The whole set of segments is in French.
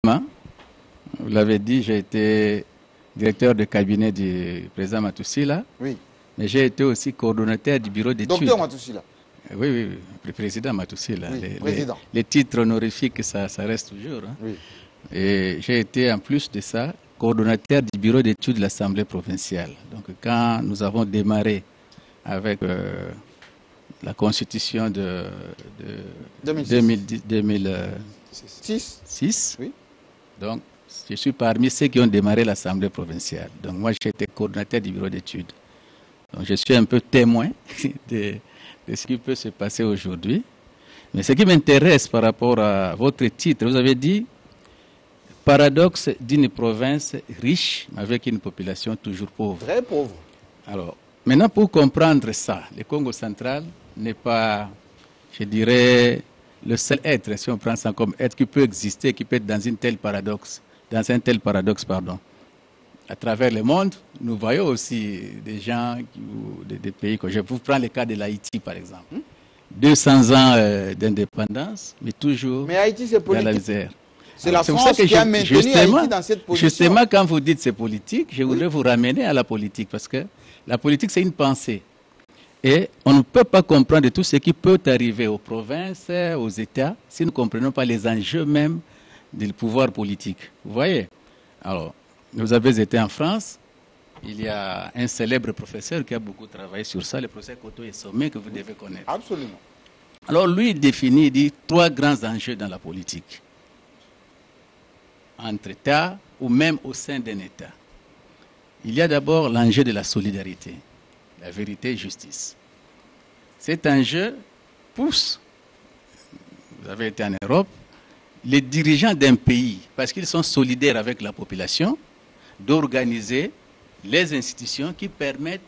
vous l'avez dit, j'ai été directeur de cabinet du président Matussila. Oui. Mais j'ai été aussi coordonnateur du bureau d'études. Docteur Matussila. Oui, le président Matussila. Oui, président. Les titres honorifiques, ça reste toujours. Hein. Oui. Et j'ai été, en plus de ça, coordonnateur du bureau d'études de l'Assemblée provinciale. Donc, quand nous avons démarré avec la constitution de 2006, oui. Donc, je suis parmi ceux qui ont démarré l'Assemblée provinciale. Donc, moi, j'étais coordonnateur du bureau d'études. Donc, je suis un peu témoin de ce qui peut se passer aujourd'hui. Mais ce qui m'intéresse par rapport à votre titre, vous avez dit paradoxe d'une province riche avec une population toujours pauvre. Très pauvre. Alors, maintenant, pour comprendre ça, le Congo central n'est pas, je dirais, le seul être, si on prend ça comme être qui peut exister, qui peut être dans un tel paradoxe, À travers le monde, nous voyons aussi des gens, des pays, je vous prends le cas de l'Haïti par exemple. 200 ans d'indépendance, mais toujours Haïti, c'est dans la misère. C'est la France qui a maintenu Haïti dans cette position. Justement, quand vous dites c'est politique, je voudrais vous ramener à la politique, parce que la politique, c'est une pensée. Et on ne peut pas comprendre tout ce qui peut arriver aux provinces, aux États, si nous ne comprenons pas les enjeux même du pouvoir politique. Vous voyez? Alors, vous avez été en France, il y a un célèbre professeur qui a beaucoup travaillé sur ça, le professeur Koto Sommet, que vous devez connaître. Absolument. Alors, lui, il définit, il dit 3 grands enjeux dans la politique. Entre États ou même au sein d'un État. Il y a d'abord l'enjeu de la solidarité, la vérité et justice. Cet enjeu pousse, vous avez été en Europe, les dirigeants d'un pays, parce qu'ils sont solidaires avec la population, d'organiser les institutions qui permettent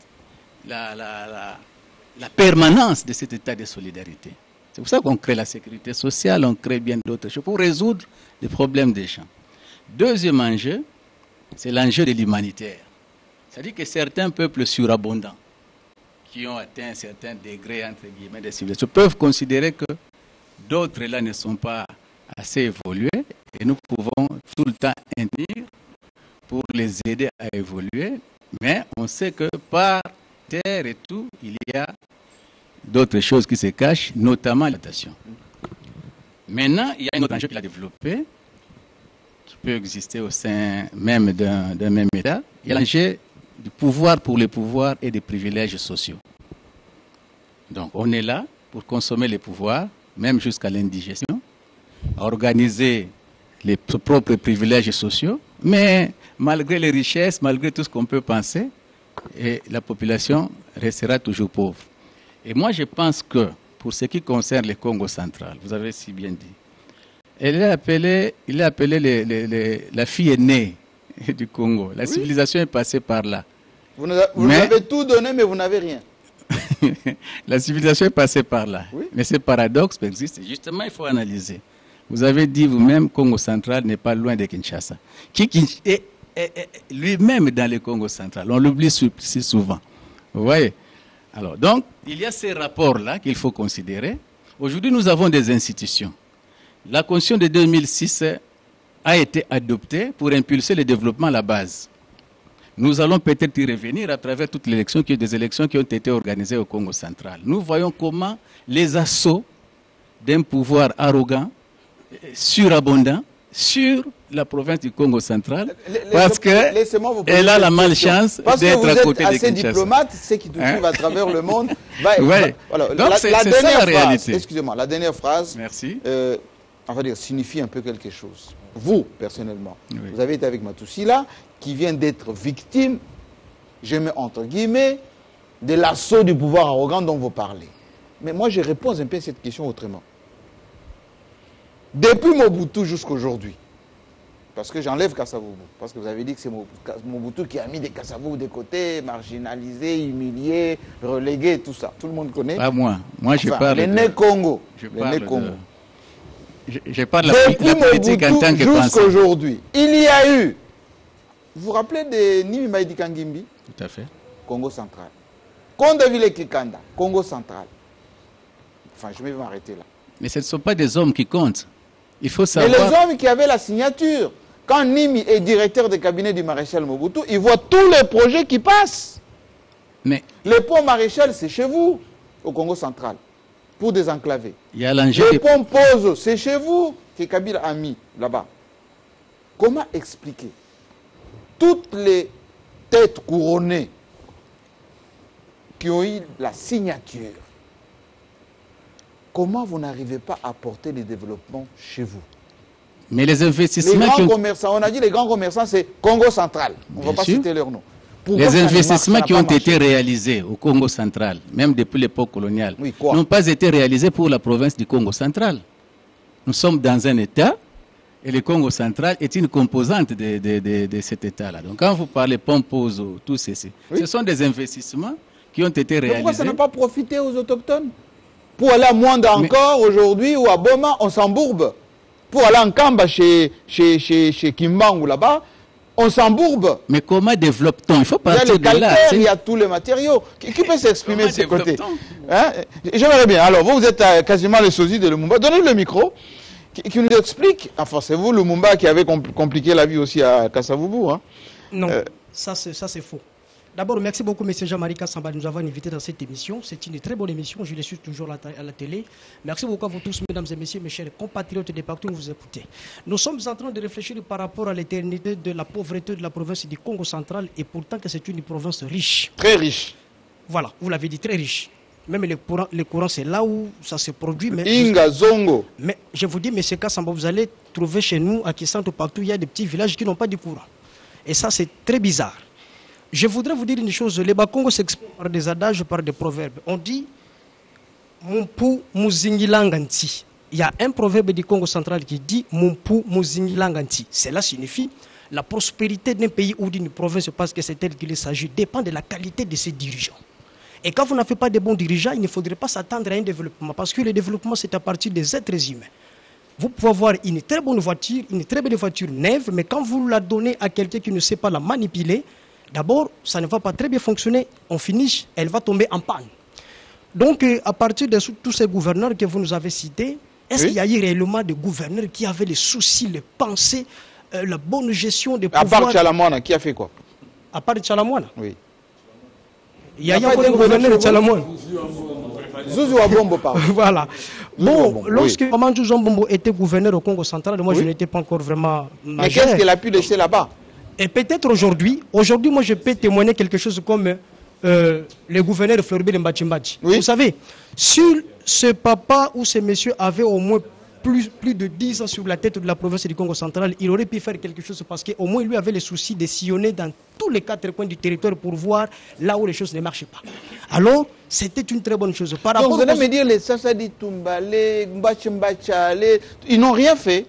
la permanence de cet état de solidarité. C'est pour ça qu'on crée la sécurité sociale, on crée bien d'autres choses, pour résoudre les problèmes des gens. Deuxième enjeu, c'est l'enjeu de l'humanitaire. C'est-à-dire que certains peuples surabondants, qui ont atteint un certain degré, entre guillemets, de civilisation, peuvent considérer que d'autres là ne sont pas assez évolués et nous pouvons tout le temps intervenir pour les aider à évoluer. Mais on sait que par terre et tout, il y a d'autres choses qui se cachent, notamment l'adaptation. Maintenant, il y a un autre enjeu qu'il a développé, qui peut exister au sein même d'un même État. Il y a l'enjeu du pouvoir pour les pouvoirs et des privilèges sociaux. Donc, on est là pour consommer les pouvoirs, même jusqu'à l'indigestion, organiser les propres privilèges sociaux, mais malgré les richesses, malgré tout ce qu'on peut penser, et la population restera toujours pauvre. Et moi, je pense que, pour ce qui concerne le Congo central, vous avez si bien dit, il est appelé la fille aînée du Congo. La civilisation est passée par là. Vous avez tout donné, mais vous n'avez rien. La civilisation est passée par là. Oui. Mais ce paradoxe existe. Justement, il faut analyser. Vous avez dit vous-même que Congo central n'est pas loin de Kinshasa. Qui est lui-même dans le Congo central. On l'oublie si souvent. Vous voyez? Alors, donc, il y a ces rapports-là qu'il faut considérer. Aujourd'hui, nous avons des institutions. La Constitution de 2006 a été adoptée pour impulser le développement à la base. Nous allons peut-être y revenir à travers toutes les élections, des élections qui ont été organisées au Congo central. Nous voyons comment les assauts d'un pouvoir arrogant, surabondant, sur la province du Congo central, parce qu'elle a la malchance d'être à côté de Kinshasa. Parce que vous êtes assez diplomate, ceux qui nous suivent à travers le monde. Ouais. Donc c'est ça la réalité. Excusez-moi, la dernière phrase, merci. On va dire, signifie un peu quelque chose. Vous, personnellement, oui. Vous avez été avec Matussila, qui vient d'être victime, je mets entre guillemets, de l'assaut du pouvoir arrogant dont vous parlez. Mais moi, je réponds un peu à cette question autrement. Depuis Mobutu jusqu'à aujourd'hui, parce que j'enlève Kasavubu, parce que vous avez dit que c'est Mobutu qui a mis des Kasavubu de côté, marginalisé, humilié, relégué, tout ça. Tout le monde connaît. Pas moi. Moi, je parle de... Né Congo. Je parle de la politique en tant que pensée. Jusqu'à aujourd'hui, il y a eu... Vous vous rappelez de Nimi Maïdi Kangimbi? Tout à fait. Congo central. Kondavile Kikanda, Congo central. Enfin, je vais m'arrêter là. Mais ce ne sont pas des hommes qui comptent. il faut Mais savoir... les hommes qui avaient la signature, quand Nimi est directeur de cabinet du maréchal Mobutu, il voit tous les projets qui passent. Mais Les ponts maréchal, c'est chez vous, au Congo central, pour désenclaver. il y a l'enjeu... Les ponts Pose, c'est chez vous, que Kabila a mis là-bas. Comment expliquer toutes les têtes couronnées qui ont eu la signature? Comment vous n'arrivez pas à porter les développements chez vous? Mais les Les investissements grands qui ont... commerçants, on a dit les grands commerçants, c'est Congo central. On ne va Bien pas sûr. citer leur nom. Pourquoi Les ça ne investissements marche, qui ça ont n'a pas été marché? réalisés au Congo central, même depuis l'époque coloniale, Oui, quoi? n'ont pas été réalisés pour la province du Congo central. Nous sommes dans un État et le Congo central est une composante de cet État-là. Donc quand vous parlez Pompozo, tout ceci, Oui. ce sont des investissements qui ont été Mais pourquoi ça réalisés. n'a pas profité aux autochtones? Pour aller à Mwanda encore aujourd'hui ou à Boma, on s'embourbe. Pour aller en Kamba chez Kimbangu là-bas, on s'embourbe. Mais comment développe-t-on? Il faut Il y a partir les de là. calcaires, C'est- il y a tous les matériaux. Qui peut s'exprimer de ce Comment côté? développe-t-on? Hein? J'aimerais bien. Alors, vous êtes quasiment les sosies de Lumumba. Donnez-lui le micro qui nous explique. Enfin, c'est vous, Lumumba, qui avez compliqué la vie aussi à Kasavubu. Hein? Non, ça c'est faux. D'abord, merci beaucoup, M. Jean-Marie Kassamba, de nous avoir invités dans cette émission. C'est une très bonne émission, je les suis toujours à la télé. Merci beaucoup à vous tous, mesdames et messieurs, mes chers compatriotes de partout où vous écoutez. Nous sommes en train de réfléchir par rapport à l'éternité de la pauvreté de la province du Congo central, et pourtant que c'est une province riche. Très riche. Voilà, vous l'avez dit, très riche. Même les courants, c'est là où ça se produit. Mais Inga Zongo. mais je vous dis, M. Kassamba, vous allez trouver chez nous, à Kisanto, partout, il y a des petits villages qui n'ont pas de courant. Et ça, c'est très bizarre. Je voudrais vous dire une chose. Les Bakongo s'expriment par des adages, par des proverbes. On dit Mumpu Muzingilanganti. Il y a un proverbe du Congo central qui dit Mumpu Muzingilanganti. Cela signifie la prospérité d'un pays ou d'une province, parce que c'est elle qu'il s'agit, dépend de la qualité de ses dirigeants. Et quand vous n'avez pas de bons dirigeants, il ne faudrait pas s'attendre à un développement, parce que le développement, c'est à partir des êtres humains. Vous pouvez avoir une très bonne voiture, une très belle voiture neuve, mais quand vous la donnez à quelqu'un qui ne sait pas la manipuler, d'abord, ça ne va pas très bien fonctionner. On finit, elle va tomber en panne. Donc, à partir de tous ces gouverneurs que vous nous avez cités, est-ce qu'il y a eu réellement des gouverneurs qui avaient les soucis, les pensées, la bonne gestion des pouvoirs? À part Chalamwana, qui a fait quoi? À part Chalamwana. Oui. Il y a encore des gouverneurs de Chalamwana. Zouzou Abombo, pardon. Voilà. Bon, Bon, lorsque Mamadou Zombombo était gouverneur au Congo central, moi je n'étais pas encore vraiment Mais majeur. qu'est-ce qu'elle a pu laisser là-bas? Et peut-être aujourd'hui, moi je peux témoigner quelque chose comme le gouverneur Floribert Mbachimbachi. Oui. Vous savez, si ce papa ou ce monsieur avait au moins plus de 10 ans sur la tête de la province du Congo central, il aurait pu faire quelque chose parce qu'au moins lui avait le souci de sillonner dans tous les 4 coins du territoire pour voir là où les choses ne marchaient pas. Alors, c'était une très bonne chose. Par Donc rapport vous allez aux- me dire, les Sassadi Toumbale, Mbachimbacha, ils n'ont rien fait.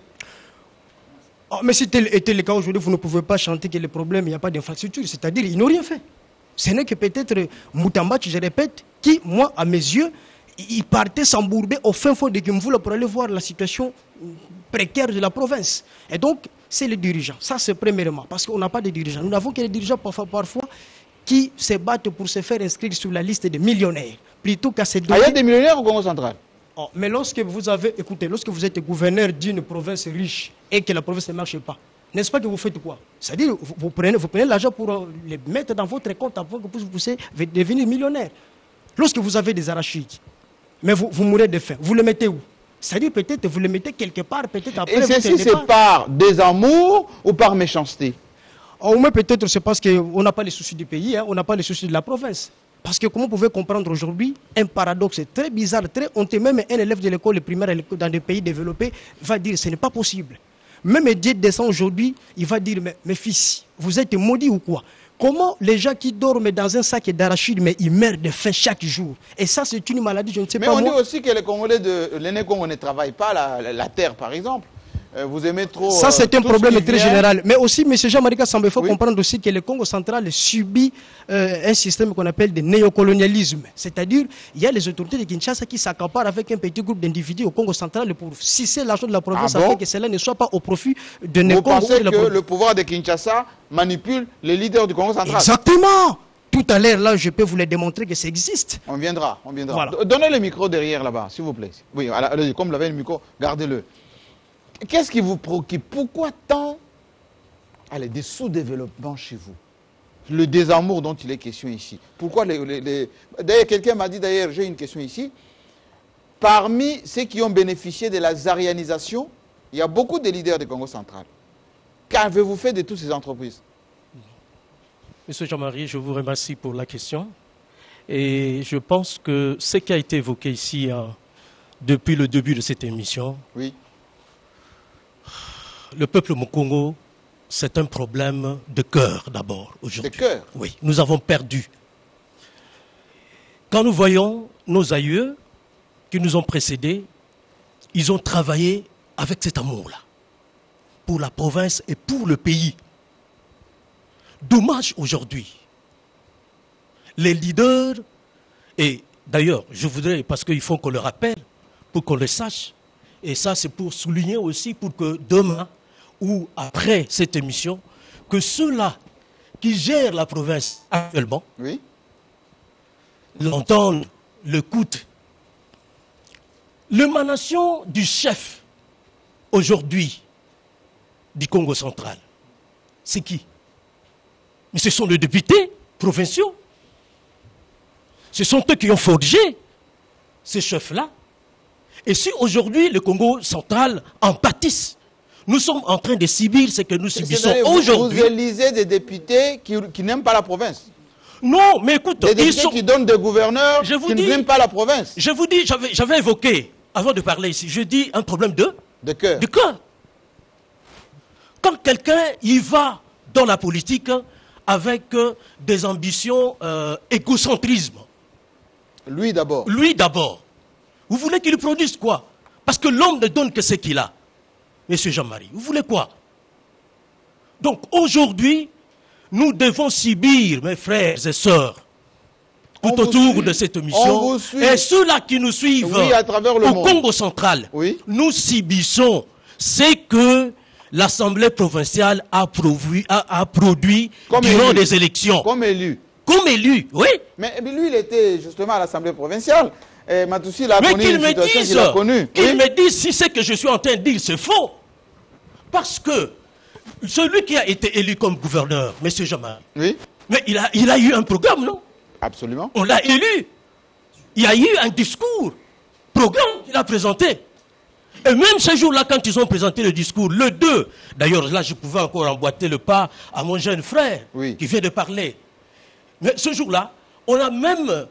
Oh, mais si tel était le cas aujourd'hui, vous ne pouvez pas chanter que les problèmes, il n'y a pas d'infrastructure. C'est-à-dire, ils n'ont rien fait. Ce n'est que peut-être Moutambachi, je répète, qui, moi, à mes yeux, il partait s'embourber au fin fond de Kimvula pour aller voir la situation précaire de la province. Et donc, c'est les dirigeants. Ça, c'est premièrement, parce qu'on n'a pas de dirigeants. Nous n'avons que des dirigeants parfois qui se battent pour se faire inscrire sur la liste des millionnaires, plutôt qu'à se Ah, il donner... y a des millionnaires au Congo central. Oh, mais lorsque vous avez, écoutez, lorsque vous êtes gouverneur d'une province riche et que la province ne marche pas, n'est-ce pas que vous faites quoi? C'est-à-dire, vous prenez l'argent pour le mettre dans votre compte avant que vous puissiez devenir millionnaire. Lorsque vous avez des arachides, mais vous mourrez de faim, vous le mettez où? C'est-à-dire, peut-être vous le mettez quelque part, peut-être après. Et vous ceci, tenez c'est pas. par désamour ou par méchanceté? Au moins, peut-être c'est parce qu'on n'a pas les soucis du pays, hein, on n'a pas les soucis de la province. Parce que comment vous pouvez comprendre aujourd'hui un paradoxe très bizarre, très honteux, même un élève de l'école primaire dans des pays développés va dire ce n'est pas possible. Même Dieu descend aujourd'hui, il va dire mais fils, vous êtes maudits ou quoi? Comment les gens qui dorment dans un sac d'arachide, mais ils meurent de faim chaque jour? Et ça, c'est une maladie, je ne sais Mais pas on dit moi. aussi que les Congolais de l'aîné Congo ne travaillent pas la terre, par exemple. Vous aimez trop. Ça, c'est un tout ce problème qui très vient. général. Mais aussi, M. Jean-Marie Kassamba, il faut Oui. comprendre aussi que le Congo central subit un système qu'on appelle de néocolonialisme. C'est-à-dire, il y a les autorités de Kinshasa qui s'accaparent avec un petit groupe d'individus au Congo central pour sucer l'argent de la province Ah bon? afin que cela ne soit pas au profit de Vous nos Congo ou pensez de la que province. le pouvoir de Kinshasa manipule les leaders du Congo central? Exactement. Tout à l'heure, là, je peux vous le démontrer que ça existe. On viendra, on viendra. Voilà. Donnez le micro derrière là-bas, s'il vous plaît. Oui, allez, comme vous avez le micro, gardez-le. Qu'est-ce qui vous préoccupe? Pourquoi tant des sous-développements chez vous? Le désamour dont il est question ici. Pourquoi D'ailleurs, quelqu'un m'a dit, d'ailleurs, j'ai une question ici. Parmi ceux qui ont bénéficié de la zarianisation, il y a beaucoup de leaders du Congo central. Qu'avez-vous fait de toutes ces entreprises? Monsieur Jean-Marie, je vous remercie pour la question. Et je pense que ce qui a été évoqué ici depuis le début de cette émission, oui. Le peuple Mukongo, c'est un problème de cœur d'abord aujourd'hui. De cœur? Oui, nous avons perdu. Quand nous voyons nos aïeux qui nous ont précédés, ils ont travaillé avec cet amour-là, pour la province et pour le pays. Dommage aujourd'hui. Les leaders, et d'ailleurs, je voudrais, parce qu'il faut qu'on le rappelle, pour qu'on le sache, et ça c'est pour souligner aussi, pour que demain ou après cette émission, que ceux-là qui gèrent la province actuellement, oui, l'entendent, l'écoutent. L'émanation du chef, aujourd'hui, du Congo central, c'est qui? Mais ce sont les députés provinciaux. Ce sont eux qui ont forgé ces chefs-là. Et si aujourd'hui le Congo central en pâtisse, nous sommes en train de subir ce que nous subissons aujourd'hui. Vous élisez des députés qui n'aiment pas la province. Non, mais écoute, des députés qui donnent des gouverneurs qui n'aiment pas la province. Je vous dis, j'avais évoqué, avant de parler ici, je dis un problème de cœur. De cœur. Quand quelqu'un y va dans la politique avec des ambitions égocentrisme. Lui d'abord. Lui d'abord. Vous voulez qu'il produise quoi? Parce que l'homme ne donne que ce qu'il a. Monsieur Jean-Marie, vous voulez quoi? Donc aujourd'hui, nous devons subir, mes frères et sœurs, tout autour de cette émission, et ceux-là qui nous suivent à travers le monde. Congo central, oui, nous subissons ce que l'Assemblée provinciale a produit durant des élections. Comme élu. Comme élu, oui. Mais lui, il était justement à l'Assemblée provinciale. Et Matoussi l'a connu, qu'il me dise si ce que je suis en train de dire, c'est faux. Parce que celui qui a été élu comme gouverneur, M. Jean-Marie, oui, mais il a eu un programme, non? Absolument. On l'a élu. Il y a eu un discours, programme qu'il a présenté. Et même ce jour-là, quand ils ont présenté le discours, le 2, d'ailleurs là je pouvais encore emboîter le pas à mon jeune frère, oui, qui vient de parler. Mais ce jour-là, on a même,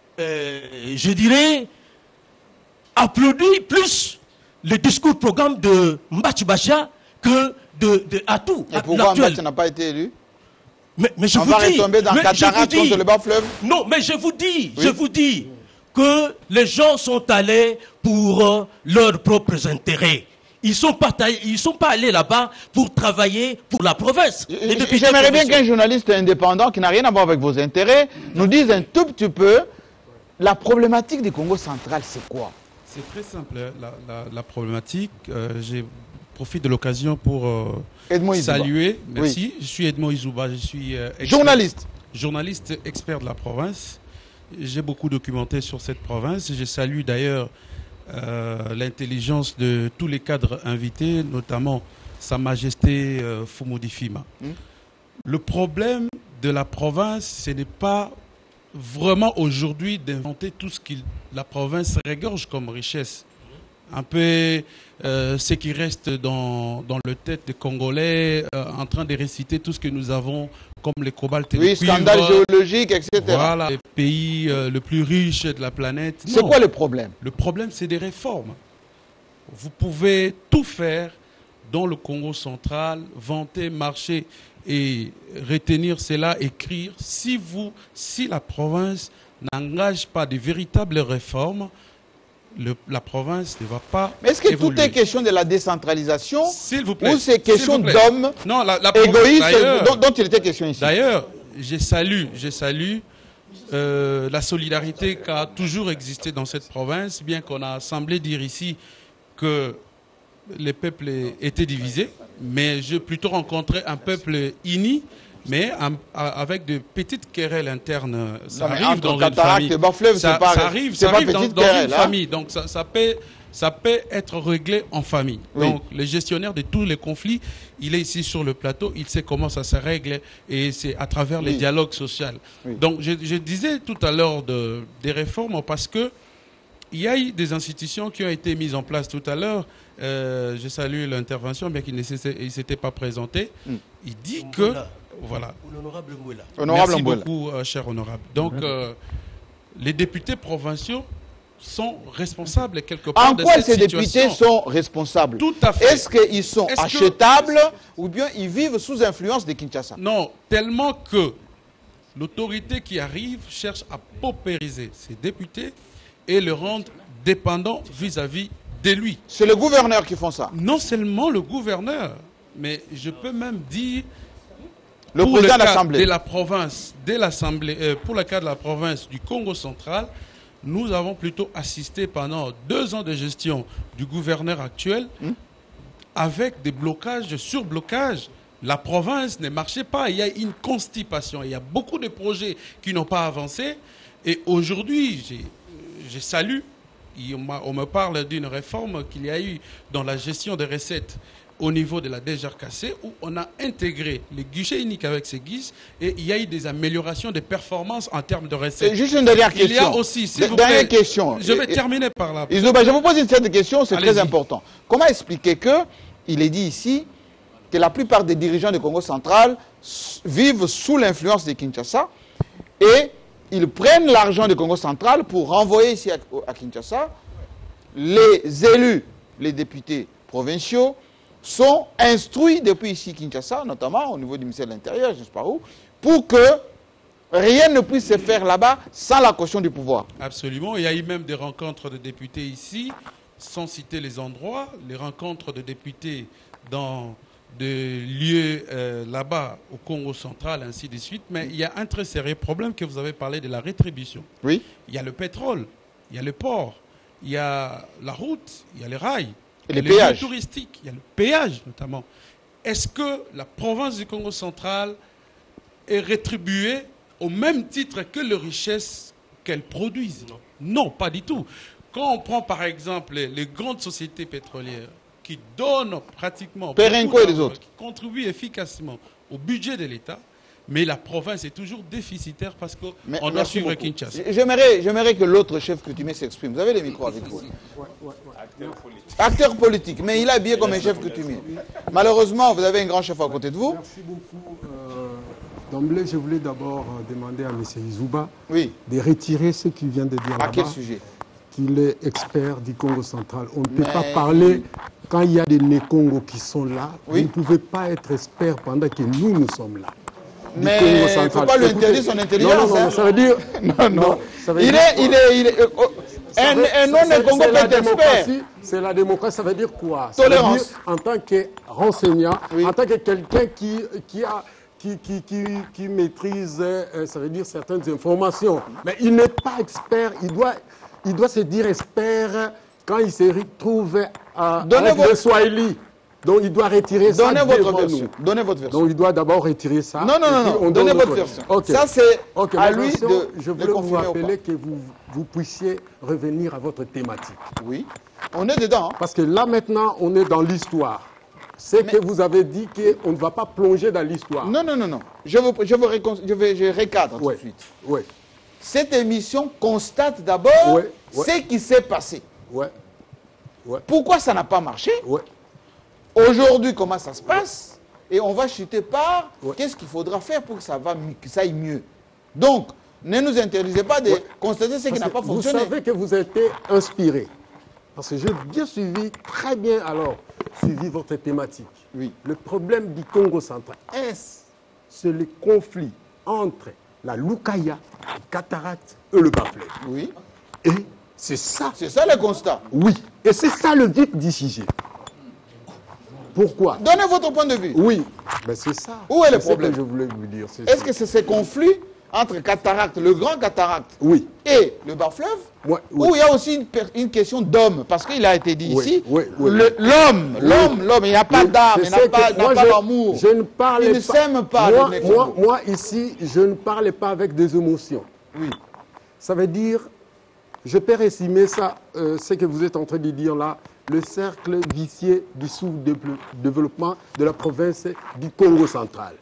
je dirais, applaudi plus le discours programme de Mbachi Bacha que de Atou. Et pourquoi Mbachi n'a pas été élu? Mais je on vous va dis, retomber dans cataracte contre le bas fleuve. Non, mais je vous dis, oui, je vous dis que les gens sont allés pour leurs propres intérêts. Ils ne sont pas allés là-bas pour travailler pour la province. J'aimerais bien qu'un journaliste indépendant qui n'a rien à voir avec vos intérêts nous dise un tout petit peu la problématique du Congo central, c'est quoi? C'est très simple. La problématique, j'ai profite de l'occasion pour saluer. Merci. Oui. Je suis Edmond Izouba, je suis journaliste expert de la province. J'ai beaucoup documenté sur cette province. Je salue d'ailleurs l'intelligence de tous les cadres invités, notamment Sa Majesté Fumudi Fima. Le problème de la province, ce n'est pas vraiment aujourd'hui d'inventer tout ce que la province regorge comme richesse. Un peu ce qui reste dans le tête des Congolais, en train de réciter tout ce que nous avons comme les cobalt et oui, scandale géologique, etc. Voilà, le pays le plus riche de la planète. C'est quoi le problème? Le problème, c'est des réformes. Vous pouvez tout faire dans le Congo central, vanter, marcher et retenir cela, écrire. Si la province n'engage pas de véritables réformes, la province ne va pas. Mais est-ce que tout est question de la décentralisation? S'il vous plaît. Ou c'est question d'hommes égoïstes dont il était question ici? D'ailleurs, je salue la solidarité qui a toujours existé dans cette province, bien qu'on a semblé dire ici que les peuples étaient divisés, mais j'ai plutôt rencontré un peuple uni, mais avec de petites querelles internes. Ça arrive dans une famille. Ça arrive dans une famille. Donc ça peut être réglé en famille. Oui. Donc, le gestionnaire de tous les conflits, il est ici sur le plateau, il sait comment ça se règle et c'est à travers les dialogues sociaux. Oui. Donc, je disais tout à l'heure des réformes parce que il y a eu des institutions qui ont été mises en place tout à l'heure. Je salue l'intervention, bien qu'il ne s'était pas présenté. Il dit que... Voilà. L'honorable Mbouela. Merci beaucoup, cher honorable. Donc, les députés provinciaux sont responsables quelque part En de quoi cette ces situation. députés sont responsables? Tout à fait. Est-ce qu'ils sont achetables ou bien ils vivent sous influence de Kinshasa? Non, tellement que l'autorité qui arrive cherche à paupériser ces députés et le rendre dépendants vis-à-vis de lui. C'est le gouverneur qui font ça. Non seulement le gouverneur, mais je peux même dire... Le pour président le de cas l'Assemblée. de la province, de l'Assemblée, pour le cas de la province du Congo central, nous avons plutôt assisté pendant 2 ans de gestion du gouverneur actuel avec des blocages, de surblocages. La province ne marchait pas. Il y a une constipation. Il y a beaucoup de projets qui n'ont pas avancé. Et aujourd'hui, je salue. On me parle d'une réforme qu'il y a eu dans la gestion des recettes au niveau de la DGRKC, où on a intégré les guichets uniques avec ces guiches et il y a eu des améliorations de performances en termes de recettes. C'est juste une dernière question. Il y a aussi, s'il vous dernière plaît, question. Je vais terminer par là. Izoba, je vous pose une certaine question, c'est très Allez-y. important. Comment expliquer que, il est dit ici, que la plupart des dirigeants du Congo central vivent sous l'influence de Kinshasa et ils prennent l'argent du Congo central pour renvoyer ici à Kinshasa. Les élus, les députés provinciaux, sont instruits depuis ici Kinshasa, notamment au niveau du ministère de l'Intérieur, je ne sais pas où, pour que rien ne puisse se faire là-bas sans la caution du pouvoir. Absolument. Il y a eu même des rencontres de députés ici, sans citer les endroits, les rencontres de députés dans des lieux là-bas au Congo central, ainsi de suite. Mais il y a un très sérieux problème que vous avez parlé de la rétribution. Oui. Il y a le pétrole, il y a le port, il y a la route, il y a les rails. Et les lieux péages. touristiques, il y a le péage notamment. Est-ce que la province du Congo central est rétribuée au même titre que les richesses qu'elle produise? Non, pas du tout. Quand on prend par exemple les grandes sociétés pétrolières qui donnent pratiquement Perenco beaucoup et les d'argent, autres, qui contribuent efficacement au budget de l'État, mais la province est toujours déficitaire parce qu'on doit merci suivre beaucoup. Kinshasa. J'aimerais que l'autre chef coutumier s'exprime. Vous avez les micros avec vous. Acteur politique, mais il est habillé comme un chef coutumier. Malheureusement, vous avez un grand chef à côté de vous. Merci beaucoup. D'emblée, je voulais d'abord demander à M. Izouba Oui. de retirer ce qu'il vient de dire À quel là-bas, sujet? qu'il est expert du Congo central. On ne peut pas parler quand il y a des Né-Congo qui sont là. Oui. Vous ne pouvez pas être expert pendant que nous sommes là. Du Mais Congo il ne central. faut pas lui Écoutez, interdire son intelligence. Non, hein. ça veut dire... Non. ça veut Il dire est un non-Congo c'est la peut être expert. démocratie. C'est la démocratie, ça veut dire quoi? Tolérance. Ça veut dire, en tant que renseignant, Oui. en tant que quelqu'un qui maîtrise, ça veut dire certaines informations. Mais il n'est pas expert, il doit se dire expert quand il se retrouve avec le Swahili. Donc il doit retirer ça. Donnez votre devant version. nous. Donnez votre version. Donc il doit d'abord retirer ça. Non, non, et non, puis non. on Donnez donne votre notre- version. Ok. Ça, c'est Ok, à ma lui version, de je voulais vous confirmer ou rappeler pas. que vous puissiez revenir à votre thématique. Oui. On est dedans. Hein. Parce que là maintenant, on est dans l'histoire. C'est que vous avez dit qu'on ne va pas plonger dans l'histoire. Non, non, non, non. Je recadre tout Ouais. de suite. Oui, Cette émission constate d'abord Ouais, ouais. ce qui s'est passé. oui, Pourquoi ça n'a pas marché? oui. Aujourd'hui, comment ça se passe? Et on va chuter par Ouais. qu'est-ce qu'il faudra faire pour que ça aille mieux. Donc, ne nous interdisez pas de constater ce qui n'a pas Vous fonctionné. savez que vous avez été inspiré. Parce que j'ai bien suivi, très bien alors, suivi votre thématique. Oui. Le problème du Congo central, c'est le conflit entre la Lukaya, la cataracte et le Baflé. Oui. Et c'est ça. C'est ça le constat. Oui. Et c'est ça le vif du sujet. Pourquoi? Donnez votre point de vue. Oui. Ben c'est ça. Où est le C'est ce problème? que je voulais vous dire. Est-ce que c'est ce conflit entre cataracte, le grand cataracte, Oui. et le bas-fleuve, Ouais, oui. où il y a aussi une question d'homme, parce qu'il a été dit Oui, ici, oui, oui. l'homme, il n'a pas Oui, d'âme, je il n'a sais pas que moi, d'amour. Je ne parle Il ne pas. s'aime pas, Moi, le Né-Congo. moi, ici, je ne parle pas avec des émotions. Oui. Ça veut dire, je peux résumer ça, ce que vous êtes en train de dire là, le cercle vicieux du sous-développement de la province du Congo central.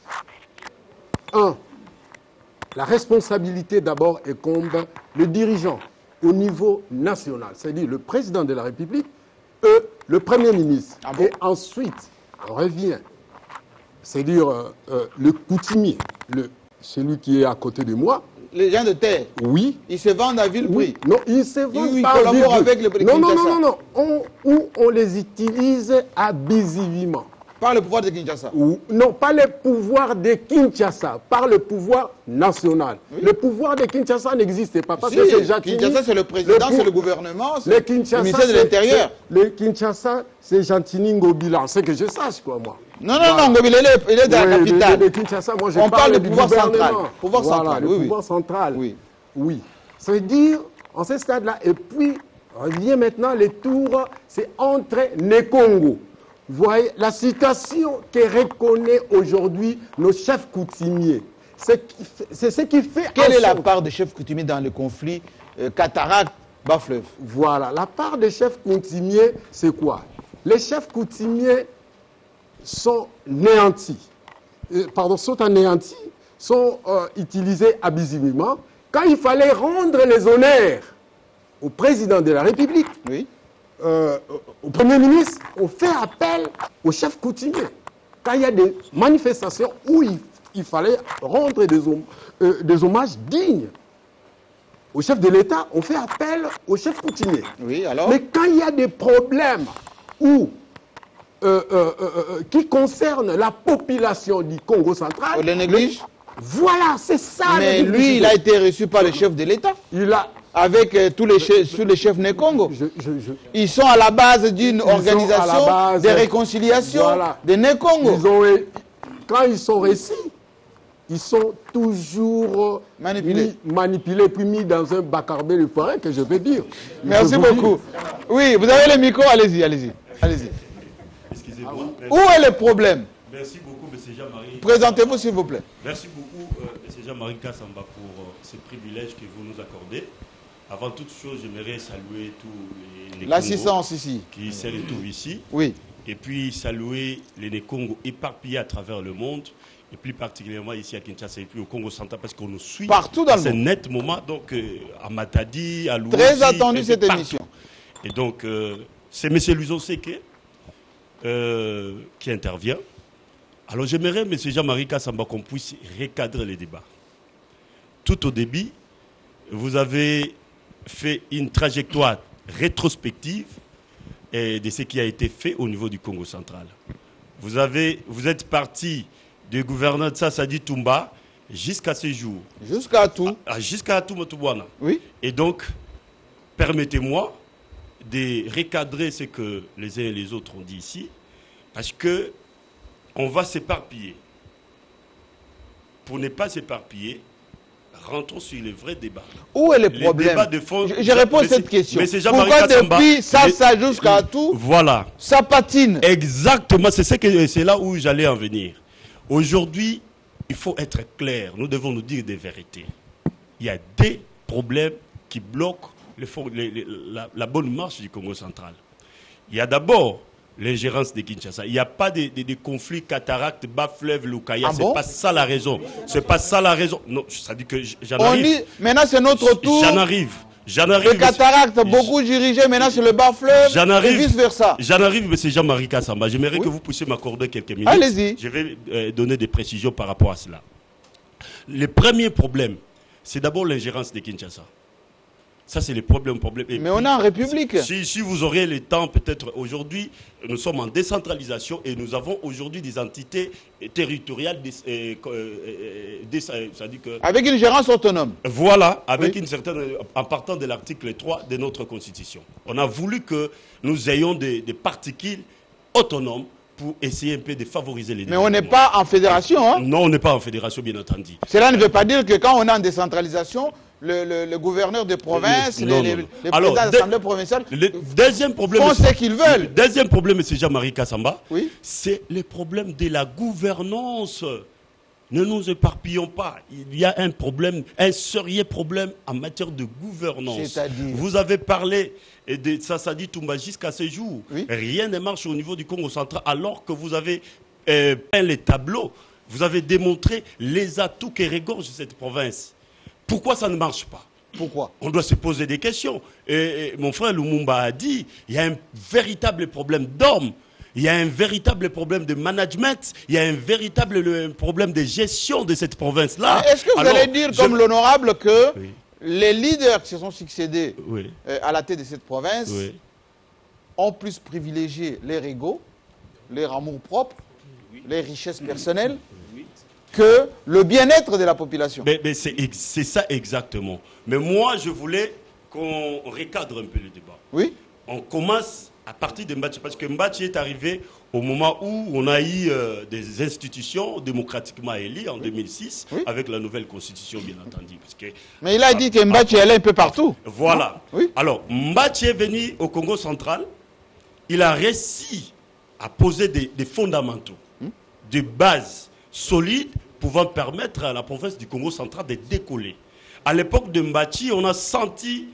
1. La responsabilité d'abord incombe le dirigeant au niveau national, c'est-à-dire le président de la République et le Premier ministre. Ah bon? Et ensuite, revient, c'est-à-dire le coutumier, celui qui est à côté de moi. Les gens de terre, Oui. ils se vendent à vil prix. Oui. Non, ils se vendent Ils pas collaborent vite. avec le prix Non, non, Kinshasa. non, non, non. On les utilise abusivement. Par le pouvoir de Kinshasa. Non, pas le pouvoir de Kinshasa, par le pouvoir national. Oui. Le pouvoir de Kinshasa n'existe pas parce Si, que c'est Jatini. Kinshasa, c'est le président, c'est le gouvernement, c'est le Kinshasa, ministère de l'Intérieur. Le Kinshasa, c'est Jatini Ngobila, c'est que je sache, quoi, moi. Non, non, non, Ngobila, il est dans la capitale. Le Kinshasa, moi, je On parle du pouvoir gouvernement. central. Pouvoir Voilà, central, le oui, oui. pouvoir central. Oui. Oui. Ça veut dire, en ce stade-là, et puis, revient maintenant le tour, c'est entre les Congo. Vous voyez, la situation que reconnaît aujourd'hui nos chefs coutumiers, c'est ce qui fait... Quelle est la part des chefs coutumiers dans le conflit cataracte Bas-Fleuve? Voilà, la part des chefs coutumiers, c'est quoi? Les chefs coutumiers sont anéantis, sont utilisés abusivement. Quand il fallait rendre les honneurs au président de la République, Oui. au Premier ministre, on fait appel aux chefs coutumiers. Quand il y a des manifestations où il fallait rendre des hommages dignes au chef de l'État, on fait appel aux chefs coutumiers. Oui, alors? Mais quand il y a des problèmes qui concernent la population du Congo central, On les néglige? voilà, c'est ça. Mais la lui, négligence. il a été reçu par le chef de l'État, Il a... avec tous les chefs né Congo. je- Ils sont à la base d'une sont à la organisation base, de réconciliation voilà. de né Congo. Quand ils sont récits, ils sont toujours manipulés puis mis dans un bacarbé de forain, que je veux dire. Merci Je vous dis. beaucoup. Oui, vous avez le micro, allez-y, allez-y. Allez-y. Excusez-moi. Où est le problème? Merci beaucoup, M. Jean-Marie. Présentez-vous, s'il vous plaît. Merci beaucoup, M. Jean-Marie Kassamba, pour ce privilège que vous nous accordez. Avant toute chose, j'aimerais saluer tous les L'assistance ici. qui se retrouvent ici. Oui. Et puis saluer les Nékongo éparpillés à travers le monde. Et plus particulièrement ici à Kinshasa et puis au Congo central, parce qu'on nous suit. Partout dans le monde. C'est net moment, donc à Matadi, à Louis. Très attendu cette émission. Et donc, c'est M. Luzo Seke qui intervient. Alors j'aimerais, M. Jean-Marie Kassamba, qu'on puisse recadrer les débats. Tout au début, vous avez fait une trajectoire rétrospective de ce qui a été fait au niveau du Congo central. Vous êtes parti du gouverneur de Sassadi Toumba jusqu'à ce jour. Jusqu'à tout. Jusqu'à Toumotouana. Oui. Et donc, permettez-moi de recadrer ce que les uns et les autres ont dit ici, parce que on va s'éparpiller. Pour ne pas s'éparpiller, rentrons sur les vrais débats. Où est le Les problème? débats de fond- Je réponds à cette question. Mais c'est Jean-Marie Pourquoi Kassamba, depuis ça jusqu'à tout, Voilà. ça patine? Exactement, c'est là où j'allais en venir. Aujourd'hui, il faut être clair. Nous devons nous dire des vérités. Il y a des problèmes qui bloquent la bonne marche du Congo central. Il y a d'abord l'ingérence de Kinshasa. Il n'y a pas de conflits cataracte, bas-fleuve, Lukaya. Ah C'est bon? pas ça la raison. C'est pas ça la raison. Non, ça dit que j'en On arrive. dit, maintenant c'est notre tour. J'en arrive. Le cataracte, beaucoup dirigé maintenant sur le bas-fleuve J'en et arrive. vice-versa. J'en arrive, M. Jean-Marie Kassamba. J'aimerais Oui. que vous puissiez m'accorder quelques minutes. Allez-y. Je vais donner des précisions par rapport à cela. Le premier problème, c'est d'abord l'ingérence de Kinshasa. Ça, c'est le problème. Et Mais on est en République. Si vous aurez le temps, peut-être aujourd'hui, nous sommes en décentralisation et nous avons aujourd'hui des entités territoriales, c'est-à-dire que, Avec une gérance autonome. voilà, avec Oui. une certaine, en partant de l'article 3 de notre Constitution. On a voulu que nous ayons des particules autonomes pour essayer un peu de favoriser les Mais on n'est pas en fédération. Hein? Non, on n'est pas en fédération, bien entendu. Cela ne veut pas dire que quand on est en décentralisation, le gouverneur de province, Non, les non, non. présidents Alors, d'assemblée provinciale Le deuxième problème, font ce qu'ils veulent. Le deuxième problème, M. Jean-Marie Kassamba, Oui. c'est le problème de la gouvernance Ne nous éparpillons pas. Il y a un problème, un sérieux problème en matière de gouvernance. Vous avez parlé de Sassadi Toumba jusqu'à ce jour. Oui. Rien ne marche au niveau du Congo central alors que vous avez peint les tableaux. Vous avez démontré les atouts qui regorgent cette province. Pourquoi ça ne marche pas? Pourquoi? On doit se poser des questions. Et mon frère Lumumba a dit, il y a un véritable problème d'hommes. Il y a un véritable problème de management, il y a un véritable problème de gestion de cette province-là. Est-ce que vous allez dire, comme l'honorable, que les leaders qui se sont succédés à la tête de cette province ont plus privilégié leur ego, leur amour propre, les richesses personnelles, que le bien-être de la population? Mais c'est ça exactement. Mais moi, je voulais qu'on recadre un peu le débat. Oui. On commence à partir de Mbachi, parce que Mbachi est arrivé au moment où on a eu des institutions démocratiquement élues en 2006, avec la nouvelle constitution, bien entendu. Parce que, mais il a dit que Mbachi allait un peu partout. Voilà. Oui. Alors, Mbachi est venu au Congo central, il a réussi à poser des fondamentaux, des bases solides pouvant permettre à la province du Congo central de décoller. À l'époque de Mbachi, on a senti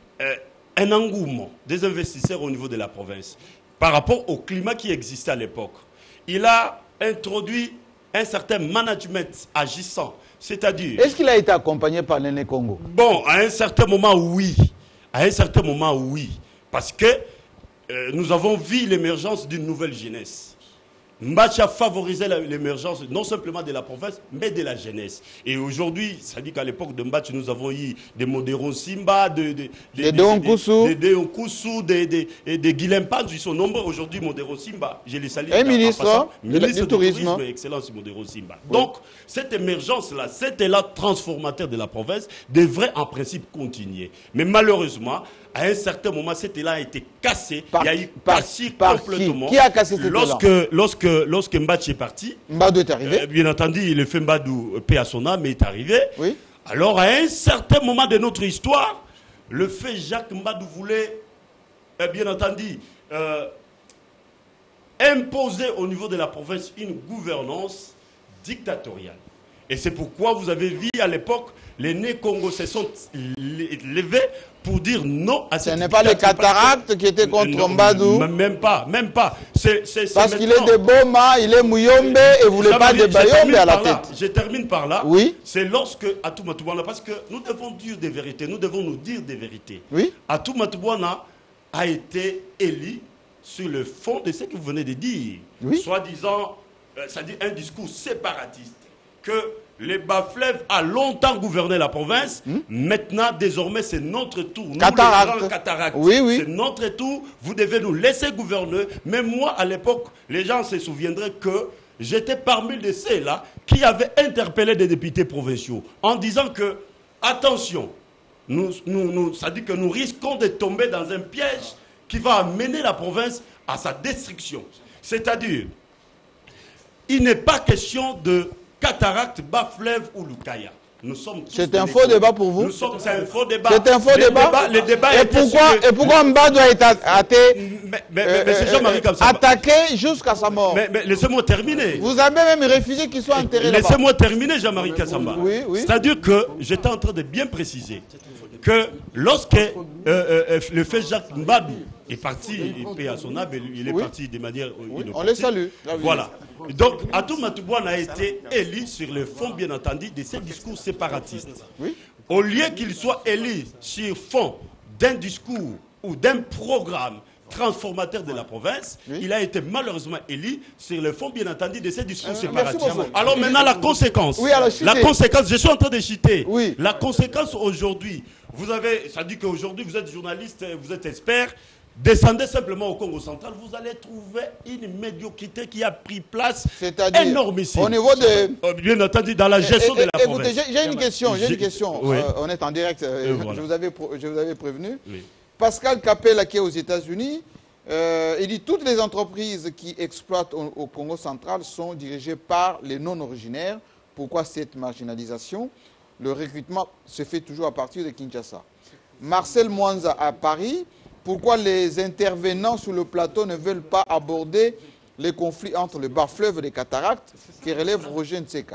un engouement des investisseurs au niveau de la province par rapport au climat qui existait à l'époque. Il a introduit un certain management agissant, c'est-à-dire... Est-ce qu'il a été accompagné par l'Aîné Congo? Bon, à un certain moment, oui. À un certain moment, oui. Parce que nous avons vu l'émergence d'une nouvelle jeunesse. Mbachi a favorisé l'émergence non simplement de la province, mais de la jeunesse. Et aujourd'hui, ça dit qu'à l'époque de Mbachi, nous avons eu des Modéron Simba, des Deon Koussou, des Guilhem Panz, ils sont nombreux aujourd'hui, Modéron Simba. Je les salue. Un ministre du tourisme. Excellence Modéron Simba. Oui. Donc, cette émergence-là, cet élan transformateur de la province devrait en principe continuer. Mais malheureusement, à un certain moment, cet élan a été cassé. Il y a eu cassé complètement. Qui a cassé cet élan? Lorsque Mbachi est parti, Mbadou est arrivé. Bien entendu, le fait Mbadou, paix à son âme, est arrivé. Oui. Alors, à un certain moment de notre histoire, le fait Jacques Mbadou voulait, bien entendu, imposer au niveau de la province une gouvernance dictatoriale. Et c'est pourquoi vous avez vu à l'époque, les Né-Congo se sont levés pour dire non à cette... Ce n'est pas les cataractes qui étaient contre Mbadou. Même pas. Parce qu'il est de Boma, il est Mouyombe et vous ne voulez pas de Bayombe à la tête. Je termine par là. Oui. C'est lorsque Atou Matoubouna, parce que nous devons dire des vérités, nous devons nous dire des vérités. Oui. Atou Matoubouna a été élu sur le fond de ce que vous venez de dire. Oui. Soi-disant, c'est-à-dire un discours séparatiste. Que les Bas-Fleuves a longtemps gouverné la province. Maintenant, désormais, c'est notre tour. Nous, les grands cataractes, oui. c'est notre tour. Vous devez nous laisser gouverner. Mais moi, à l'époque, les gens se souviendraient que j'étais parmi de ceux-là qui avaient interpellé des députés provinciaux en disant que, attention, ça dit que nous risquons de tomber dans un piège qui va amener la province à sa destruction. C'est-à-dire, il n'est pas question de cataracte, Bas-Fleuve ou Lukaya. C'est un faux débat pour vous? C'est un faux débat. C'est un faux débat. Et pourquoi Mbadou a été attaqué jusqu'à sa mort? Mais laissez-moi terminer. Vous avez même refusé qu'il soit enterré là-bas. Laissez-moi terminer, Jean-Marie Kassamba. Oui. C'est-à-dire que j'étais en train de bien préciser que lorsque le fait Jacques Mbadou est parti, il paie à son âme, il est parti de manière inopportune. On les salue. Voilà. Donc, Atou Matoubouna a été élu sur le fond, bien entendu, de ces discours séparatistes. Oui. Au lieu qu'il soit élu sur fond d'un discours ou d'un programme transformateur de la province, il a été malheureusement élu sur le fond, bien entendu, de ces discours séparatistes. Alors maintenant, la conséquence. La conséquence, je suis en train de citer. Oui. La conséquence aujourd'hui, ça dit qu'aujourd'hui, vous êtes journaliste, vous êtes expert. Descendez simplement au Congo central, vous allez trouver une médiocrité qui a pris place énormissime. Au niveau de... bien entendu, dans la gestion de la province. Écoutez, j'ai une question. Oui. On est en direct, voilà. je vous avais prévenu. Oui. Pascal Capella, qui est aux États-Unis, il dit toutes les entreprises qui exploitent au Congo central sont dirigées par les non-originaires. Pourquoi cette marginalisation? Le recrutement se fait toujours à partir de Kinshasa. Marcel Mwanza à Paris. Pourquoi les intervenants sur le plateau ne veulent pas aborder les conflits entre le Bas-Fleuve et les cataractes qui relèvent Roger Nseka?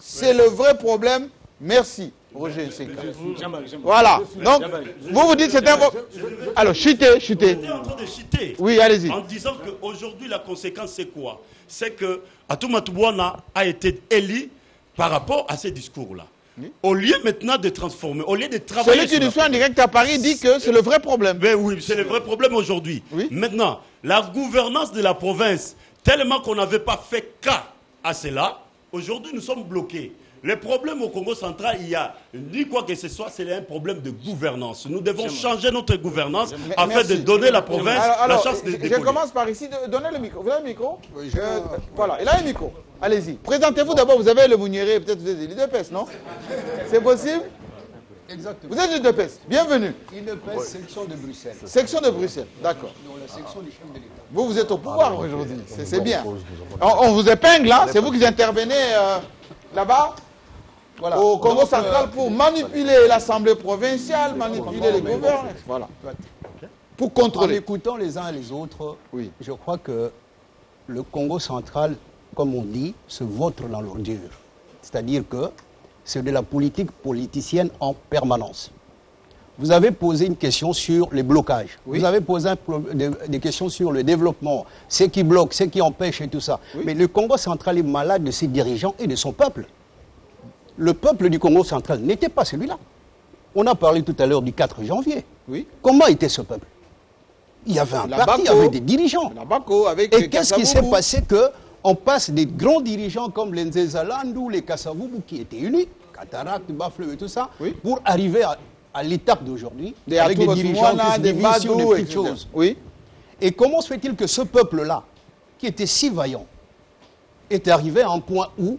C'est le vrai problème. Merci, Roger Nsenka. Voilà. Donc, vous dites c'est un... Alors, chutez. J'étais en train de chuter. Oui, allez-y. En disant qu'aujourd'hui, la conséquence, c'est quoi? C'est que Fatoumata Bouana a été élu par rapport à ces discours-là. Oui. Au lieu maintenant de transformer, au lieu de travailler... Celui qui nous suit en direct à Paris dit que c'est le vrai problème. Mais oui, c'est le vrai problème aujourd'hui. Oui. Maintenant, la gouvernance de la province, tellement qu'on n'avait pas fait cas à cela, aujourd'hui nous sommes bloqués. Le problème au Congo central, il y a ni quoi que ce soit, c'est un problème de gouvernance. Nous devons changer notre gouvernance afin de donner la province la chance de décoller. Je commence par ici. Donnez le micro. Vous avez le micro? Oui, voilà, il a un micro. Allez-y. Présentez-vous d'abord. Vous avez le Mouniéré, peut-être vous êtes de l'IDPS, non? C'est possible? Exactement. Vous êtes de l'IDPS. Bienvenue. IDPS, section de Bruxelles. Section de Bruxelles, d'accord. Dans la section du chef de l'État. Vous êtes au pouvoir aujourd'hui. C'est bien. On vous épingle, là. C'est vous qui intervenez là-bas. Voilà. Au Congo central pour manipuler l'Assemblée provinciale, manipuler les gouverneurs. Voilà. Pour contrôler. En écoutant les uns et les autres, oui, je crois que le Congo central, comme on dit, se vautre dans l'ordure. C'est-à-dire que c'est de la politique politicienne en permanence. Vous avez posé une question sur les blocages. Oui. Vous avez posé des questions sur le développement, ce qui bloque, ce qui empêche et tout ça. Oui. Mais le Congo central est malade de ses dirigeants et de son peuple. Le peuple du Congo central n'était pas celui-là. On a parlé tout à l'heure du 4 janvier. Oui. Comment était ce peuple? Il y avait un parti, il y avait des dirigeants. Et qu'est-ce qui s'est passé qu'on passe des grands dirigeants comme les Nzezalandou, les Kassavubu qui étaient unis, Cataract, Bafleu et tout ça, oui, pour arriver à l'étape d'aujourd'hui, avec des dirigeants qui se divisent sur des petites choses. Oui. Et comment se fait-il que ce peuple-là, qui était si vaillant, est arrivé à un point où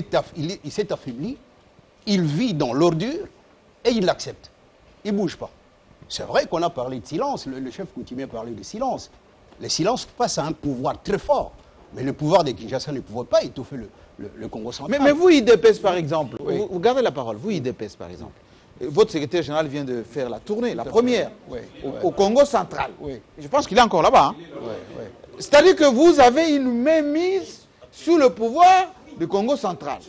il s'est affaibli, il vit dans l'ordure et il l'accepte. Il ne bouge pas. C'est vrai qu'on a parlé de silence, le chef coutumier parlait de silence. Le silence face à un pouvoir très fort. Mais le pouvoir des Kinshasa ne pouvait pas étouffer le Congo central. Mais vous, IDPS par exemple, oui, vous gardez la parole, vous, IDPS par exemple, votre secrétaire général vient de faire la tournée, la première, au Congo central. Oui. Je pense qu'il est encore là-bas. Hein. Oui. C'est-à-dire que vous avez une mainmise sur le pouvoir du Congo central.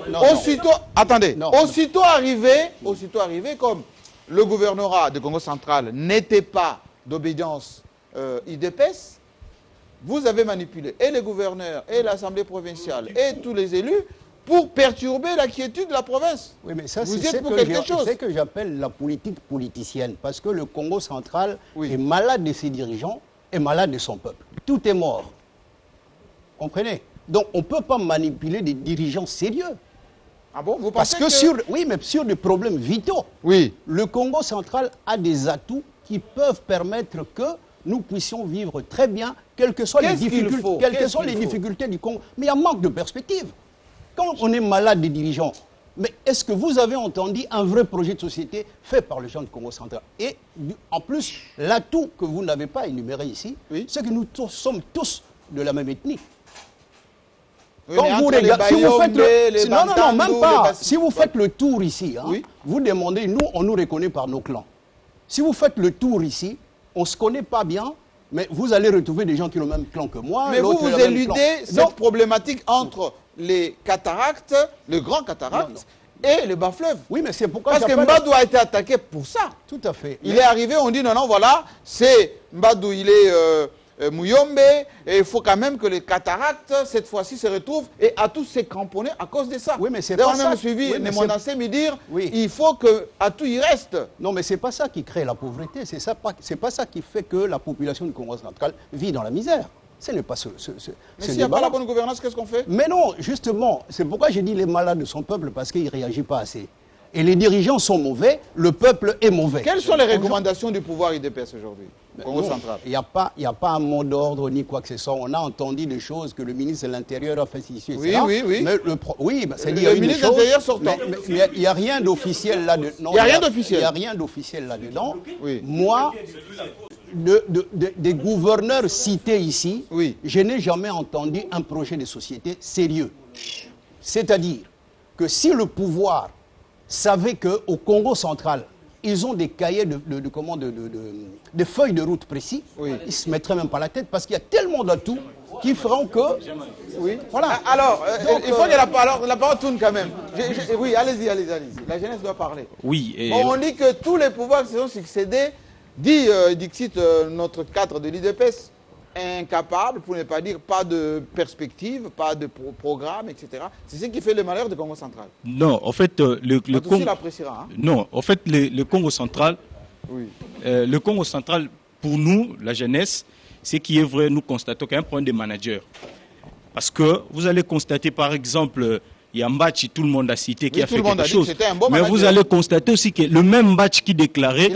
Aussitôt arrivé, comme le gouvernorat du Congo central n'était pas d'obédience IDPS, vous avez manipulé et les gouverneurs, et l'Assemblée provinciale, et tous les élus pour perturber la quiétude de la province. Oui, mais ça, c'est ce que j'appelle la politique politicienne, parce que le Congo central est malade de ses dirigeants et malade de son peuple. Tout est mort. Comprenez? Donc, on ne peut pas manipuler des dirigeants sérieux. Ah bon, vous pensez parce que oui, mais sur des problèmes vitaux, le Congo central a des atouts qui peuvent permettre que nous puissions vivre très bien, quelles que soient les difficultés du Congo. Mais il y a un manque de perspective. Quand on est malade des dirigeants, mais est-ce que vous avez entendu un vrai projet de société fait par les gens du Congo central? Et en plus, l'atout que vous n'avez pas énuméré ici, c'est que nous sommes tous de la même ethnie. Quand vous regardez, si vous faites si vous faites le tour ici, hein, vous demandez, nous, on nous reconnaît par nos clans. Si vous faites le tour ici, on ne se connaît pas bien, mais vous allez retrouver des gens qui ont le même clan que moi. Mais vous éludez cette problématique entre les cataractes, le grand cataracte, et le bas-fleuve. Oui, mais c'est pourquoi... Parce que Mbadou a été attaqué pour ça. Tout à fait. Il est arrivé, on dit non, voilà, c'est Mbadou, il est... Mouyombe, et il faut quand même que les cataractes, cette fois-ci, se retrouvent et Atou s'est cramponné à cause de ça. Oui, mais c'est pas ça. On a même suivi Nemondassé me dire il faut que Atou y reste. Non, mais c'est pas ça qui crée la pauvreté. C'est pas ça qui fait que la population du Congo central vit dans la misère. Ce n'est pas mais s'il n'y a pas la bonne gouvernance, qu'est-ce qu'on fait? Mais non, justement, c'est pourquoi j'ai dit les malades de son peuple, parce qu'il ne réagit pas assez. Et les dirigeants sont mauvais, le peuple est mauvais. Quelles sont les recommandations du pouvoir IDPS aujourd'hui, Congo central? Il n'y a pas un mot d'ordre ni quoi que ce soit. On a entendu des choses que le ministre de l'Intérieur a fait ici. Oui. Mais le ministre de l'Intérieur sortant. Mais il n'y a rien d'officiel là-dedans. Il n'y a rien d'officiel. Il n'y a rien d'officiel là-dedans. Moi, des gouverneurs cités ici, je n'ai jamais entendu un projet de société sérieux. C'est-à-dire que si le pouvoir savait qu'au Congo central, ils ont des cahiers de feuilles de route précis, ils ne se mettraient même pas la tête parce qu'il y a tellement d'atouts qui feront que... Voilà. Alors, il faut que la parole tourne quand même. Oui, allez-y. La jeunesse doit parler. Oui. On dit que tous les pouvoirs qui se sont succédés, dit Dixit, notre cadre de l'IDPS, incapable, pour ne pas dire pas de perspective, pas de programme, etc. C'est ce qui fait le malheur du Congo central. Non, en fait, le Congo... l'appréciera. Hein? Non, en fait, le Congo central, le Congo central, pour nous, la jeunesse, c'est qui est vrai, nous constatons qu'il y a un problème de manager. Parce que vous allez constater, par exemple, il y a Mbachi, tout le monde a cité, qui a fait quelque chose. Mais vous allez constater aussi que le même Mbachi qui déclarait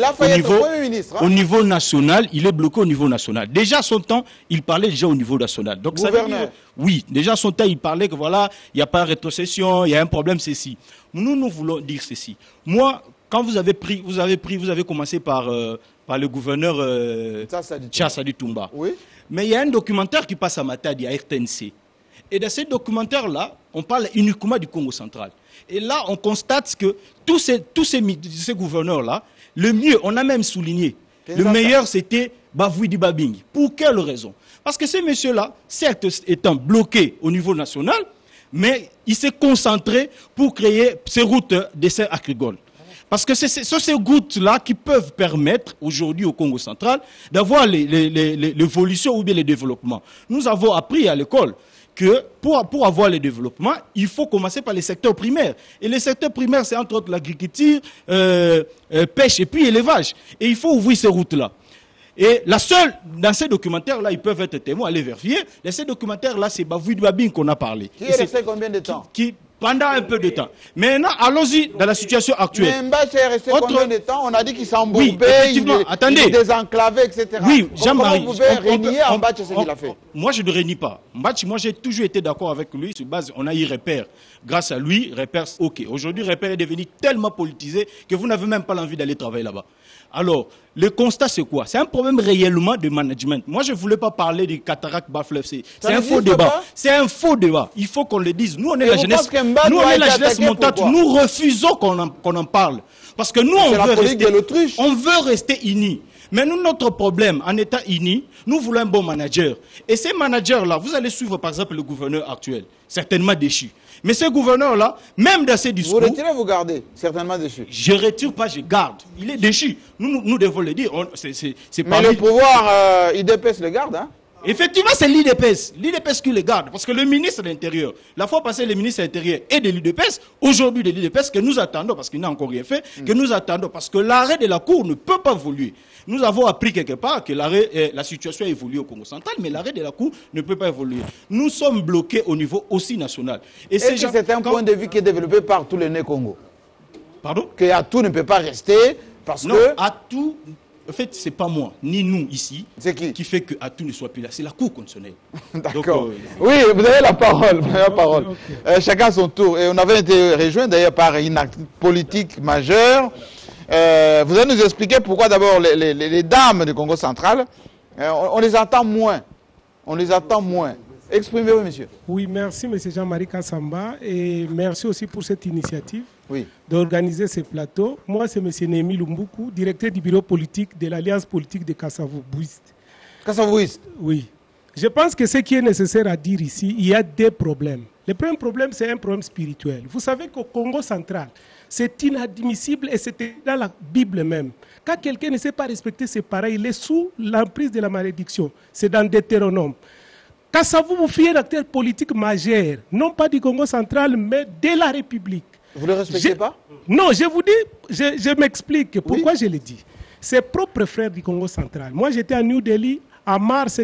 au niveau national, il est bloqué au niveau national. Déjà son temps, il parlait déjà au niveau national. Donc ça veut dire, oui, déjà son temps, il parlait que voilà, il n'y a pas de rétrocession, il y a un problème, ceci. Nous voulons dire ceci. Moi, quand vous avez commencé par le gouverneur Tchassadi Toumba. Oui. Mais il y a un documentaire qui passe à Matadi, à RTNC. Et dans ce documentaire-là, on parle uniquement du Congo central. Et là, on constate que tous ces gouverneurs-là, le mieux, on a même souligné, le meilleur, c'était Bavouidi Babing. Pour quelle raison? Parce que ces messieurs-là, certes étant bloqués au niveau national, mais ils s'est concentré pour créer ces routes d'essai agricoles. Parce que c'est ces routes-là qui peuvent permettre aujourd'hui au Congo central d'avoir l'évolution ou bien le développement. Nous avons appris à l'école que pour avoir le développement, il faut commencer par les secteurs primaires. Et les secteurs primaires, c'est entre autres l'agriculture, pêche et puis élevage. Et il faut ouvrir ces routes-là. Et la seule, dans ces documentaires-là, ils peuvent être témoins, aller vérifier. Dans ces documentaires-là, c'est Bavouidi Babing qu'on a parlé. Qui est resté combien de temps? Pendant un peu de temps. Maintenant, allons-y dans la situation actuelle. Mais Mbachi est resté combien de temps? On a dit qu'il s'embourbait, il est désenclavé, etc. Oui, Jean-Marie. Comment vous pouvez renier Mbachi ce qu'il a fait? Moi, je ne renie pas. Mbachi, moi, j'ai toujours été d'accord avec lui. Sur base, on a eu Repère. Grâce à lui, Repère, ok. Aujourd'hui, Repère est devenu tellement politisé que vous n'avez même pas l'envie d'aller travailler là-bas. Alors, le constat, c'est quoi? C'est un problème réellement de management. Moi, je ne voulais pas parler du cataracte Baflev. C'est un faux débat. C'est un faux débat. Il faut qu'on le dise. Nous, on est la jeunesse. Nous, on est la jeunesse montante. Nous refusons qu'on en parle. Parce que nous, on veut rester unis. Mais nous, notre problème, en étant unis, nous voulons un bon manager. Et ces managers-là, vous allez suivre, par exemple, le gouverneur actuel, certainement déchu. Mais ce gouverneur-là, même dans ses discours... Vous retirez, vous gardez, certainement déchu. Je ne retire pas, je garde. Il est déchu. Nous devons le dire. Mais le pouvoir IDPS le garde, hein? Effectivement, c'est l'IDPS. L'IDPS qui le garde. Parce que le ministre de l'Intérieur, la fois passée, le ministre de l'Intérieur est de l'IDPS. Aujourd'hui, de l'IDPS, que nous attendons, parce qu'il n'a encore rien fait, que nous attendons, parce que l'arrêt de la Cour ne peut pas évoluer. Nous avons appris quelque part que la situation a évolué au Congo central, mais l'arrêt de la Cour ne peut pas évoluer. Nous sommes bloqués au niveau aussi national. Et c'est un point de vue qui est développé par tous les Né-Congo. Pardon? Que Atou ne peut pas rester parce non, que... Atou... En fait, ce n'est pas moi, ni nous ici, qui fait que Atou ne soit plus là. C'est la Cour constitutionnelle. D'accord. Oui, vous avez la parole. Okay. Chacun son tour. Et on avait été rejoint d'ailleurs par une politique majeure. Vous allez nous expliquer pourquoi d'abord les dames du Congo central, on les attend moins. On les attend moins. Exprimez-vous, monsieur. Oui, merci, monsieur Jean-Marie Kassamba. Et merci aussi pour cette initiative d'organiser ce plateau. Moi, c'est monsieur Némi Lumbuku, directeur du bureau politique de l'Alliance politique de Kassavou-Bouiste. Kassavou-Bouiste? Oui. Je pense que ce qui est nécessaire à dire ici, il y a des problèmes. Le premier problème, c'est un problème spirituel. Vous savez qu'au Congo central, c'est inadmissible et c'était dans la Bible même. Quand quelqu'un ne sait pas respecter ses parents, il est sous l'emprise de la malédiction. C'est dans Deutéronome. Kassavou-Bouiste est un acteur politique majeur, non pas du Congo central, mais de la République. Vous ne le respectez pas? Non, je vous dis, je m'explique pourquoi je le dis. Ses propres frères du Congo central. Moi, j'étais à New Delhi en mars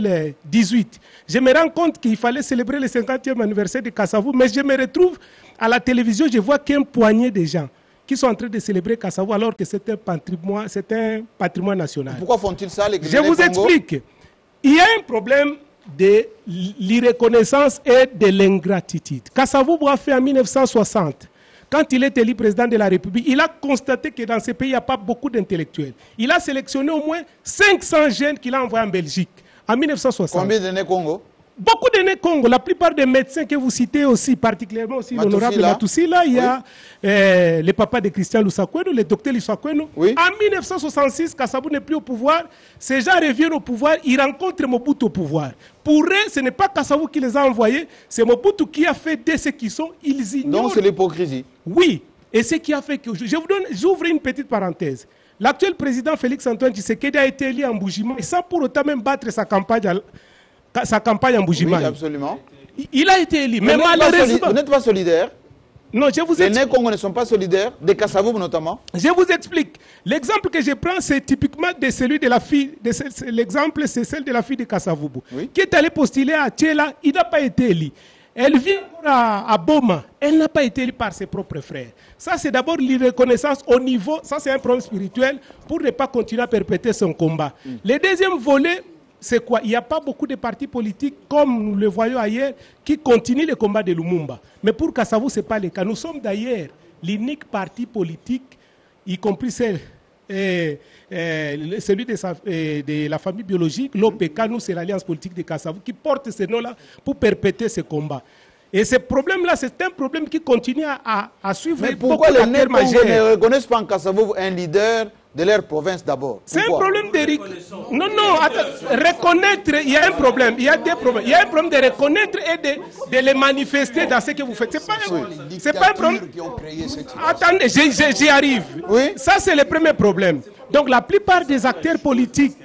2018. Je me rends compte qu'il fallait célébrer le 50e anniversaire de Kassavou, mais je me retrouve à la télévision, je vois qu'un poignet de gens qui sont en train de célébrer Kassavou alors que c'est un patrimoine national. Pourquoi font-ils ça, les Je vous explique. Il y a un problème de l'irreconnaissance et de l'ingratitude. Kassavou a fait en 1960. Quand il est élu président de la République, il a constaté que dans ce pays, il n'y a pas beaucoup d'intellectuels. Il a sélectionné au moins 500 jeunes qu'il a envoyés en Belgique en 1960. Combien de Né-Congo? beaucoup de Congo, la plupart des médecins que vous citez aussi, particulièrement aussi l'honorable Matoussi, là, il y a le papa de Christian Lusakweno, le docteur Lusakweno. Oui. En 1966, Kassabou n'est plus au pouvoir. Ces gens reviennent au pouvoir, ils rencontrent Mobutu au pouvoir. Pour eux, ce n'est pas Kassabou qui les a envoyés, c'est Mobutu qui a fait de ce qu'ils sont. Ils ignorent. Donc c'est l'hypocrisie. Oui. Et ce qui a fait que... J'ouvre une petite parenthèse. L'actuel président Félix Antoine Tshisekedi a été élu en Mbuji-Mayi sans pour autant même battre sa campagne en Mbuji-Mayi. Oui, absolument. Il a été élu. Mais malheureusement... Vous n'êtes pas solidaire? Non, je vous explique. Les Né-Congos ne sont pas solidaires, des Kassavoub notamment. Je vous explique. L'exemple que je prends, c'est typiquement de celui de la fille. L'exemple, c'est celle de la fille de Kassavoubou, qui est allée postuler à Tchéla. Il n'a pas été élu. Elle vient à Boma. Elle n'a pas été élue par ses propres frères. Ça, c'est d'abord l'irreconnaissance au niveau. Ça, c'est un problème spirituel pour ne pas continuer à perpétrer son combat. Le deuxième volet, c'est quoi? Il n'y a pas beaucoup de partis politiques, comme nous le voyons ailleurs, qui continuent le combat de Lumumba. Mais pour Kassavou, ce n'est pas le cas. Nous sommes d'ailleurs l'unique parti politique, y compris celui de la famille biologique, l'OPK, nous, c'est l'Alliance politique de Kassavou, qui porte ce nom-là pour perpétrer ce combat. Et ce problème-là, c'est un problème qui continue à suivre. Mais pourquoi les Né-Congos ne reconnaissent pas en Kassavou un leader de leur province d'abord? C'est un problème de... Non, reconnaître, il y a un problème. Il y a des problèmes. Il y a un problème de reconnaître et de les manifester dans ce que vous faites. C'est pas un problème. Attendez, j'y arrive. Oui? Ça, c'est le premier problème. Donc, la plupart des acteurs politiques...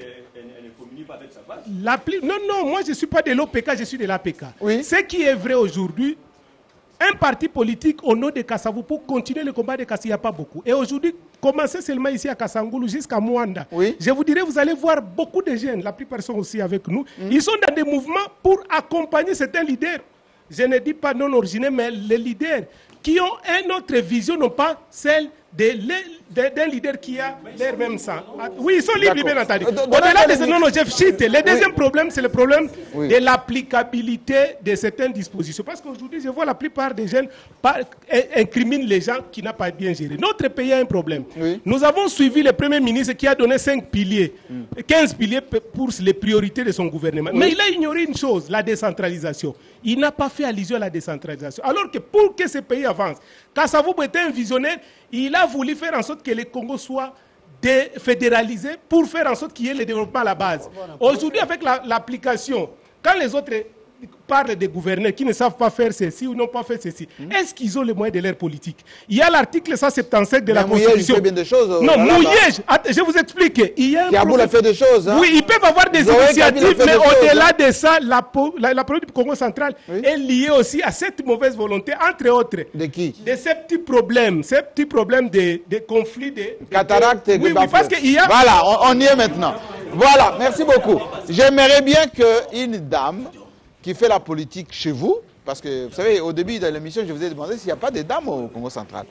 Non, moi je ne suis pas de l'OPK, je suis de l'APK. Oui. Ce qui est vrai aujourd'hui, un parti politique au nom de Kassavou pour continuer le combat de Kassavou, il n'y a pas beaucoup. Et aujourd'hui, commencez seulement ici à Kassangoulou jusqu'à Mwanda. Oui. Je vous dirais, vous allez voir beaucoup de jeunes, la plupart sont aussi avec nous, ils sont dans des mouvements pour accompagner certains leaders. Je ne dis pas non originaux, mais les leaders qui ont une autre vision, non pas celle d'un leader qui a leur même sang. Oui, ils sont libres, bien entendu. Au-delà de ce non, Jeff Chite, le deuxième problème, c'est le problème de l'applicabilité de certaines dispositions. Parce qu'aujourd'hui, je vois la plupart des jeunes incriminent les gens qui n'ont pas bien géré. Notre pays a un problème. Oui. Nous avons suivi le Premier ministre qui a donné 5 piliers, 15 piliers pour les priorités de son gouvernement. Oui. Mais il a ignoré une chose, la décentralisation. Il n'a pas fait allusion à la décentralisation. Alors que pour que ce pays avance, Kassavou était un visionnaire, il a voulu faire en sorte que le Congo soit défédéralisé pour faire en sorte qu'il y ait le développement à la base. Aujourd'hui, avec l'application, quand les autres parlent des gouverneurs qui ne savent pas faire ceci ou n'ont pas fait ceci, est-ce qu'ils ont les moyens de leur politique? Il y a l'article 175 de la Constitution. Il fait bien des choses. Non, Mouyej, je vous explique. Il y a a fait des choses. Hein? Oui, ils peuvent avoir des initiatives, mais au-delà de ça, la politique du Congo central est liée aussi à cette mauvaise volonté, entre autres. De qui? De ces petits problèmes de conflits, de cataractes et oui, parce qu'il y a... Voilà, on y est maintenant. Voilà, merci beaucoup. J'aimerais bien qu'une dame qui fait la politique chez vous, parce que vous savez, au début de l'émission, je vous ai demandé s'il n'y a pas de dames au Congo central.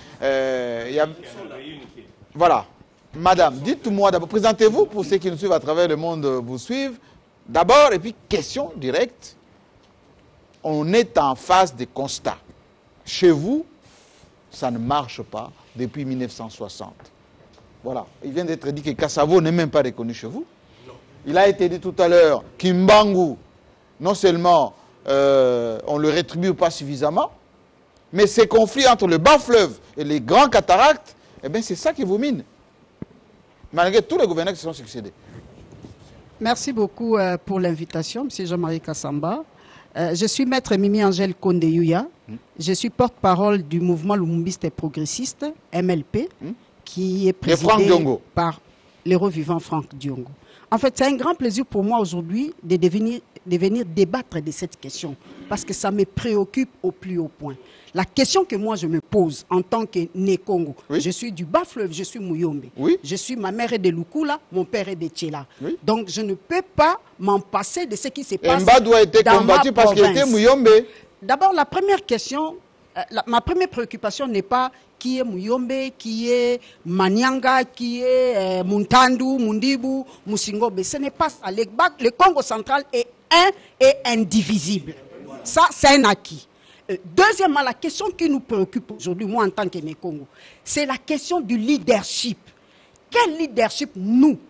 Voilà. Madame, dites-moi d'abord, présentez-vous pour ceux qui nous suivent à travers le monde, vous suivent. D'abord, et puis question directe. On est en phase de constat. Chez vous, ça ne marche pas depuis 1960. Voilà. Il vient d'être dit que Kassavo n'est même pas reconnu chez vous. Non. Il a été dit tout à l'heure, Kimbangu, non seulement on ne le rétribue pas suffisamment, mais ces conflits entre le bas fleuve et les grands cataractes, eh bien c'est ça qui vous mine. Malgré tous les gouverneurs qui se sont succédés. Merci beaucoup pour l'invitation, M. Jean-Marie Kassamba. Je suis maître Mimi Angèle Kondeyuya. Je suis porte-parole du mouvement lumumbiste et progressiste, MLP, qui est présidé par l'héros vivant Franck Diongo. En fait, c'est un grand plaisir pour moi aujourd'hui de venir débattre de cette question, parce que ça me préoccupe au plus haut point. La question que moi je me pose en tant que Né-Congo, je suis du bas-fleuve, je suis Muyombe. Je suis, ma mère est de Lukula, mon père est de Tchéla. Donc je ne peux pas m'en passer de ce qui se passe Mba doit être combattu parce qu'il était Muyombe. D'abord, la première question, ma première préoccupation n'est pas qui est Muyombe, qui est Manyanga, qui est Muntandu, Mundibu, Musingobe. Ce n'est pas ça. Le Congo central est un et indivisible. Ça, c'est un acquis. Deuxièmement, la question qui nous préoccupe aujourd'hui, moi en tant que Né-Congo, c'est la question du leadership. Quel leadership nous,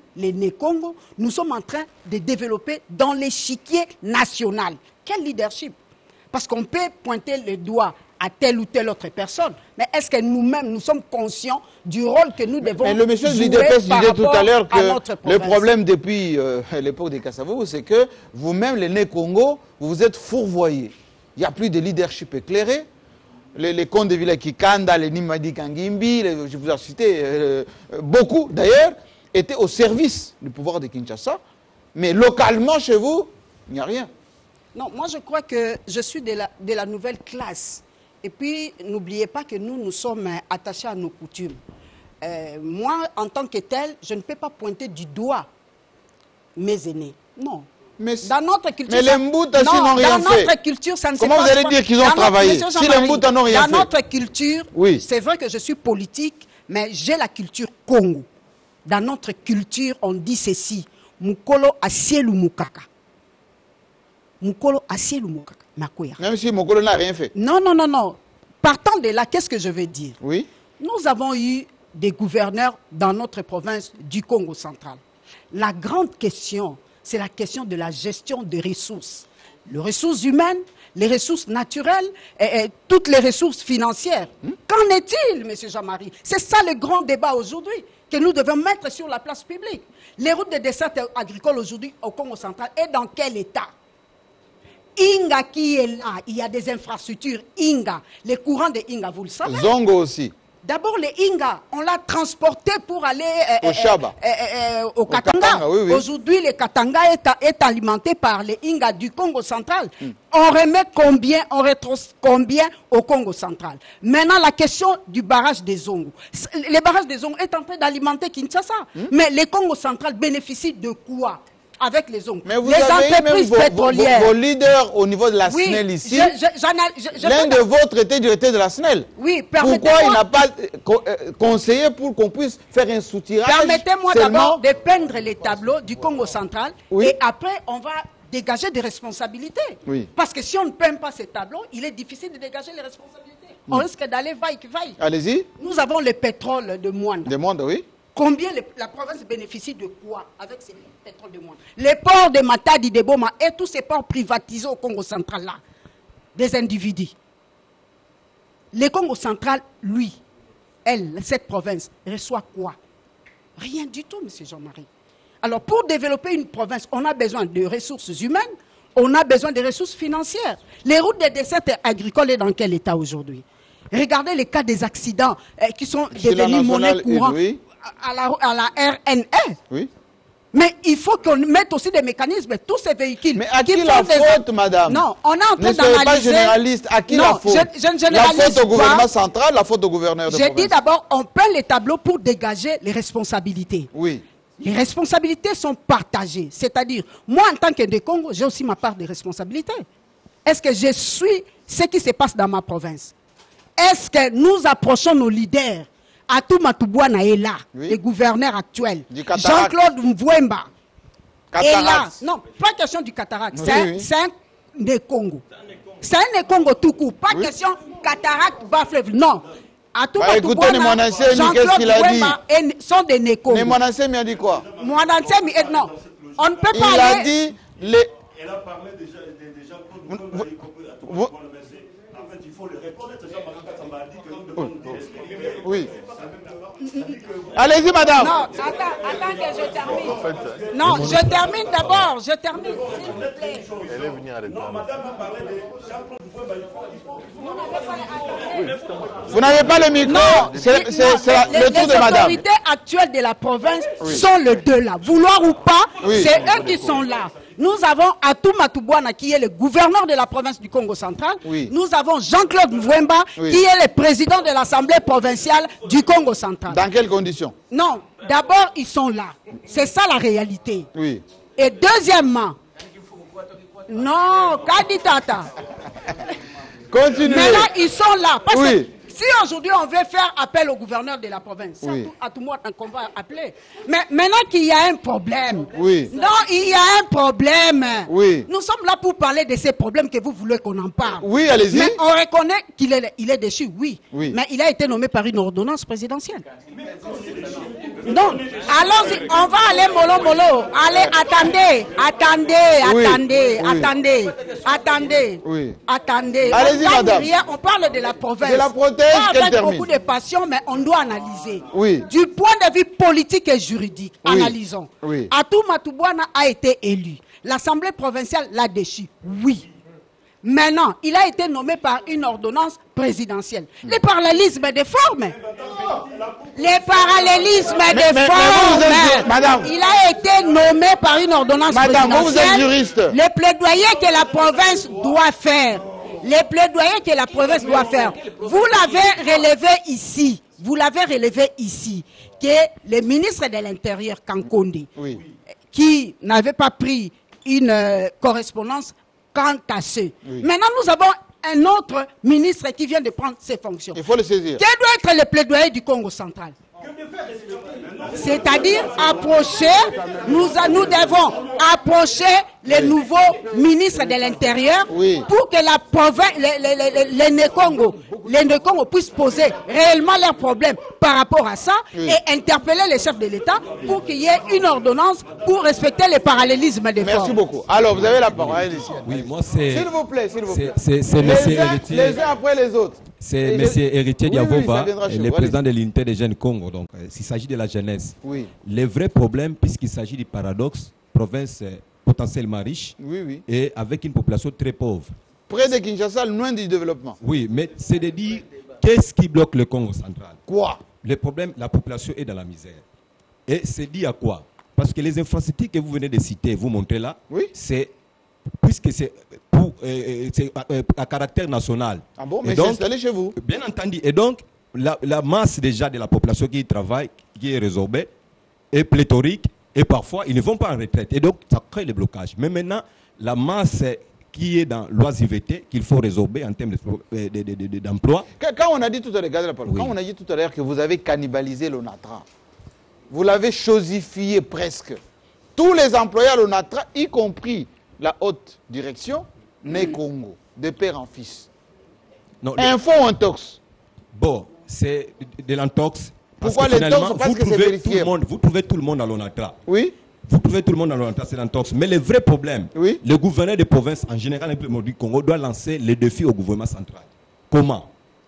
les Né-Congo, nous sommes en train de développer dans l'échiquier national. Quel leadership? Parce qu'on peut pointer le doigt à telle ou telle autre personne, mais est-ce que nous-mêmes, nous sommes conscients du rôle que nous devons jouer? Mais le monsieur du DPS disait tout à l'heure que le problème depuis l'époque des Kassavou, c'est que vous-même, les Né-Congo, vous vous êtes fourvoyés. Il n'y a plus de leadership éclairé. Les comptes de Villa Kikanda, les Nimadi Kangimbi, je vous ai cité beaucoup d'ailleurs, étaient au service du pouvoir de Kinshasa. Mais localement, chez vous, il n'y a rien. Non, moi je crois que je suis de la nouvelle classe. Et puis, n'oubliez pas que nous sommes attachés à nos coutumes. Moi, en tant que tel, je ne peux pas pointer du doigt mes aînés. Non. Mais dans notre culture, les Mbouta n'ont rien fait. Dans notre culture, ça ne se passe pas. Comment vous allez dire qu'ils ont travaillé si les Mbouta n'ont rien fait? Dans notre culture, oui. C'est vrai que je suis politique, mais j'ai la culture Congo. Dans notre culture, on dit ceci. Mukolo asielu mukaka. Mukolo asielu mukaka. Makoya. Même si Mukolo n'a rien fait. Non, non, non, non. Partant de là, qu'est-ce que je veux dire? Oui. Nous avons eu des gouverneurs dans notre province du Congo central. La grande question, c'est la question de la gestion des ressources. Les ressources humaines, les ressources naturelles et toutes les ressources financières. Qu'en est-il, M. Jean-Marie? C'est ça le grand débat aujourd'hui que nous devons mettre sur la place publique. Les routes de dessert agricole aujourd'hui au Congo central est dans quel état? Inga qui est là, il y a des infrastructures. Inga, les courants de Inga, vous le savez. Zongo aussi. D'abord, les Inga, on l'a transporté pour aller au Chaba, au Katanga. Oui, oui. Aujourd'hui, le Katanga est alimenté par les Inga du Congo central. On remet combien, on retrouve combien au Congo central? Maintenant, la question du barrage des Zongo. Le barrage des Zongo est en train d'alimenter Kinshasa. Mais le Congo central bénéficie de quoi? Avec les Zongo. Mais vous les avez entreprises pétrolières. Vos leaders au niveau de la SNEL ici, l'un de vôtres était directeur de la SNEL. Oui, pourquoi il n'a pas conseillé pour qu'on puisse faire un soutirage? Permettez-moi d'abord de peindre les tableaux du Congo central et après on va dégager des responsabilités. Oui. Parce que si on ne peint pas ces tableaux, il est difficile de dégager les responsabilités. On risque d'aller vaille que vaille. Allez-y. Nous avons le pétrole de Mwanda. De Mwanda, oui. Combien la province bénéficie de quoi avec ces pétroles de Mwanda? Les ports de Matadi, de Boma et tous ces ports privatisés au Congo central là, des individus. Le Congo central, lui, cette province, reçoit quoi? Rien du tout, M. Jean-Marie. Alors, pour développer une province, on a besoin de ressources humaines, on a besoin de ressources financières. Les routes des desserts agricoles sont dans quel état aujourd'hui? Regardez les cas des accidents qui sont devenus monnaie courante à la RNE. Oui. Mais il faut qu'on mette aussi des mécanismes, tous ces véhicules. Mais à qui la faute, madame? Non, on est en train d'analyser. Ne soyez pas généraliste. À qui la faute? Je ne généralise pas. La faute au gouvernement central, la faute au gouverneur de province. J'ai dit d'abord, on peint les tableaux pour dégager les responsabilités. Oui. Les responsabilités sont partagées. C'est-à-dire, moi, en tant que de Congo, j'ai aussi ma part de responsabilité. Est-ce que je suis ce qui se passe dans ma province? Est-ce que nous approchons nos leaders? Atou Matoubouana est là, le gouverneur actuel. Jean-Claude Mvouemba est là. Non, pas question du cataracte. C'est un Né-Congo. C'est un Né-Congo tout court. Pas question cataracte, bas-fleuve. Non. Atou Matoubouana, Jean-Claude Mvouemba sont des Né-Congo. Mais Mwanansemi a dit quoi? Mwanansemi, non. On ne peut pas aller... Il a dit... Elle a parlé déjà des Jean-Claude Mvouemba, en fait, il faut le reconnaître. Jean-Marie Kassamba a dit que nous devons nous respecter. Oui. Allez-y, madame. Non, attends que je termine. Non, je termine d'abord. Je termine, s'il vous plaît. Elle est venue à l'écran. Non, madame a parlé de Jean-Claude Mvouemba. Vous n'avez pas le micro. C'est le tour de madame. Les autorités actuelles de la province sont les deux là. Vouloir ou pas, c'est eux qui sont là. Nous avons Atou Matoubouana qui est le gouverneur de la province du Congo central. Oui. Nous avons Jean-Claude Mvouemba qui est le président de l'Assemblée provinciale du Congo central. Dans quelles conditions? Non, d'abord ils sont là. C'est ça la réalité. Oui. Et deuxièmement, non, Kaditata. Continuez. Maintenant ils sont là. Parce que si aujourd'hui on veut faire appel au gouverneur de la province, c'est à tout le monde qu'on va appeler. Mais maintenant qu'il y a un problème, non, il y a un problème. Nous sommes là pour parler de ces problèmes que vous voulez qu'on en parle. Oui, allez-y. Mais on reconnaît qu'il est déchu, oui. Mais il a été nommé par une ordonnance présidentielle. Non, allons-y, on va aller mollo. Allez, attendez. Oui. Attendez. Allez-y, On madame. rien, on parle de la province. De la prothèse Pas qu'elle avec termine. beaucoup de passion, mais on doit analyser. Oui. Du point de vue politique et juridique, Oui. analysons. Oui. Atou Matouboana a été élu. L'Assemblée provinciale l'a déchu. Oui. Maintenant, il a été nommé par une ordonnance présidentielle. Les parallélismes des formes. Les parallélismes des formes. Madame. Il a été nommé par une ordonnance Madame, présidentielle. vous êtes juriste. Les plaidoyers que la province doit faire. Les plaidoyers que la province doit faire. Vous l'avez relevé ici. Vous l'avez relevé ici. Que le ministre de l'Intérieur, Kankonde, Oui. qui n'avait pas pris une correspondance quant à ce. Oui. Maintenant, nous avons un autre ministre qui vient de prendre ses fonctions. Il faut le saisir. Quel doit être le plaidoyer du Congo central? C'est-à-dire approcher, nous devons approcher les nouveaux ministres de l'Intérieur pour que la province, les Né-Congo puissent poser réellement leurs problèmes par rapport à ça et interpeller les chefs de l'État pour qu'il y ait une ordonnance pour respecter les parallélismes des formes. Merci beaucoup. Alors, vous avez la parole. Allez-y. Oui, moi c'est... S'il vous plaît, s'il vous plaît. C'est monsieur Héritier. Les uns après les autres. C'est monsieur Héritier Diavova, le président de l'unité des jeunes Congo. Donc, s'il s'agit de la jeunesse, les vrais problèmes, puisqu'il s'agit du paradoxe, province potentiellement riche et avec une population très pauvre. Près de Kinshasa, loin du développement. Oui, mais c'est de dire qu'est-ce qui bloque le Congo central? Quoi? Le problème, la population est dans la misère. Et c'est dit à quoi? Parce que les infrastructures que vous venez de citer, vous montrez là, c'est puisque c'est à caractère national. Ah bon, mais c'est installé chez vous? Bien entendu. Et donc, la masse déjà de la population qui travaille, qui est résorbée, est pléthorique, et parfois, ils ne vont pas en retraite. Et donc, ça crée le blocage. Mais maintenant, la masse qui est dans l'oisiveté, qu'il faut résorber en termes d'emploi. Quand on a dit tout à l'heure, quand on a dit tout à l'heure que vous avez cannibalisé l'ONATRA, vous l'avez chosifié presque. Tous les employés à l'ONATRA, y compris la haute direction, Né-Congo, de père en fils. Non, Info ou intox? Bon, c'est de l'intox. Pourquoi l'intox? Parce que c'est vérifié. Vous trouvez tout le monde à l'ONATRA. Oui. Vous trouvez tout le monde à l'ONATRA, c'est l'intox. Mais le vrai problème, le gouverneur des provinces, en général, du Congo, doit lancer les défis au gouvernement central. Comment?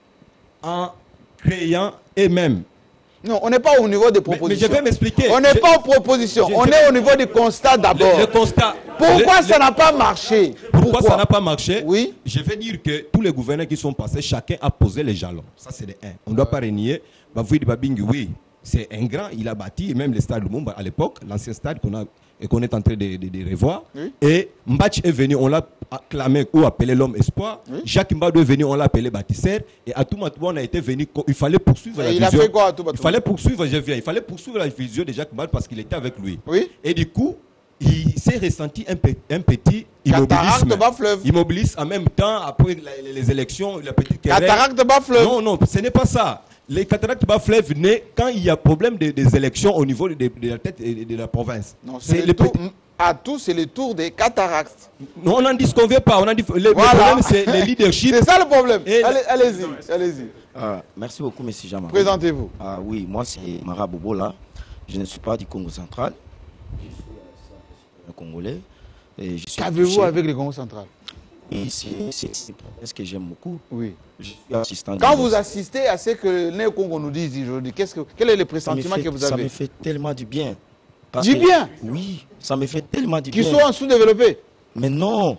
En créant et même. Non, on n'est pas au niveau des propositions. Mais je vais m'expliquer. On n'est pas aux propositions. On est au niveau du constat d'abord. Le constat. Pourquoi ça n'a pas marché? Pourquoi ça n'a pas marché? Oui. Je vais dire que tous les gouverneurs qui sont passés, chacun a posé les jalons. Ça, c'est le 1. On ne doit pas renier. Bavoui Babingi, oui, c'est un grand. Il a bâti, et même le stade Lumumba à l'époque, l'ancien stade qu'on est en train de revoir. Oui. Et Mbach est venu, on l'a acclamé ou appelé l'homme espoir. Oui. Jacques Mbadou est venu, on l'a appelé bâtisseur. Et Atoumatoua, on a été venu, il fallait poursuivre la vision. Il a fait quoi, Atoumatoua? Il fallait poursuivre, il fallait poursuivre la vision de Jacques Mbadou parce qu'il était avec lui. Oui. Et du coup, il s'est ressenti un petit immobilisme. Immobilisme en même temps, après les élections, la petite querelle. Cataracte bas fleuve. Non, ce n'est pas ça. Les cataractes bas fleuve naissent quand il y a problème des élections au niveau de la tête et de la province. Non, c'est le tour. À tous, c'est le tour des cataractes. Non, on n'en disconvient pas. On en dit, le problème, c'est le leadership. C'est ça le problème. Allez-y. Merci beaucoup, M. Jamar. Présentez-vous. Oui, moi, c'est Mara Bobola. Je ne suis pas du Congo central. Je suis un Congolais. Qu'avez-vous avec le Congo central? C'est une province que j'aime beaucoup. Oui. Je suis assistant. Quand vous assistez à ce que le Congo nous dit aujourd'hui, quel est le pressentiment que vous avez? Ça me fait tellement du bien. Du bien? Oui, ça me fait tellement du bien. Qu'ils soient en sous-développés? Mais non,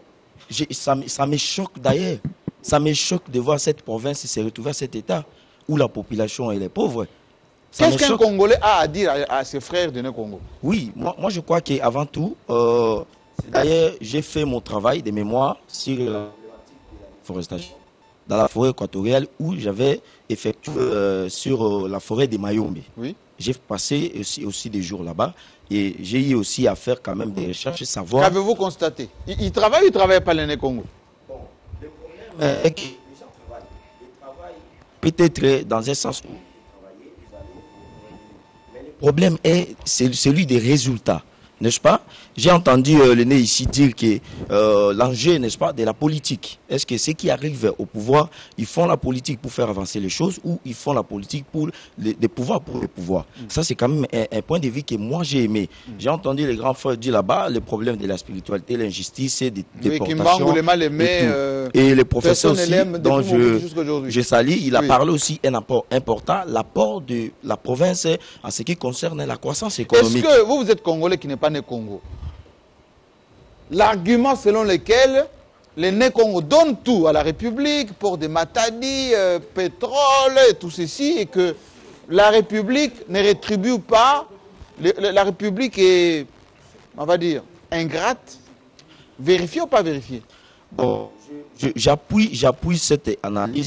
ça me choque d'ailleurs. Ça me choque de voir cette province se retrouver à cet état où la population elle est pauvre. Qu'est-ce qu'un Congolais a à dire à ses frères de Né-Congo? Oui, moi je crois qu'avant tout, d'ailleurs j'ai fait mon travail de mémoire sur la forestation dans la forêt équatoriale où j'avais effectué sur la forêt de Mayombe. Oui. J'ai passé aussi des jours là-bas et j'ai eu aussi à faire quand même des recherches, savoir... Qu'avez-vous constaté? Il travaille ou il ne travaille pas le Né-Congo? Bon, le problème est que les gens travaillent. Ils travaillent peut-être dans un sens où vous travaillez, mais le problème est celui des résultats. n'est-ce pas? J'ai entendu l'aîné ici dire que l'enjeu, n'est-ce pas, de la politique. Est-ce que ceux qui arrivent au pouvoir, ils font la politique pour faire avancer les choses ou ils font la politique pour des pouvoirs pour le pouvoir? Ça, c'est quand même un point de vue que moi j'ai aimé. J'ai entendu les grands frères dire là-bas le problème de la spiritualité, l'injustice, des déportations et les professeurs aussi, dont je salue, il a parlé aussi un apport important, l'apport de la province en ce qui concerne la croissance économique. Est-ce que vous êtes Congolais qui n'est pas né Congo? L'argument selon lequel les nés Congo donnent tout à la République pour des Matadi, pétrole et tout ceci, et que la République ne rétribue pas, la République est, on va dire, ingrate. Vérifié ou pas vérifié? Bon, j'appuie cette analyse.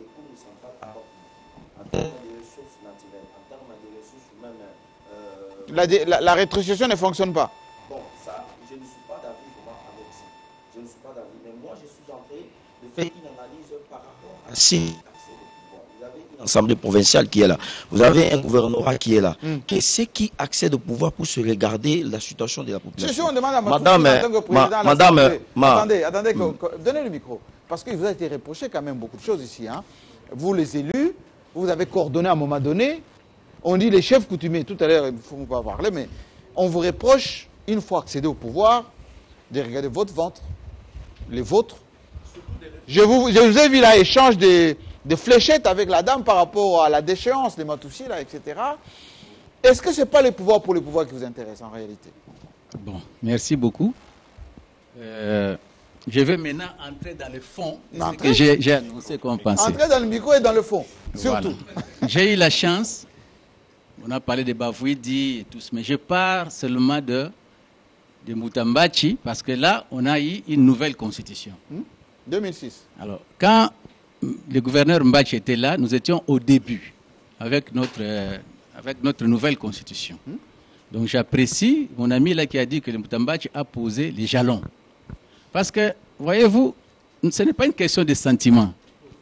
La rétrocession ne fonctionne pas. Bon, ça, je ne suis pas d'avis avec ça. Je ne suis pas d'avis. Mais moi, je suis en train de faire une analyse par rapport à si. Vous avez une assemblée provinciale qui est là. Vous avez un gouvernorat qui est là. Qu'est-ce qui accède au pouvoir pour se regarder la situation de la population? Si on demande à Madame, attendez, donnez le micro. Parce qu'il vous a été reproché quand même beaucoup de choses ici. Hein. Vous, les élus, vous avez coordonné à un moment donné. On dit les chefs coutumiers, tout à l'heure, il ne faut pas parler, mais on vous reproche, une fois accédé au pouvoir, de regarder votre ventre, les vôtres. Je vous ai vu là, échange de fléchettes avec la dame par rapport à la déchéance, les Matoussi, là, etc. Est-ce que ce n'est pas le pouvoir pour le pouvoir qui vous intéresse en réalité? Bon, merci beaucoup. Je vais maintenant entrer dans le fond de ce que j'ai annoncé qu'on pensait. Entrer dans le micro et dans le fond, surtout. Voilà. J'ai eu la chance, on a parlé de Bafouidi et tout ça, mais je parle seulement de Mutambachi, parce que là, on a eu une nouvelle constitution. 2006. Alors, quand le gouverneur Mbachi était là, nous étions au début avec notre nouvelle constitution. Donc j'apprécie mon ami là qui a dit que le Mutambachi a posé les jalons. Parce que, voyez-vous, ce n'est pas une question de sentiment.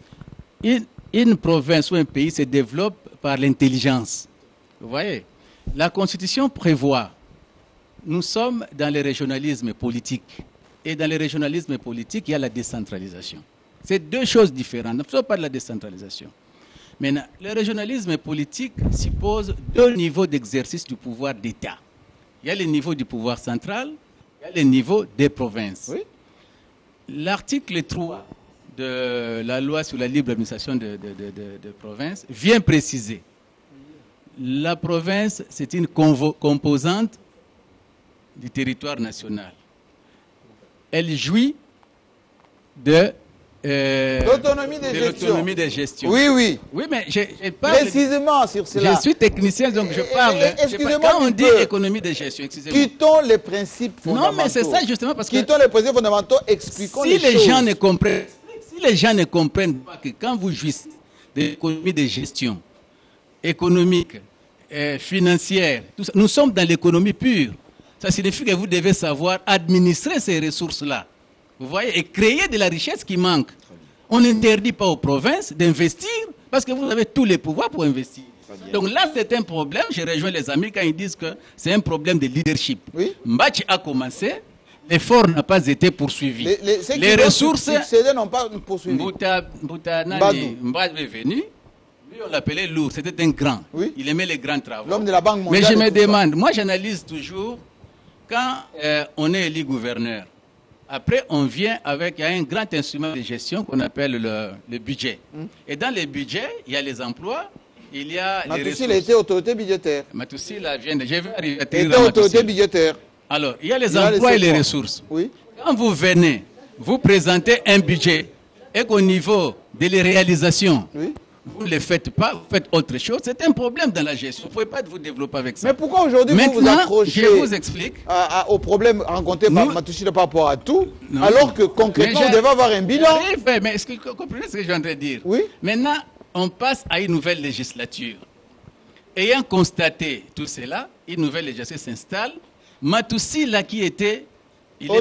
Une province ou un pays se développe par l'intelligence. Vous voyez, la Constitution prévoit, nous sommes dans le régionalisme politique. Et dans le régionalisme politique, il y a la décentralisation. C'est deux choses différentes. Ne faisons pas de la décentralisation. Maintenant, le régionalisme politique suppose deux niveaux d'exercice du pouvoir d'État. Il y a le niveau du pouvoir central, il y a le niveau des provinces. Oui. L'article 3 de la loi sur la libre administration de province vient préciser la province, c'est une composante du territoire national. Elle jouit de l'autonomie de gestion. Oui, oui. Oui, mais je parle précisément sur cela. Je suis technicien, donc je parle. Quand on dit économie de gestion, excusez-moi. Quittons les principes fondamentaux. Non, mais c'est ça justement parce que quittons les principes fondamentaux, expliquons les choses. Si les gens ne comprennent pas que quand vous jouissez de l'économie de gestion économique, financière, tout ça, nous sommes dans l'économie pure. Ça signifie que vous devez savoir administrer ces ressources-là. Vous voyez, et créer de la richesse qui manque. On n'interdit pas aux provinces d'investir parce que vous avez tous les pouvoirs pour investir. Donc là, c'est un problème. Je rejoins les amis quand ils disent que c'est un problème de leadership. Oui. Mbachi a commencé, l'effort n'a pas été poursuivi. Les ressources n'ont pas poursuivi. Mbadou est venu. Lui, on l'appelait lourd. C'était un grand. Oui. Il aimait les grands travaux. L'homme de la Banque mondiale. Mais je me demande, moi j'analyse toujours, quand on est élu gouverneur, après on vient avec un grand instrument de gestion qu'on appelle le budget. Et dans le budget, il y a les emplois, il y a les ressources. Matoussi, il était autorité budgétaire. Matoussi, là, vient de... Je vais arriver à il était autorité budgétaire. Alors, il y a les emplois et les ressources. Oui. Quand vous venez, vous présentez un budget et qu'au niveau de les réalisations, oui, vous ne le faites pas, vous faites autre chose, c'est un problème dans la gestion. Vous ne pouvez pas vous développer avec ça. Mais pourquoi aujourd'hui vous vous accrochez je vous explique, aux problèmes rencontrés par Matoussi par rapport à tout, alors que concrètement, on devait avoir un bilan? Mais est-ce que vous comprenez ce que je viens de dire? Oui. Maintenant, on passe à une nouvelle législature. Ayant constaté tout cela, une nouvelle législature s'installe. Matoussi, là, qui était... il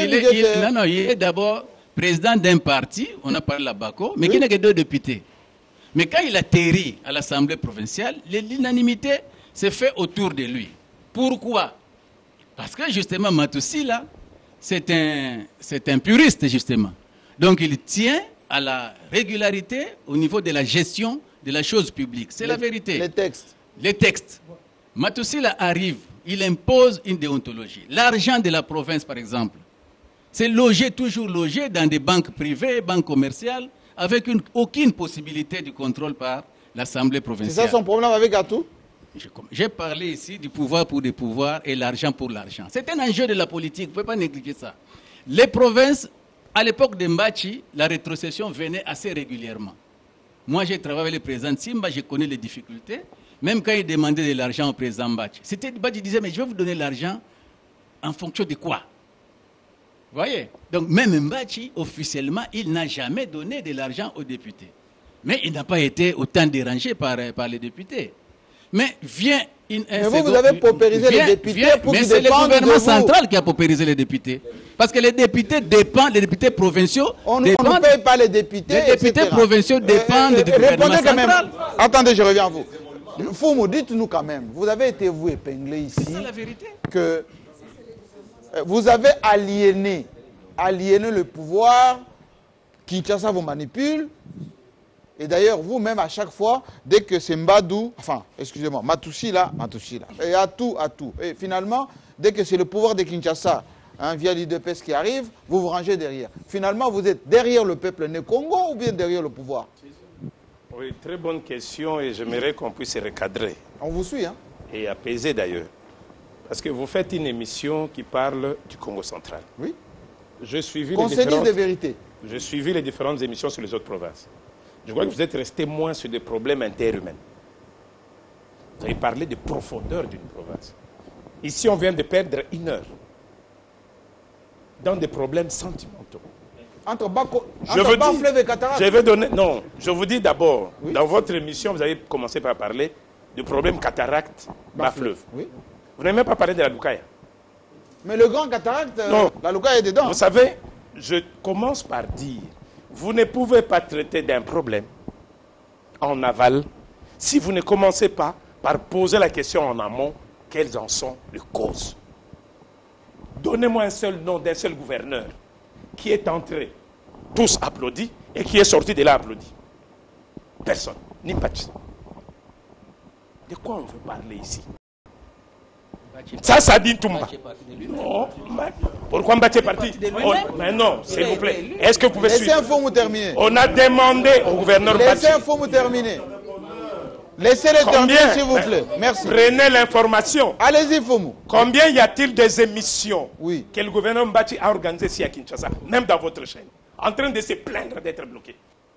est d'abord président d'un parti, on a parlé la BACO, mais qui n'a que 2 députés. Mais quand il atterrit à l'Assemblée provinciale, l'unanimité s'est faite autour de lui. Pourquoi? Parce que justement, Matoussi, là, c'est un puriste, justement. Donc il tient à la régularité au niveau de la gestion de la chose publique. C'est la vérité. Les textes. Les textes. Matoussi, là, arrive, il impose une déontologie. L'argent de la province, par exemple, c'est toujours logé dans des banques privées, banques commerciales, avec aucune possibilité de contrôle par l'Assemblée provinciale. C'est ça son problème avec Atou? J'ai parlé ici du pouvoir pour des pouvoirs et l'argent pour l'argent. C'est un enjeu de la politique, vous ne pouvez pas négliger ça. Les provinces, à l'époque de Mbachi, la rétrocession venait assez régulièrement. Moi, j'ai travaillé avec le président Simba, je connais les difficultés. Même quand il demandait de l'argent au président Mbachi, Mbachi disait, mais je vais vous donner l'argent en fonction de quoi? Vous voyez? Donc même Mbachi, officiellement, il n'a jamais donné de l'argent aux députés. Mais il n'a pas été autant dérangé par les députés. Mais vient vous avez paupérisé les députés pour qu'ils dépendent de vous. Mais c'est le gouvernement central qui a paupérisé les députés. Parce que les députés dépendent, les députés provinciaux on ne paye pas les députés. Les députés provinciaux dépendent du gouvernement central. Même. Attendez, je reviens à vous. Foumou, dites-nous quand même, vous avez été vous épinglé ici. C'est ça la vérité. Que vous avez aliéné le pouvoir, Kinshasa vous manipule. Et d'ailleurs, vous-même, à chaque fois, dès que c'est Mbadou, enfin, excusez-moi, Matoussi là, et Atou. Et finalement, dès que c'est le pouvoir de Kinshasa, via l'IDPS qui arrive, vous vous rangez derrière. Finalement, vous êtes derrière le peuple né Congo ou bien derrière le pouvoir? Oui, très bonne question et j'aimerais qu'on puisse recadrer. On vous suit, hein? Et apaiser d'ailleurs. Parce que vous faites une émission qui parle du Congo central. Oui. J'ai suivi qu'on se dise des vérités. J'ai suivi les différentes émissions sur les autres provinces. Je crois que vous êtes resté moins sur des problèmes interhumains. Vous avez parlé de profondeur d'une province. Ici, on vient de perdre 1 heure dans des problèmes sentimentaux. Entre Bas-Fleuve et Cataracte. Je vais donner. Non, je vous dis d'abord, oui. Dans votre émission, vous avez commencé par parler du problème cataracte Bas-Fleuve. Oui. Vous n'avez même pas parlé de la Lukaya. Mais le grand cataracte, la Lukaya est dedans. Vous savez, je commence par dire, vous ne pouvez pas traiter d'un problème en aval si vous ne commencez pas par poser la question en amont, quelles en sont les causes. Donnez-moi un seul nom d'un seul gouverneur qui est entré, tous applaudis, et qui est sorti de là applaudi. Personne, ni Mbachi. De quoi on veut parler ici? Ça dit Toumba. Non, pourquoi Mbachi est parti? Mais non, s'il vous plaît. Est-ce que vous pouvez suivre? Laissez un faux vous terminer. On a demandé au gouverneur Mbachi. Laissez un faux vous terminer. Laissez-les terminer, s'il vous plaît. Merci. Prenez l'information. Allez-y, Foumou. Combien y a-t-il des émissions que le gouverneur Mbachi a organisées ici à Kinshasa, même dans votre chaîne, en train de se plaindre d'être bloqué?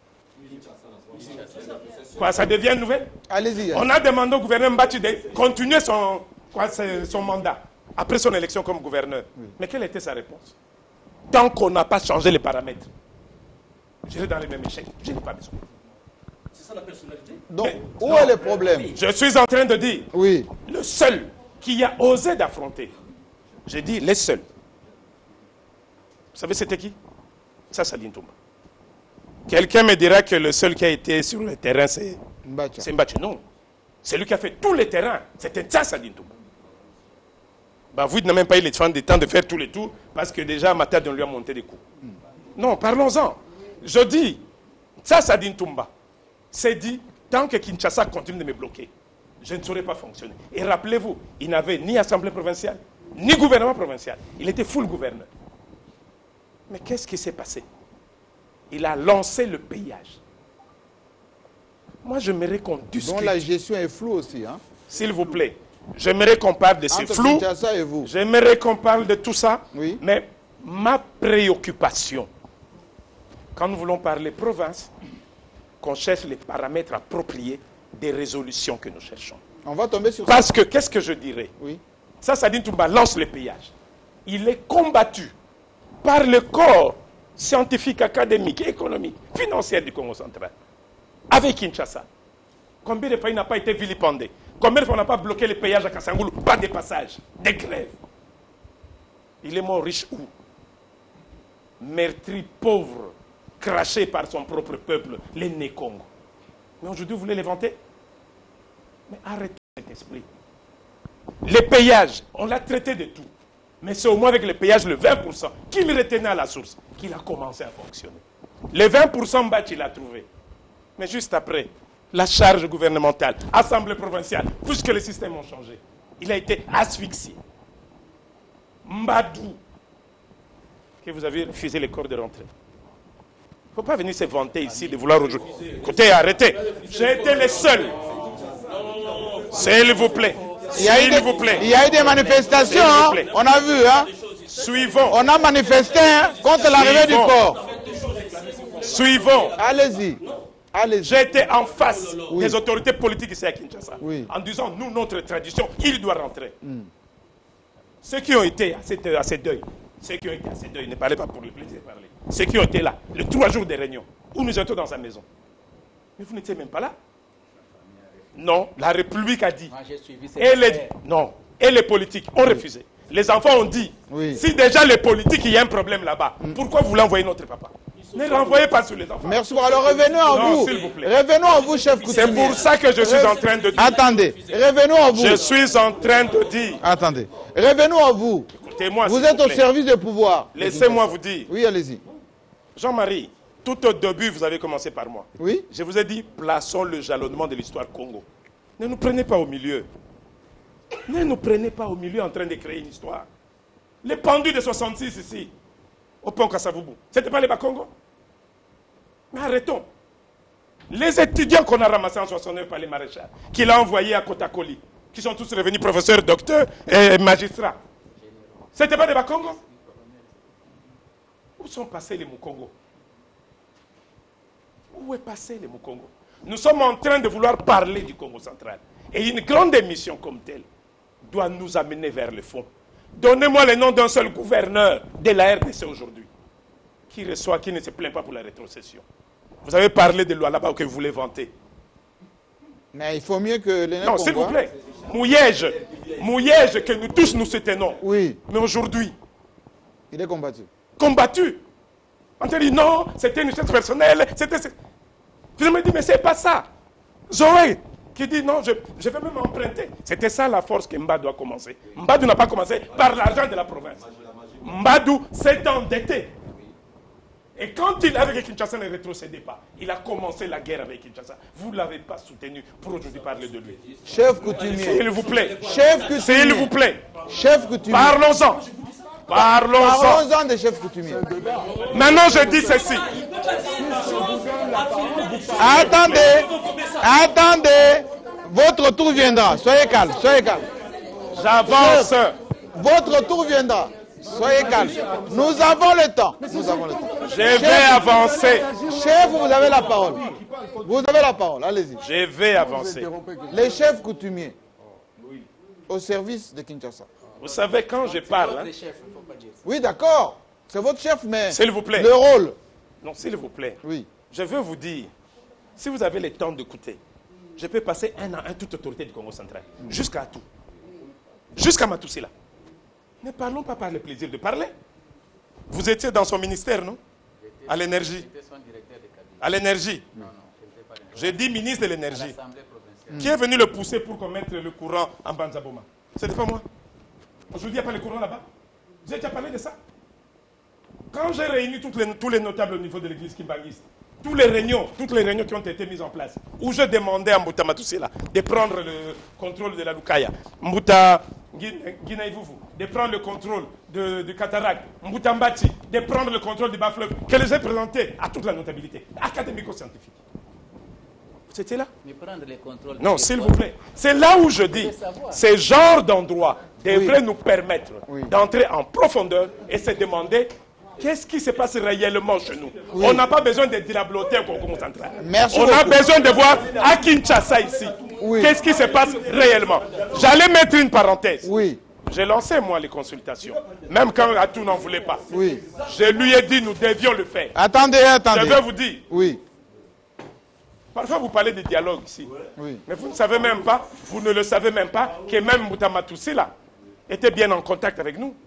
Quoi, ça devient nouvelle? Allez-y. On a demandé au gouverneur Mbachi de continuer son mandat après son élection comme gouverneur. Oui. Mais quelle était sa réponse? Tant qu'on n'a pas changé les paramètres, je vais dans les mêmes échecs. Je n'ai pas besoin. C'est ça la personnalité? Donc, où est le problème? Je suis en train de dire, oui, le seul qui a osé d'affronter, j'ai dit les seuls. Vous savez c'était qui? Ça dit Ntoumba. Quelqu'un me dira que le seul qui a été sur le terrain, c'est Mbachi. Non. C'est lui qui a fait tous les terrains. C'était ça dit Ntoumba. Bah, vous n'avez même pas eu le temps de faire tous les tours parce que déjà, Matad, on lui a monté des coups. Non, parlons-en. Je dis, ça dit Ntoumba. C'est dit, tant que Kinshasa continue de me bloquer, je ne saurais pas fonctionner. Et rappelez-vous, il n'avait ni assemblée provinciale, ni gouvernement provincial. Il était full gouverneur. Mais qu'est-ce qui s'est passé? Il a lancé le payage. Moi, j'aimerais qu'on discute. Donc la gestion est floue aussi, hein? S'il vous plaît. J'aimerais qu'on parle de ces flous. J'aimerais qu'on parle de tout ça. Oui. Mais ma préoccupation, quand nous voulons parler province, qu'on cherche les paramètres appropriés des résolutions que nous cherchons. On va tomber sur Parce que, qu'est-ce que je dirais? Oui. Ça dit Ntoumba lance le payage. Il est combattu par le corps scientifique, académique, économique, financier du Congo central. Avec Kinshasa. Combien de pays n'a pas été vilipendé? Combien de fois on n'a pas bloqué les péages à Kassangoulou? Pas de passage, des grèves. Il est mort riche où? Meurtri, pauvre, craché par son propre peuple, les Né-Congo. Mais aujourd'hui, vous voulez les vanter? Mais arrêtez cet esprit. Les péages, on l'a traité de tout. Mais c'est au moins avec le péage, le 20%, qu'il retenait à la source, qu'il a commencé à fonctionner. Les 20% Mbati, il a trouvé. Mais juste après, la charge gouvernementale, assemblée provinciale, puisque les systèmes ont changé, il a été asphyxié. Mbadou, que vous avez refusé les corps de rentrée. Il ne faut pas venir se vanter ici de vouloir aujourd'hui. Écoutez, arrêtez. J'ai été le seul. S'il vous plaît. S'il vous plaît. Il y a eu des manifestations, hein, on a vu. Hein. Suivons. On a manifesté hein, contre l'arrivée du corps. Suivons. Allez-y. J'étais en face des autorités politiques ici à Kinshasa. En disant, nous, notre tradition, il doit rentrer. Ceux qui ont été à ces deuils, ne parlez pas pour le plaisir de parler. Ceux qui ont été là, les 3 jours des réunions, où nous étions dans sa maison. Mais vous n'étiez même pas là. Non, la République a dit. Et les politiques ont refusé. Les enfants ont dit, si déjà les politiques, il y a un problème là-bas, pourquoi vous l'envoyez notre papa? Ne renvoyez pas sur les enfants. Merci. Alors revenons à vous. S'il vous plaît. Revenons à vous, chef coutumier. C'est pour ça que je suis en train de dire. Attendez. Revenons à vous. Je suis en train de dire. Attendez. Revenons à vous. Écoutez-moi. Vous êtes au service du pouvoir. Laissez-moi vous dire. Oui, allez-y. Jean-Marie, tout au début, vous avez commencé par moi. Oui. Je vous ai dit, plaçons le jalonnement de l'histoire Congo. Ne nous prenez pas au milieu. Ne nous prenez pas au milieu en train de créer une histoire. Les pendus de 66 ici, au pont Kassavubu, c'était pas les Bakongo? Mais arrêtons. Les étudiants qu'on a ramassés en 69 par les maréchals, qu'il a envoyés à Kotakoli, qui sont tous revenus professeurs, docteurs et magistrats, c'était pas des Bakongo? Où sont passés les Mukongo? Où est passé les Mukongo? Nous sommes en train de vouloir parler du Congo central. Et une grande émission comme telle doit nous amener vers le fond. Donnez-moi le nom d'un seul gouverneur de la RDC aujourd'hui qui reçoit, qui ne se plaint pas pour la rétrocession. Vous avez parlé de loi là-bas que vous voulez vanter. Mais il faut mieux que les Non, s'il vous plaît. Mouyège, que nous tous nous soutenons. Oui. Mais aujourd'hui, il est combattu. Combattu. On te dit non, c'était une chose personnelle. Je me dis, mais c'est pas ça. Zoé, qui dit non, je vais même emprunter. C'était ça la force que Mbadou a commencé. Mbadou n'a pas commencé par l'argent de la province. Mbadou s'est endetté. Et quand il, avec Kinshasa, ne rétrocédait pas, il a commencé la guerre avec Kinshasa. Vous ne l'avez pas soutenu pour aujourd'hui parler de lui. Chef coutumier. S'il vous plaît. Chef coutumier. S'il vous plaît. Chef coutumier. Parlons-en. Parlons-en des chefs coutumiers. Maintenant, je dis ceci. Attendez. Votre tour viendra. Soyez calme. J'avance. Votre tour viendra. Soyez calme. Nous avons le temps. Je vais avancer. Chef, vous avez la parole. Allez-y. Je vais avancer. Les chefs coutumiers au service de Kinshasa. Vous savez, quand je parle... Hein, oui, d'accord. C'est votre chef, mais... S'il vous plaît. Le rôle. Non, s'il vous plaît. Oui. Je veux vous dire, si vous avez le temps d'écouter, je peux passer un à un toute autorité du Congo central. Jusqu'à tout. Jusqu'à Matousila. Ne parlons pas par le plaisir de parler. Vous étiez dans son ministère, non? À l'énergie. À l'énergie. J'ai dit ministre de l'énergie. Qui est venu le pousser pour qu'on mette le courant en Banzaboma? Ce n'était pas moi. Aujourd'hui, il n'y a pas le courant là-bas. Vous avez déjà parlé de ça? Quand j'ai réuni tous les notables au niveau de l'église kimbanguiste, toutes les réunions qui ont été mises en place, où je demandais à Mbouta Matousela de prendre le contrôle de la Lukaya, Mbouta Guinaïvouvou, de prendre le contrôle de Cataract, Mbouta Mbati, de prendre le contrôle du Bas-Fleuve, que les ai présentés à toute la notabilité, académico-scientifique. C'était là? Non, s'il vous plaît. C'est là où je dis, ce genre d'endroit devrait nous permettre d'entrer en profondeur et se demander qu'est-ce qui se passe réellement chez nous. On n'a pas besoin de dilabloter au Congo central. On a besoin de voir à Kinshasa ici. Qu'est-ce qui se passe réellement. J'allais mettre une parenthèse. J'ai lancé, moi, les consultations. Même quand Atou n'en voulait pas. Je lui ai dit, nous devions le faire. Attendez. Je vais vous dire. Oui. Parfois, vous parlez de dialogue ici. Mais vous ne savez même pas, vous ne le savez même pas, que même Mbouta Matousela était bien en contact avec nous.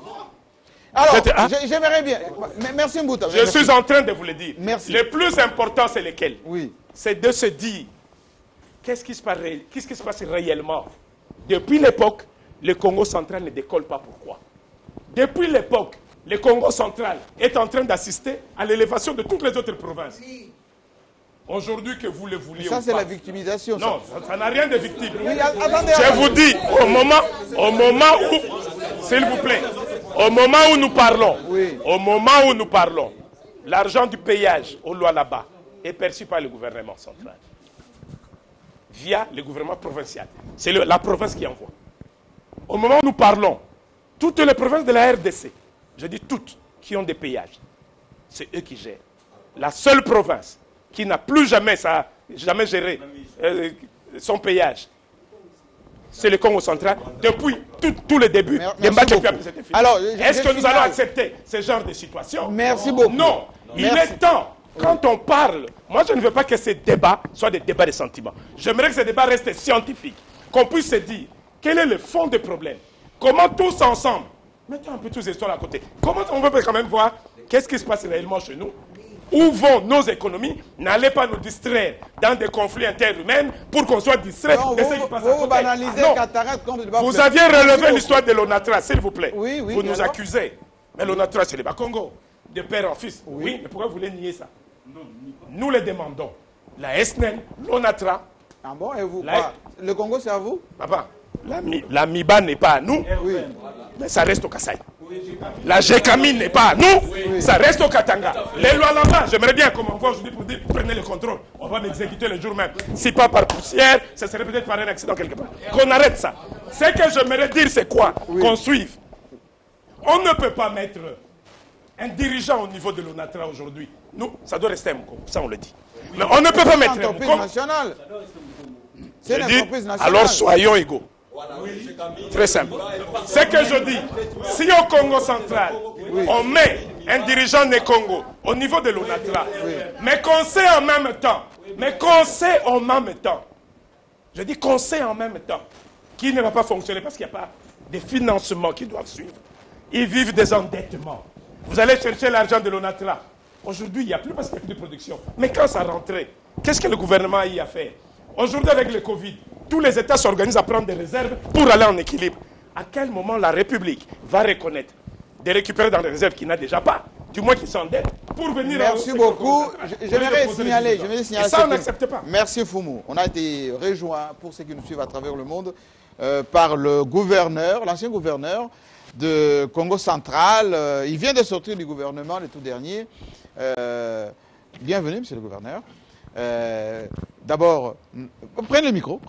Alors, j'aimerais bien. Merci Mbouta. Je suis en train de vous le dire. Merci. Le plus important, c'est lequel? Oui. C'est de se dire, qu'est-ce qui se passe réellement? Depuis l'époque, le Congo central ne décolle pas. Pourquoi? Depuis l'époque, le Congo central est en train d'assister à l'élévation de toutes les autres provinces. Aujourd'hui, que vous le vouliez ou pas. Ça, c'est la victimisation. Non, ça n'a rien de victime. Oui, attendez, je vous dis, au moment où, s'il vous plaît, au moment où nous parlons, l'argent du payage au Lualaba est perçu par le gouvernement central via le gouvernement provincial. C'est la province qui envoie. Au moment où nous parlons, toutes les provinces de la RDC, je dis toutes, qui ont des péages, c'est eux qui gèrent. La seule province qui n'a plus jamais géré son péage, c'est le Congo central, depuis tout le début des matchs depuis après cette fini. Alors, est-ce que nous allons accepter ce genre de situation? Merci beaucoup. Non. Il est temps, quand on parle, moi je ne veux pas que ces débats soient des débats de sentiments. J'aimerais que ces débats restent scientifiques, qu'on puisse se dire quel est le fond des problèmes. Comment tous ensemble, mettons un peu toutes ces histoires à côté, comment on peut quand même voir qu'est-ce qui se passe réellement chez nous? Où vont nos économies? N'allez pas nous distraire dans des conflits interhumains pour qu'on soit distrait de ce qui passe à côté. Vous aviez relevé l'histoire de l'ONATRA, s'il vous plaît. Vous nous accusez. Mais l'ONATRA, c'est le Bas-Congo, de père en fils. Oui, mais pourquoi vous voulez nier ça? Nous le demandons. La SNEL, l'ONATRA. Ah bon, et vous, le Congo, c'est à vous? Papa, la MIBA n'est pas à nous, mais ça reste au Kasaï. La GECAMI n'est pas à nous, ça reste au Katanga. Les lois là-bas, j'aimerais bien qu'on m'envoie aujourd'hui pour dire prenez le contrôle, on va m'exécuter le jour même. Si pas par poussière, ça serait peut-être par un accident quelque part. Qu'on arrête ça. Ce que j'aimerais dire, c'est quoi? Qu'on suive. On ne peut pas mettre un dirigeant au niveau de l'ONATRA aujourd'hui. Nous, ça doit rester un Moko, ça on le dit. Mais on ne peut pas mettre un Moko. C'est une entreprise nationale. Alors soyons égaux. Très simple. C'est que je dis, si au Congo central, on met un dirigeant des Congo au niveau de l'ONATRA, mais qu'on sait en même temps, je dis qu'on sait en même temps, qu'il ne va pas fonctionner parce qu'il n'y a pas de financements qui doivent suivre. Ils vivent des endettements. Vous allez chercher l'argent de l'ONATRA. Aujourd'hui, il n'y a plus parce qu'il n'y a plus de production. Mais quand ça rentrait, qu'est-ce que le gouvernement y a fait? Aujourd'hui, avec le Covid, tous les États s'organisent à prendre des réserves pour aller en équilibre. À quel moment la République va reconnaître de récupérer dans les réserves qu'il n'a déjà pas, du moins qu'il s'endette, pour venir... Merci beaucoup. Je vais signaler. Et ça, on n'accepte pas. Merci Foumou. On a été rejoint, pour ceux qui nous suivent à travers le monde, par le gouverneur, l'ancien gouverneur de Congo central. Il vient de sortir du gouvernement, le tout dernier. Bienvenue, monsieur le gouverneur. D'abord, prenez le micro.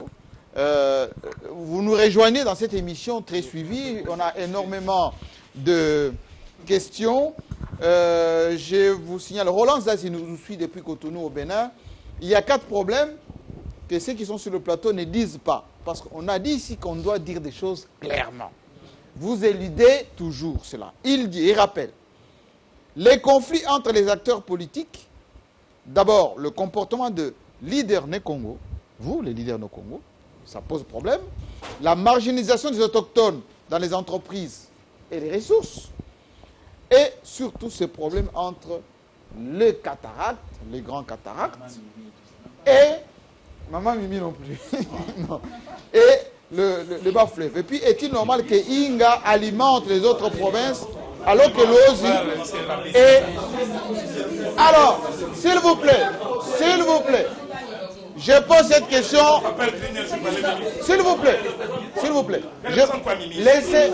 Vous nous rejoignez dans cette émission très suivie. On a énormément de questions. Je vous signale, Roland Zazi nous suit depuis Cotonou au Bénin. Il y a 4 problèmes que ceux qui sont sur le plateau ne disent pas. Parce qu'on a dit ici qu'on doit dire des choses clairement. Vous éludez toujours cela. Il rappelle, les conflits entre les acteurs politiques, d'abord, le comportement de leaders né Congo, vous, les leaders né Congo, ça pose problème. La marginalisation des autochtones dans les entreprises et les ressources. Et surtout ce problème entre les cataractes, les grands cataractes, et... Maman Mimi non plus. Non. Et le bas fleuve. Et puis, est-il normal que Inga alimente les autres provinces alors que l'Ozi est... Alors, s'il vous plaît, je pose cette question. S'il vous plaît. Laissez,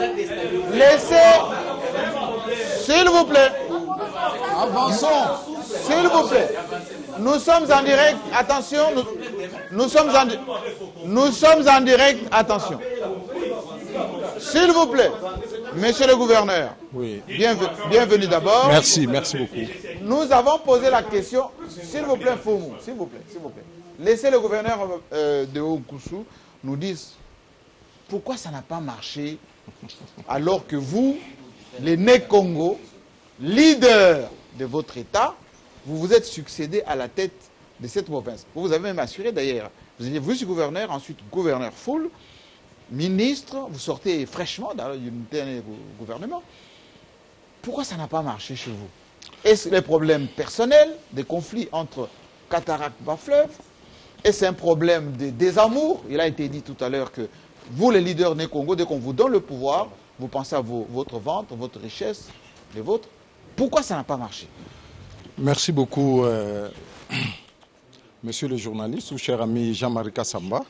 s'il vous plaît. Avançons. S'il vous plaît. Nous sommes en direct. Attention. Nous sommes en direct. Attention. S'il vous plaît. Monsieur le gouverneur. Oui. Bienvenue d'abord. Merci beaucoup. Nous avons posé la question. S'il vous plaît, Foumou. S'il vous plaît. Laissez le gouverneur de Haut-Koussou nous dire pourquoi ça n'a pas marché alors que vous, les Né Congo, leader de votre État, vous vous êtes succédé à la tête de cette province. Vous avez même assuré d'ailleurs. Vous étiez vice-gouverneur, ensuite gouverneur full, ministre, vous sortez fraîchement dans le dernier gouvernement. Pourquoi ça n'a pas marché chez vous? Est-ce les problèmes personnels, des conflits entre cataractes et bas-fleuve? Est-ce un problème de désamour? Il a été dit tout à l'heure que vous, les leaders Né Congo, dès qu'on vous donne le pouvoir, vous pensez à votre ventre, votre richesse, les vôtres. Pourquoi ça n'a pas marché? Merci beaucoup, monsieur le journaliste ou cher ami Jean-Marie Kassamba.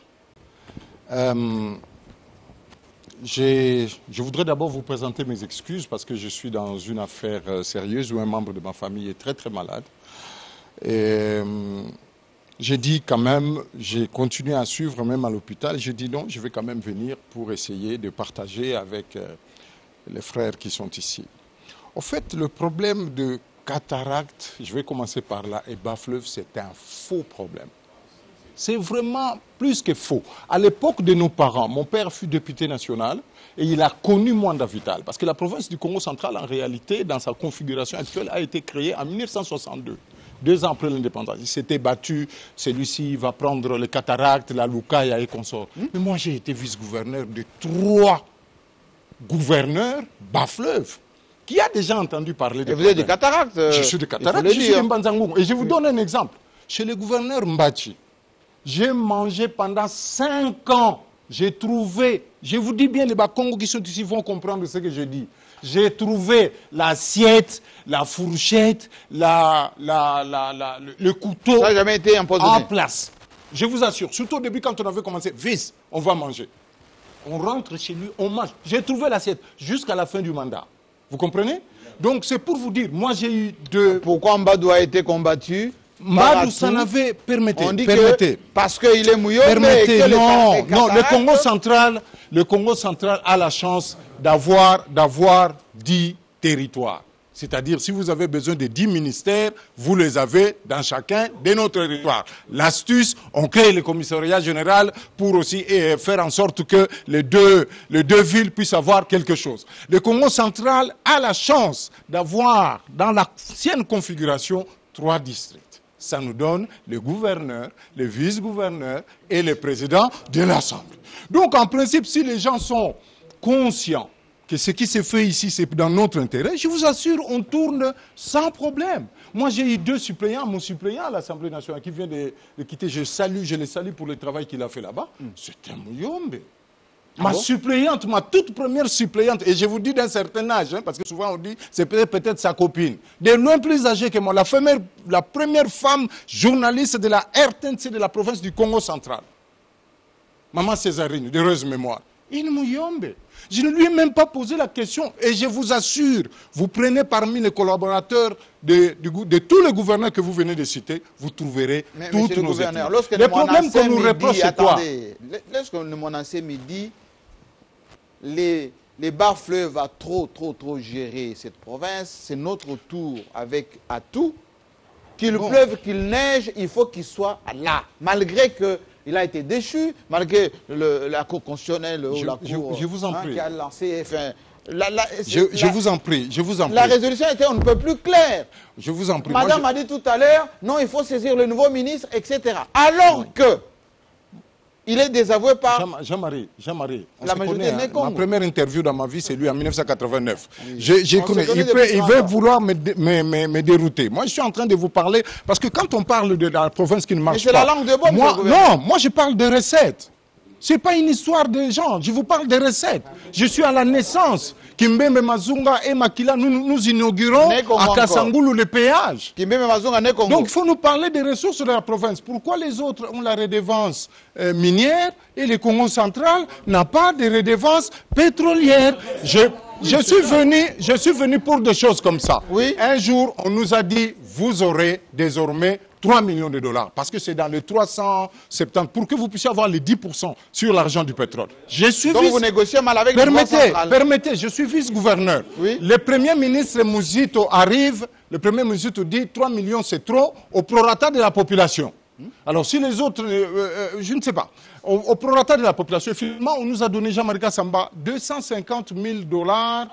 Je voudrais d'abord vous présenter mes excuses parce que je suis dans une affaire sérieuse où un membre de ma famille est très très malade. Et j'ai dit quand même, j'ai continué à suivre même à l'hôpital. J'ai dit non, je vais quand même venir pour essayer de partager avec les frères qui sont ici. En fait, le problème de cataracte, je vais commencer par là, et bas-fleuve, c'est un faux problème. C'est vraiment plus que faux. À l'époque de nos parents, mon père fut député national et il a connu Mwanda Vital. Parce que la province du Congo central, en réalité, dans sa configuration actuelle, a été créée en 1962. 2 ans après l'indépendance. Il s'était battu, celui-ci va prendre le cataracte, la Lukaya et consorts. Mais moi, j'ai été vice-gouverneur de 3 gouverneurs bas-fleuve. Qui a déjà entendu parler de... Et vous êtes de cataracte. Je suis de cataracte, je suis de Mbanzangoum. Et je vous donne un exemple. Chez le gouverneur Mbachi, j'ai mangé pendant 5 ans. J'ai trouvé, je vous dis bien, les Bakongos qui sont ici vont comprendre ce que je dis. J'ai trouvé l'assiette, la fourchette, le couteau. Ça n'a jamais été imposé. En place. Je vous assure, surtout au début quand on avait commencé, vite, on va manger. On rentre chez lui, on mange. J'ai trouvé l'assiette jusqu'à la fin du mandat. Vous comprenez? Donc c'est pour vous dire, moi j'ai eu 2... Pourquoi Mbadou a été combattu? Mbadou s'en avait, permettez, on dit permettez. Que parce qu'il est mouillon, permettez, non, le Congo central a la chance d'avoir 10 territoires. C'est-à-dire, si vous avez besoin de 10 ministères, vous les avez dans chacun de nos territoires. L'astuce, on crée le commissariat général pour aussi faire en sorte que les deux villes puissent avoir quelque chose. Le Congo central a la chance d'avoir, dans l'ancienne configuration, 3 districts. Ça nous donne le gouverneur, le vice-gouverneur et le président de l'Assemblée. Donc, en principe, si les gens sont conscients que ce qui se fait ici, c'est dans notre intérêt, je vous assure, on tourne sans problème. Moi, j'ai eu 2 suppléants. Mon suppléant à l'Assemblée nationale qui vient de quitter, je le salue pour le travail qu'il a fait là-bas. C'est un mouyombe. Ma suppléante, ma toute première suppléante, et je vous dis d'un certain âge, parce que souvent on dit, c'est peut-être sa copine, de loin plus âgée que moi, la première femme journaliste de la RTNC de la province du Congo central. Maman Césarine, d'heureuse mémoire. Il mouyombe. Je ne lui ai même pas posé la question. Et je vous assure, vous prenez parmi les collaborateurs de tous les gouverneurs que vous venez de citer, vous trouverez toutes nos équipes. Les problèmes qu'on nous reproche, c'est quoi? Lorsque mon ancien me dit, les bas-fleuves va trop gérer cette province, c'est notre tour avec atout. Qu'il pleuve, qu'il neige, il faut qu'il soit là. Malgré que il a été déchu, malgré la Cour constitutionnelle ou la Cour je vous en prie. Qui a lancé... Enfin, je vous en prie. La résolution était on ne peut plus claire. Je vous en prie. Madame a dit tout à l'heure, non, il faut saisir le nouveau ministre, etc. Alors que il est désavoué par... Jean-Marie, la majorité des Congo. Ma première interview dans ma vie, c'est lui en 1989. Il veut vouloir me dérouter. Moi, je suis en train de vous parler, parce que quand on parle de la province qui ne marche pas... Mais c'est la langue de bois, moi je parle de recettes. Ce n'est pas une histoire de gens, je vous parle des recettes. Je suis à la naissance. Kimbembe Mazunga et Makila, nous inaugurons à Kassangoulou le péage. Donc il faut nous parler des ressources de la province. Pourquoi les autres ont la redevance minière et le Congo central n'a pas de redevance pétrolière? Je suis venu pour des choses comme ça. Oui. Un jour, on nous a dit, vous aurez désormais 3 millions de dollars, parce que c'est dans les 370, pour que vous puissiez avoir les 10% sur l'argent du pétrole. Donc vous négociez mal avec le Congo central. Permettez, je suis vice-gouverneur. Oui. Le Premier ministre Mouzito arrive, le Premier ministre dit 3 millions c'est trop, au prorata de la population. Alors si les autres, je ne sais pas, au prorata de la population, finalement on nous a donné, Jean-Marie Kassamba, 250 000 dollars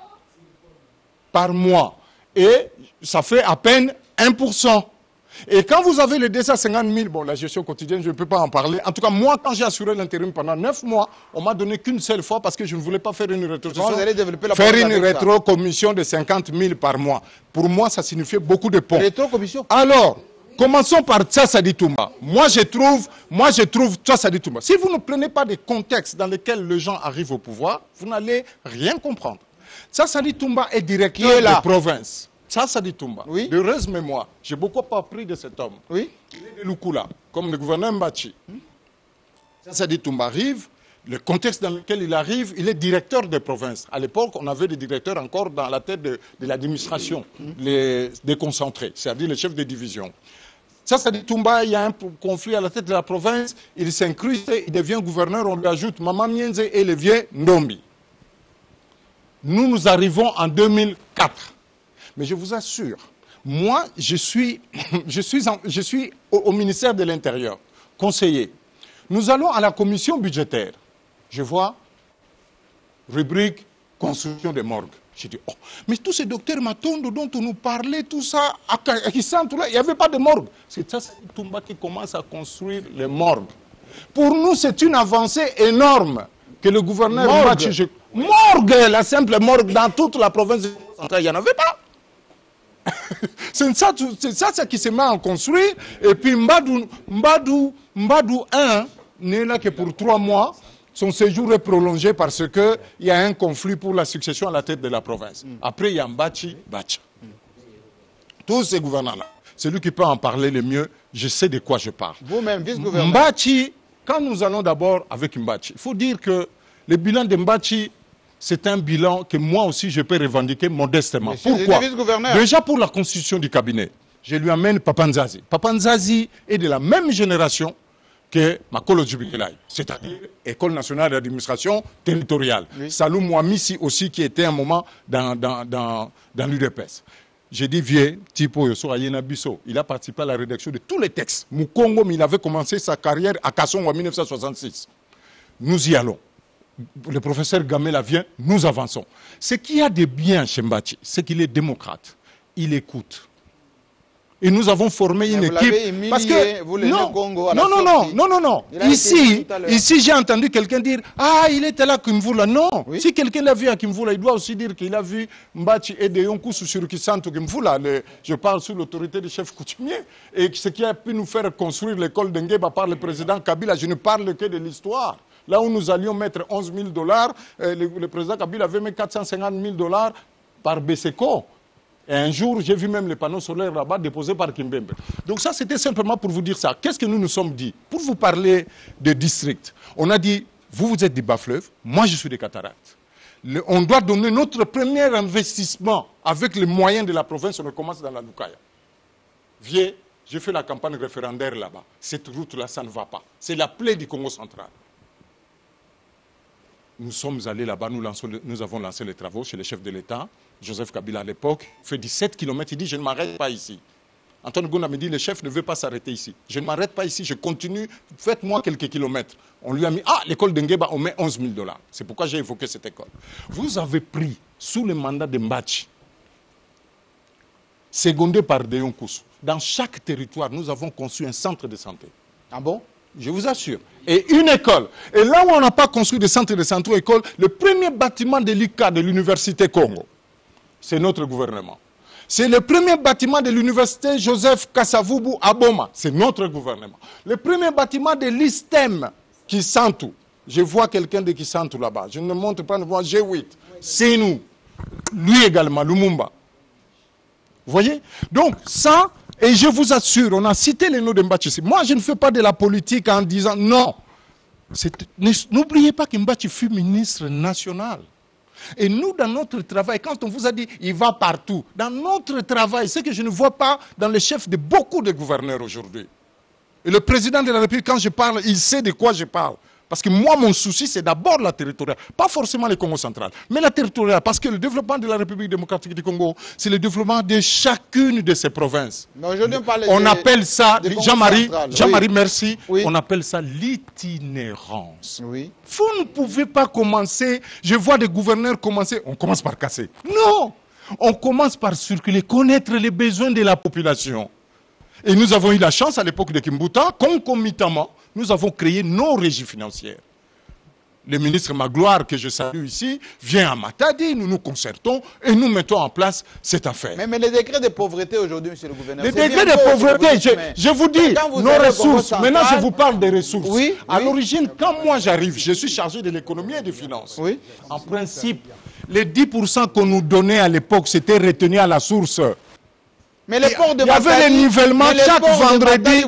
par mois. Et ça fait à peine 1%. Et quand vous avez les 250 000, bon, la gestion quotidienne, je ne peux pas en parler. En tout cas, moi, quand j'ai assuré l'intérim pendant 9 mois, on m'a donné qu'une seule fois parce que je ne voulais pas faire une rétrocession. Faire une rétrocommission de 50 000 par mois. Pour moi, ça signifiait beaucoup de ponts. Rétrocommission? Alors, Commençons par Tchassadi Toumba. Moi, je trouve Tchassadi Toumba. Si vous ne prenez pas des contextes dans lesquels les gens arrivent au pouvoir, vous n'allez rien comprendre. Tchassadi Toumba est directeur de province. Tchassadi Toumba, d'heureuse mémoire. J'ai beaucoup appris de cet homme. Oui. Il est de Lukula, comme le gouverneur Mbachi. Tchassadi Toumba arrive. Le contexte dans lequel il arrive, il est directeur de province. À l'époque, on avait des directeurs encore dans la tête de l'administration, les déconcentrés, c'est-à-dire les chefs de division. Tchassadi Toumba, il y a un conflit à la tête de la province, il s'incruste, il devient gouverneur, on lui ajoute Mama Mienze et le vieux Ndombi. Nous arrivons en 2004. Mais je vous assure, moi, je suis au ministère de l'Intérieur, conseiller. Nous allons à la commission budgétaire. Je vois rubrique construction des morgues. J'ai dit, oh, mais tous ces docteurs Matondo dont on nous parlait, tout ça, il n'y avait pas de morgue. C'est ça, c'est Toumba qui commence à construire les morgues. Pour nous, c'est une avancée énorme que le gouverneur Mbachi... Morgue, la simple morgue dans toute la province centrale, il n'y en avait pas. C'est ça qui se met à construire. Et puis Mbadou 1 n'est là que pour 3 mois. Son séjour est prolongé parce qu'il y a un conflit pour la succession à la tête de la province. Après, il y a Mbachi Bacha. Tous ces gouvernants-là, celui qui peut en parler le mieux, je sais de quoi je parle. Vous-même, vice-gouverneur. Mbachi, quand nous allons d'abord avec Mbachi, il faut dire que le bilan de Mbachi, c'est un bilan que moi aussi je peux revendiquer modestement. Pourquoi? Déjà pour la constitution du cabinet. Je lui amène Papa Nzazi. Papa Nzazi est de la même génération que Makolo Djibikelai, c'est-à-dire École nationale d'administration territoriale. Oui. Salou Mouamissi aussi, qui était un moment dans l'UDPS. J'ai dit, vieux, Tipo Yoso Ayena Bisso, il a participé à la rédaction de tous les textes. Moukongo, il avait commencé sa carrière à Kassongo en 1966. Nous y allons. Le professeur Gamela vient, nous avançons. Ce qu'il y a de bien chez Mbachi, c'est qu'il est démocrate. Il écoute. Et nous avons formé une équipe. Parce que non. Ici j'ai entendu quelqu'un dire il était là à Kimvula. Non. Oui. Si quelqu'un l'a vu à Kimvula, il doit aussi dire qu'il a vu Mbachi et de Yonkusu sur Kisanto Kimvula. Je parle sous l'autorité du chef coutumier. Et ce qui a pu nous faire construire l'école d'Engeba par le président Kabila, je ne parle que de l'histoire. Là où nous allions mettre $11 000, le président Kabila avait mis $450 000 par BSECO. Et un jour, j'ai vu même les panneaux solaires là-bas déposés par Kimbembe. Donc ça, c'était simplement pour vous dire ça. Qu'est-ce que nous nous sommes dit? Pour vous parler de district, on a dit, vous êtes des bas-fleuves, moi je suis des cataractes. On doit donner notre premier investissement avec les moyens de la province, on commence dans la Lukaya. Viens, j'ai fait la campagne référendaire là-bas. Cette route-là, ça ne va pas. C'est la plaie du Congo central. Nous sommes allés là-bas, nous avons lancé les travaux chez le chef de l'État, Joseph Kabila à l'époque, fait 17 km, il dit je ne m'arrête pas ici. Antoine Gouna me dit le chef ne veut pas s'arrêter ici. Je ne m'arrête pas ici, je continue, faites-moi quelques kilomètres. On lui a mis, l'école de Ngeba, on met $11 000. C'est pourquoi j'ai évoqué cette école. Vous avez pris, sous le mandat de Mbachi, secondé par Deyon Koussou, dans chaque territoire, nous avons conçu un centre de santé. Ah bon? Je vous assure. Et une école. Et là où on n'a pas construit de centre de santé ou école, le premier bâtiment de l'ICA de l'Université Congo, c'est notre gouvernement. C'est le premier bâtiment de l'Université Joseph Kasavubu à Boma, c'est notre gouvernement. Le premier bâtiment de l'ISTEM Kisantu, je vois quelqu'un de Kisantu là-bas, je ne montre pas, moi G8, c'est nous. Lui également, Lumumba. Vous voyez? Donc ça... Et je vous assure, on a cité les noms de Mbachi. Moi, je ne fais pas de la politique en disant non. N'oubliez pas que Mbachi fut ministre national. Et nous, dans notre travail, quand on vous a dit il va partout, dans notre travail, c'est que je ne vois pas dans le chef de beaucoup de gouverneurs aujourd'hui. Et le président de la République, quand je parle, il sait de quoi je parle. Parce que moi, mon souci, c'est d'abord la territoriale. Pas forcément le Congo central, mais la territoriale. Parce que le développement de la République démocratique du Congo, c'est le développement de chacune de ces provinces. Non, je ne parle on appelle ça, Jean-Marie, oui. Merci, oui. On appelle ça l'itinérance. Oui. Vous ne pouvez pas commencer, je vois des gouverneurs commencer, on commence par casser. Non, on commence par circuler, connaître les besoins de la population. Et nous avons eu la chance à l'époque de Kimbuta, concomitamment, nous avons créé nos régies financières. le ministre Magloire, que je salue ici, vient à Matadi, nous nous concertons et nous mettons en place cette affaire. Mais les décrets de pauvreté aujourd'hui, monsieur le gouverneur... Les décrets de pauvreté, je vous dis, nos ressources, maintenant je vous parle des ressources. Oui, à l'origine, quand moi j'arrive, je suis chargé de l'économie et des finances. Oui. En principe, les 10% qu'on nous donnait à l'époque, c'était retenu à la source. Mais les ports de il y avait les nivellements chaque vendredi.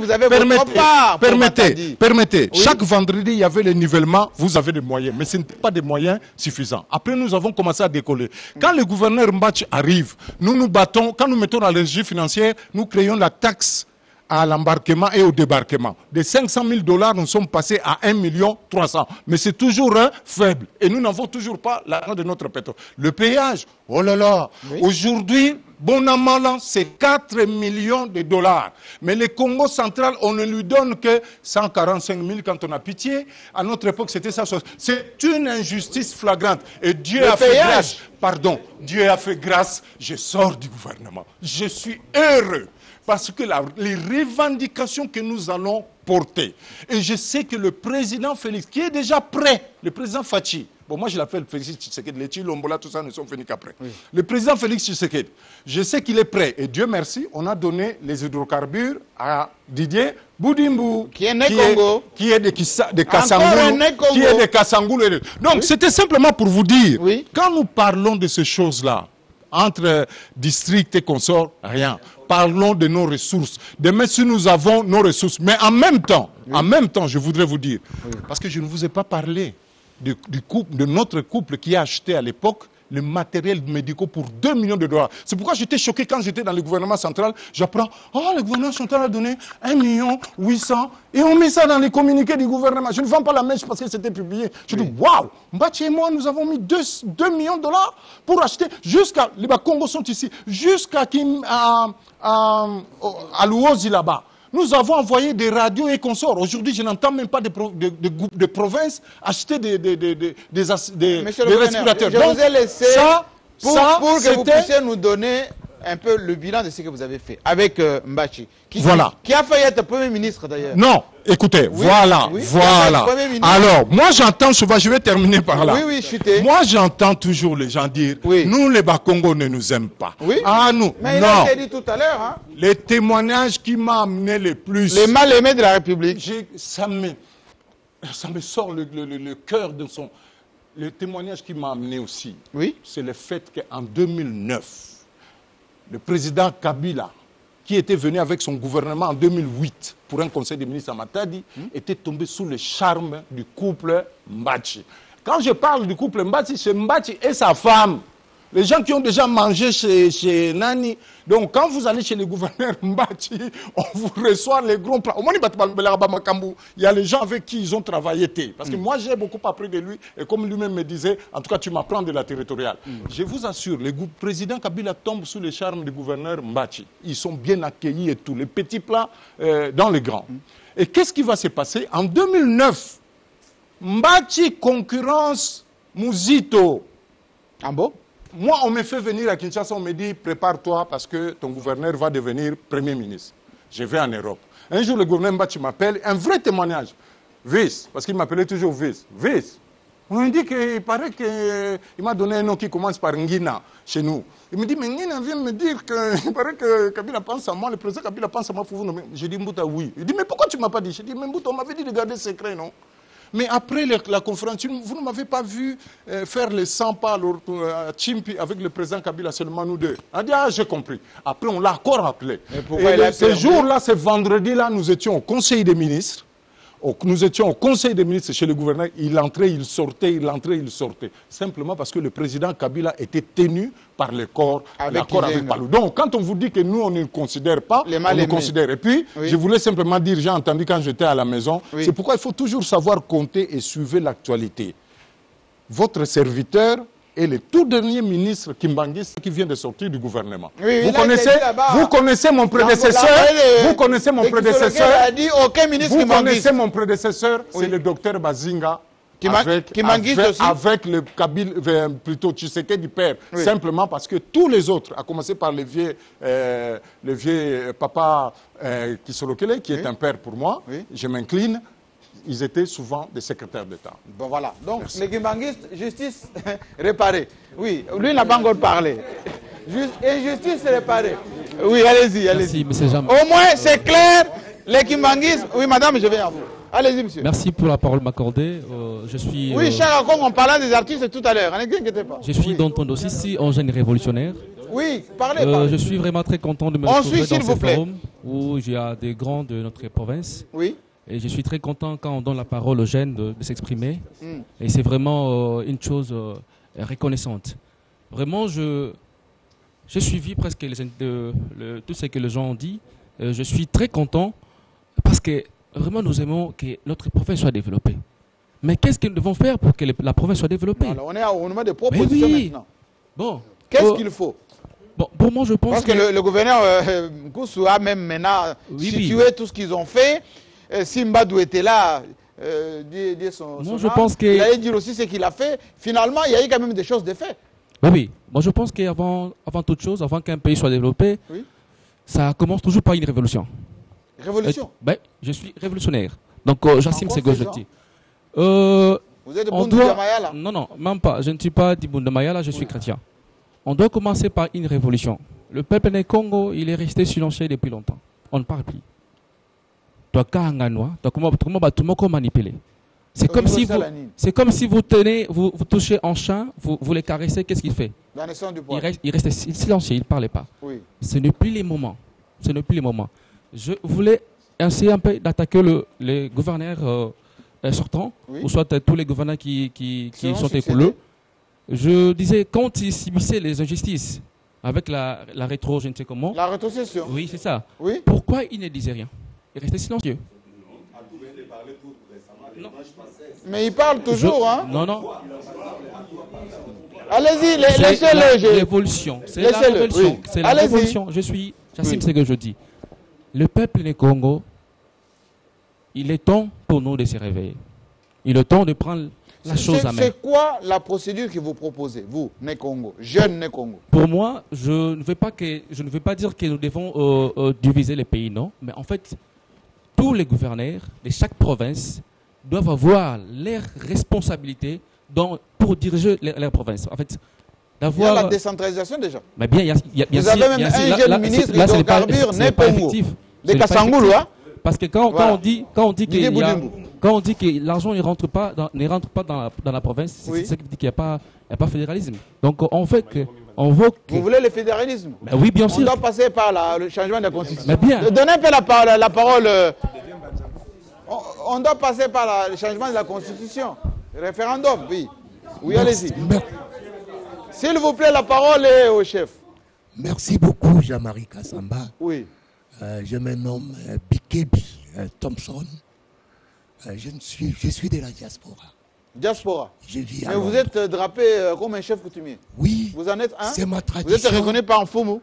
Permettez. Oui. Chaque vendredi, il y avait les nivellements. Vous avez des moyens, mais ce n'était pas des moyens suffisants. Après, nous avons commencé à décoller. Quand le gouverneur Mbach arrive, nous nous battons. Quand nous mettons dans la régie financière, nous créons la taxe à l'embarquement et au débarquement. De 500 000 $, nous sommes passés à 1 300 000. Mais c'est toujours faible. Et nous n'avons toujours pas l'argent de notre pétrole. Le péage, oh là là, oui. Aujourd'hui, bon an, mal an, c'est 4 millions de $. Mais le Congo central, on ne lui donne que 145 000 quand on a pitié. À notre époque, c'était ça. C'est une injustice flagrante. Et Dieu a fait grâce. Pardon, Dieu a fait grâce. Je sors du gouvernement. Je suis heureux. Parce que les revendications que nous allons porter, et je sais que le président Félix, qui est déjà prêt, le président Fachi, bon moi je l'appelle Félix Tshisekedi, les Chilombola, tout ça ne sont finis qu'après. Oui. Le président Félix Tshisekedi, je sais qu'il est prêt, et Dieu merci, on a donné les hydrocarbures à Didier Boudimbu, qui est de Kassangoulou. Donc oui. C'était simplement pour vous dire, oui. Quand nous parlons de ces choses-là, entre districts et consorts, rien. Parlons de nos ressources. Demain, si nous avons nos ressources, mais en même temps, je voudrais vous dire, parce que je ne vous ai pas parlé du couple, de notre couple qui a acheté à l'époque le matériel médical pour 2 millions de $. C'est pourquoi j'étais choqué quand j'étais dans le gouvernement central. J'apprends, le gouvernement central a donné 1 800 000 et on met ça dans les communiqués du gouvernement. Je ne vends pas la mèche parce que c'était publié. Je dis, waouh, Mbachi et moi, nous avons mis 2 millions de $, pour acheter jusqu'à, les Congos sont ici, jusqu'à Luozi là-bas. Nous avons envoyé des radios et consorts. Aujourd'hui, je n'entends même pas de provinces acheter des respirateurs. Je vous ai laissé pour que vous puissiez nous donner un peu le bilan de ce que vous avez fait avec Mbachi, qui a failli être Premier ministre d'ailleurs. Non, écoutez, voilà. Alors, moi j'entends souvent, je vais terminer par là. Oui, chutez. Moi j'entends toujours les gens dire, nous les Bakongo ne nous aiment pas. Oui. Nous, mais il a été dit tout à l'heure. Hein. Les témoignages qui m'ont amené le plus... Les mal-aimés de la République. Ça me sort le cœur de son... Le témoignage qui m'a amené aussi, c'est le fait qu'en 2009, le président Kabila, qui était venu avec son gouvernement en 2008 pour un conseil des ministres à Matadi, était tombé sous le charme du couple Mbachi. Quand je parle du couple Mbachi, c'est Mbachi et sa femme. Les gens qui ont déjà mangé chez Nani. Donc, quand vous allez chez le gouverneur Mbachi, on vous reçoit les gros plats. Il y a les gens avec qui ils ont travaillé. Parce que moi, j'ai beaucoup appris de lui. Et comme lui-même me disait, en tout cas, tu m'apprends de la territoriale. Je vous assure, le président Kabila tombe sous les charmes du gouverneur Mbachi. Ils sont bien accueillis et tout. Les petits plats dans les grands. Et qu'est-ce qui va se passer? En 2009, Mbachi concurrence Muzito. Ah bon? Moi, on me fait venir à Kinshasa, on me dit, prépare-toi parce que ton gouverneur va devenir Premier ministre. Je vais en Europe. Un jour, le gouverneur Mbachi m'appelle, un vrai témoignage. Vice, parce qu'il m'appelait toujours Vice. Vice. On me dit qu'il paraît qu'il m'a donné un nom qui commence par Ngina chez nous. Il me dit, mais Ngina vient me dire qu'il paraît que Kabila pense à moi, le président Kabila pense à moi pour vous nommer. J'ai dit, Mbouta, oui. Il dit, mais pourquoi tu ne m'as pas dit? J'ai dit, mais Mbouta, on m'avait dit de garder secret, non? Mais après la conférence, vous ne m'avez pas vu faire les 100 pas à Chimpi avec le président Kabila, seulement nous deux. On a dit, j'ai compris. Après, on l'a encore appelé. Et ce jour-là, ce vendredi-là, nous étions au Conseil des ministres. Nous étions au Conseil des ministres chez le gouverneur. Il entrait, il sortait, il entrait, il sortait. Simplement parce que le président Kabila était tenu par le corps, l'accord avec Palou. Donc, quand on vous dit que nous, on ne considère pas, on nous considère. Et puis, je voulais simplement dire, j'ai entendu quand j'étais à la maison, c'est pourquoi il faut toujours savoir compter et suivre l'actualité. Votre serviteur est le tout dernier ministre Kimbangis qui vient de sortir du gouvernement. Vous connaissez mon prédécesseur. Vous connaissez mon prédécesseur. Vous connaissez mon prédécesseur, c'est le docteur Bazinga. Avec le Kabila, plutôt Tshisekedi du père, simplement parce que tous les autres, à commencer par le vieux papa Kisolokele, qui est un père pour moi, je m'incline, ils étaient souvent des secrétaires d'État. Bon, voilà. Donc, les Kimbanguistes, justice réparée. Oui, lui n'a pas encore parlé. Injustice réparée. Oui, allez-y, allez-y. Au moins, c'est clair. Les Kimbanguistes. Oui, madame, je viens à vous. Allez-y, monsieur. Merci pour la parole m'accordée. Je suis. Oui, cher Akong, on parlait des artistes tout à l'heure. Ne vous inquiétez pas. Je suis Danton Sissi, un jeune révolutionnaire. Oui, parlez. Je suis vraiment très content de me retrouver dans ce forum où il y a des grands de notre province. Oui. Et je suis très content quand on donne la parole aux jeunes de s'exprimer. Et c'est vraiment une chose reconnaissante. Vraiment, j'ai suivi presque tout ce que les gens ont dit. Je suis très content parce que vraiment nous aimons que notre province soit développée. Mais qu'est-ce que nous devons faire pour que la province soit développée? Alors, on est au moment des propositions maintenant. Bon. Qu'est-ce qu'il faut? Bon, pour moi, je pense parce que le gouverneur Koussou a même maintenant situé tout ce qu'ils ont fait. Si Mbadou était là, je pense que... il allait dire aussi ce qu'il a fait. Finalement, il y a eu quand même des choses de fait. Oui. Moi, je pense qu'avant toute chose, avant qu'un pays soit développé, ça commence toujours par une révolution. Révolution? Je suis révolutionnaire. Donc, j'assume ce que je dis. Vous êtes Boundouya là? Non, même pas. Je ne suis pas dit Boundouya là, je suis chrétien. On doit commencer par une révolution. Le peuple du Congo, il est resté silencieux depuis longtemps. On ne parle plus. C'est comme si vous touchez un chien, vous les caressez, qu'est-ce qu'il fait? Il reste silencieux, il ne parlait pas. Oui. Ce n'est plus les moments. Je voulais essayer un peu d'attaquer les gouverneurs sortants, ou soit tous les gouverneurs qui sont écoulés. Je disais, quand ils subissaient les injustices, avec la rétro, je ne sais comment. La rétrocession. Oui, c'est ça. Oui. Pourquoi ils ne disaient rien? Ils restaient silencieux. Mais il parle toujours, hein? Non. Allez-y, laissez-le. Révolution. C'est la révolution. Oui. C'est la révolution. J'assume ce que je dis. Le peuple du Congo, il est temps pour nous de se réveiller. Il est temps de prendre la chose à main. C'est quoi la procédure que vous proposez, vous, Né Congo, jeune Né Congo? Pour moi, je ne veux pas dire que nous devons diviser les pays, non. Mais en fait, tous les gouverneurs de chaque province doivent avoir leurs responsabilités pour diriger leur province. En fait, il y a la décentralisation déjà. Mais bien, vous avez même un jeune ministre d'hydrocarbures, Né Congo, de Kassangoulou, hein? Parce que quand on dit que l'argent ne rentre pas dans la province, c'est ce qui dit qu'il n'y a pas fédéralisme. Donc on veut que... Vous voulez le fédéralisme? Oui, bien sûr. On doit passer par le changement de la Constitution. Mais bien. Donnez un peu la parole. On doit passer par le changement de la Constitution. Référendum, oui. Oui, allez-y. S'il vous plaît, la parole est au chef. Merci beaucoup, Jean-Marie Kassamba. Oui. Je me nomme Bikebi Thompson. Je suis de la diaspora. Diaspora. Je vis Mais vous êtes drapé comme un chef coutumier. Oui. Vous en êtes un? C'est ma tradition. Vous êtes reconnu par un Foumou?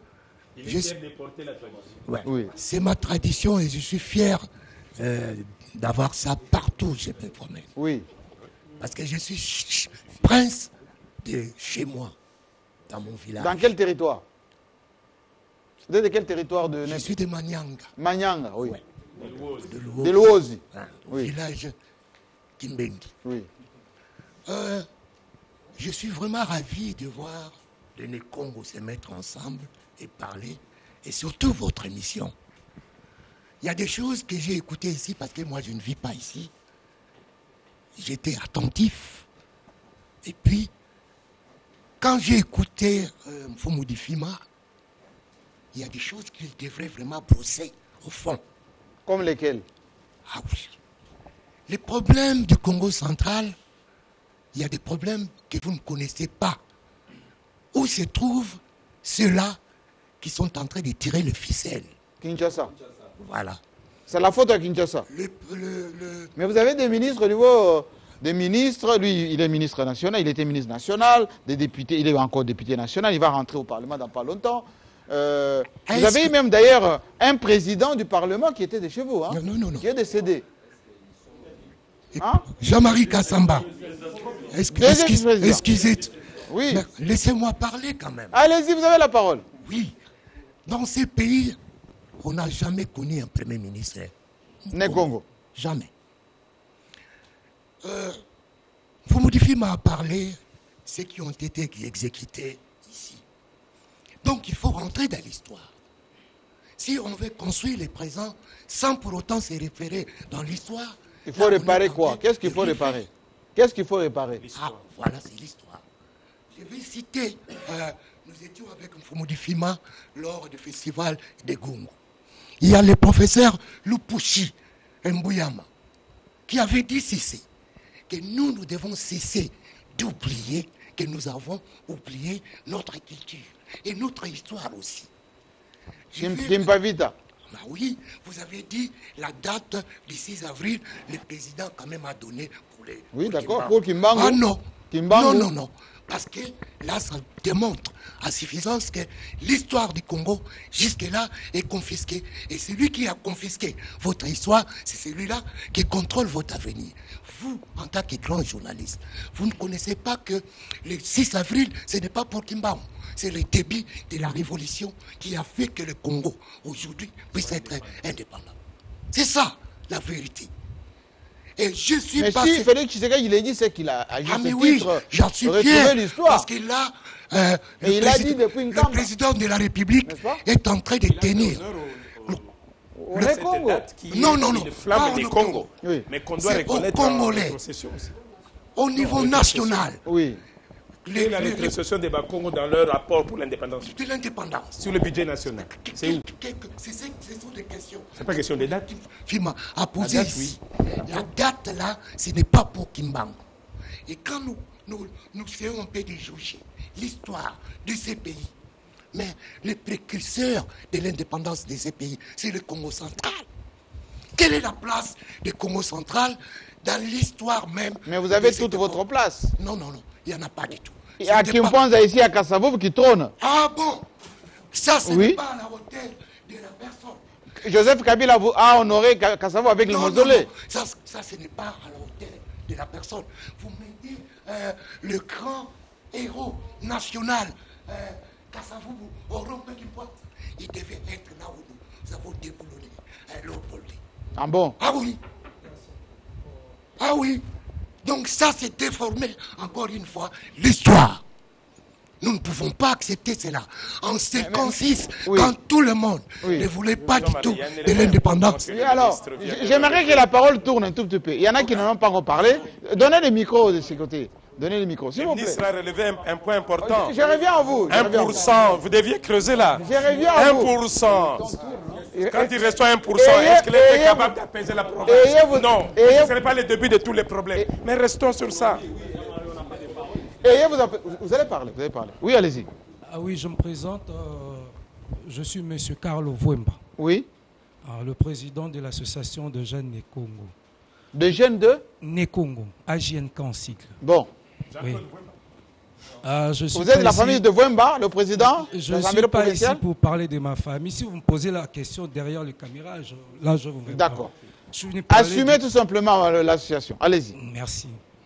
Oui. C'est ma tradition et je suis fier d'avoir ça partout où je me promène. Oui. Parce que je suis prince de chez moi, dans mon village. Dans quel territoire? Vous êtes de quel territoire de... Je suis de Manyanga. Manyanga, oui. Ouais. De Luozi. Oui. Village Kimbengi. Oui. Je suis vraiment ravi de voir les Congo se mettre ensemble et parler, et surtout votre émission. Il y a des choses que j'ai écoutées ici parce que moi je ne vis pas ici. J'étais attentif. Et puis, quand j'ai écouté Mfumudi Fima, il y a des choses qu'il devrait vraiment brosser au fond. Comme lesquelles? Ah oui. Les problèmes du Congo central, il y a des problèmes que vous ne connaissez pas. Où se trouvent ceux-là qui sont en train de tirer le ficelle? Kinshasa. Voilà. C'est la faute à Kinshasa. Mais vous avez des ministres au niveau... Des ministres, lui, il est ministre national, il était ministre national, des députés, il est encore député national, il va rentrer au Parlement dans pas longtemps. Vous avez eu même d'ailleurs un président du Parlement qui était de chez vous, hein, qui est décédé. Hein? Jean-Marie Kassamba. Excusez. Oui. Laissez-moi parler quand même. Allez-y, vous avez la parole. Oui. Dans ces pays, on n'a jamais connu un premier ministre. Né Congo. Jamais. Fumodifima a parlé, ceux qui ont été exécutés ici. Donc il faut rentrer dans l'histoire. Si on veut construire le présent sans pour autant se référer dans l'histoire... Il faut réparer quoi? Qu'est-ce qu'il faut réparer? Qu'est-ce qu'il faut réparer? Ah, voilà, c'est l'histoire. Je vais citer, nous étions avec Fumodifima lors du festival de Gungu. Il y a le professeur Lupuchi Mbuyama qui avait dit ceci, que nous devons cesser d'oublier que nous avons oublié notre culture et notre histoire aussi. Kimpavita. Bah oui, vous avez dit la date du 6 avril, le président quand même a donné pour les... Oui, d'accord, pour Kimbangu. Ah non, Kimbangu. non, non, non. Parce que là, ça démontre à suffisance que l'histoire du Congo, jusque-là, est confisquée. Et celui qui a confisqué votre histoire, c'est celui-là qui contrôle votre avenir. Vous, en tant que grand journaliste, vous ne connaissez pas que le 6 avril, ce n'est pas pour Kimbangu. C'est le début de la révolution qui a fait que le Congo, aujourd'hui, puisse être indépendant. C'est ça, la vérité. Et je suis mais si Félix Tshisekedi, il a dit, c'est qu'il a agi mais oui, j'en suis fier, parce qu'il a, le président de la République est en train de tenir le Congo. Non, non, non, pas au Congo, oui. Mais qu'on doit reconnaître au Congolais, au niveau national. Oui. La rétrocession des Congo dans leur rapport pour l'indépendance. De l'indépendance. Sur le budget national. C'est où? Ce sont des questions. C'est pas question de date. Fima a posé ici. La date là, ce n'est pas pour Kimbangu. Et quand nous essayons un peu de juger l'histoire de ces pays, mais le précurseur de l'indépendance de ces pays, c'est le Congo central. Quelle est la place du Congo central dans l'histoire même? Mais vous avez toute votre place. Non, non, non, il n'y en a pas du tout. Il y a Kimpanza ici à Kassavovo qui trône. Ah bon? Ça, ce n'est pas à la hauteur de la personne. Joseph Kabila a honoré Kassavovo avec le mausolée. Ça, ce n'est pas à la hauteur de la personne. Vous mettez le grand héros national, Kassavovo, au rond-point du poids. Il devait être là où nous avons déboulonné l'Opolé. Ah bon? Ah oui. Ah oui. Donc ça, c'est déformer, encore une fois, l'histoire. Nous ne pouvons pas accepter cela. En 1956, quand tout le monde ne voulait pas du tout de l'indépendance. Alors, j'aimerais que la parole tourne un tout petit peu. Il y en a qui n'en ont pas encore parlé. Donnez les micros de ce côté. Donnez les micros, s'il vous plaît. Le ministre a relevé un point important. Je reviens à vous. 1%, vous deviez creuser là. Je reviens à vous. 1%. Quand il reçoit 1%, est-ce qu'il est capable d'apaiser la province? Non, ce ne serait pas le début de tous les problèmes. Mais restons sur ça. Vous allez parler, Oui, allez-y. Ah oui, je me présente. Je suis M. Carlo Vwemba. Oui. Le président de l'association de jeunes Nekongo. De jeunes de Nekongo, AJNK en cycle. Bon. Oui. Vous êtes de la famille de Vwemba, le président? Je ne suis pas ici pour parler de ma famille. Si vous me posez la question derrière le caméra, là je vous réponds. D'accord. Assumez tout simplement l'association. Allez-y. Merci.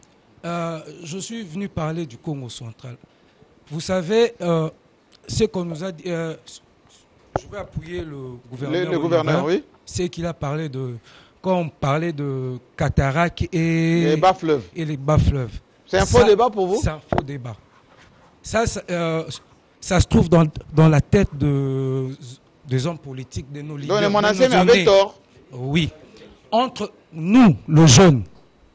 Je suis venu parler du Congo central. Vous savez, ce qu'on nous a dit... je vais appuyer le gouverneur. Le gouverneur, oui. C'est qu'il a parlé de... Quand on parlait de cataractes et... Les bas-fleuves. Et les bas-fleuves. C'est un faux débat pour vous? C'est un faux débat. Ça se trouve dans la tête des hommes politiques, de nos leaders. Donc, mon ancien avait tort. Oui. Entre nous, le jeune,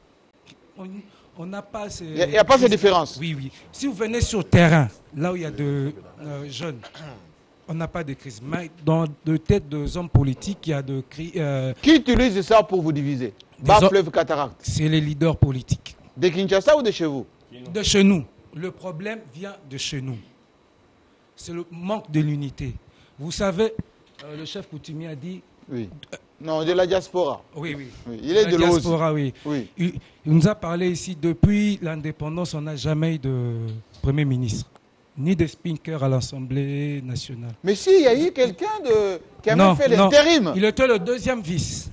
on n'a pas ces... Il n'y a pas ces différences. Oui, oui. Si vous venez sur le terrain, là où il y a de jeunes, on n'a pas de crise. Mais dans les têtes des hommes politiques, il y a de crises. Qui utilise ça pour vous diviser? Bas-fleuve, cataracte. C'est les leaders politiques. De Kinshasa ou de chez vous? De chez nous. Le problème vient de chez nous. C'est le manque de l'unité. Vous savez, le chef coutumier a dit... Oui. Non, de la diaspora. Oui, oui. Il est de la diaspora, oui. Il nous a parlé ici, depuis l'indépendance, on n'a jamais eu de Premier ministre, ni de speaker à l'Assemblée nationale. Mais si, il y a eu quelqu'un qui a même fait l'intérim. Il était le deuxième vice.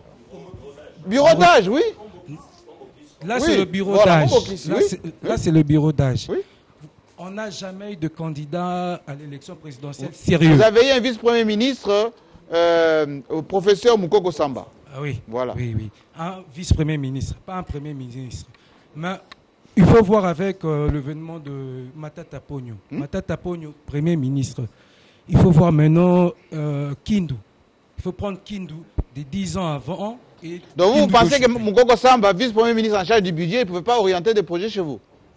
Bureau d'âge, oui. Là, c'est le bureau d'âge. Là, c'est le bureau d'âge. On n'a jamais eu de candidat à l'élection présidentielle sérieux. Vous avez eu un vice-premier ministre, au professeur Moukoko Samba. Ah oui. Voilà. Oui, oui. Un vice-premier ministre, pas un premier ministre. Mais il faut voir avec l'événement de Matata Pogno. Matata Pogno, Premier ministre. Il faut voir maintenant Kindu. Il faut prendre Kindu de 10 ans avant. Et donc vous pensez que Mukoko Samba, vice-premier ministre en charge du budget, il ne pouvait pas orienter des projets chez vous?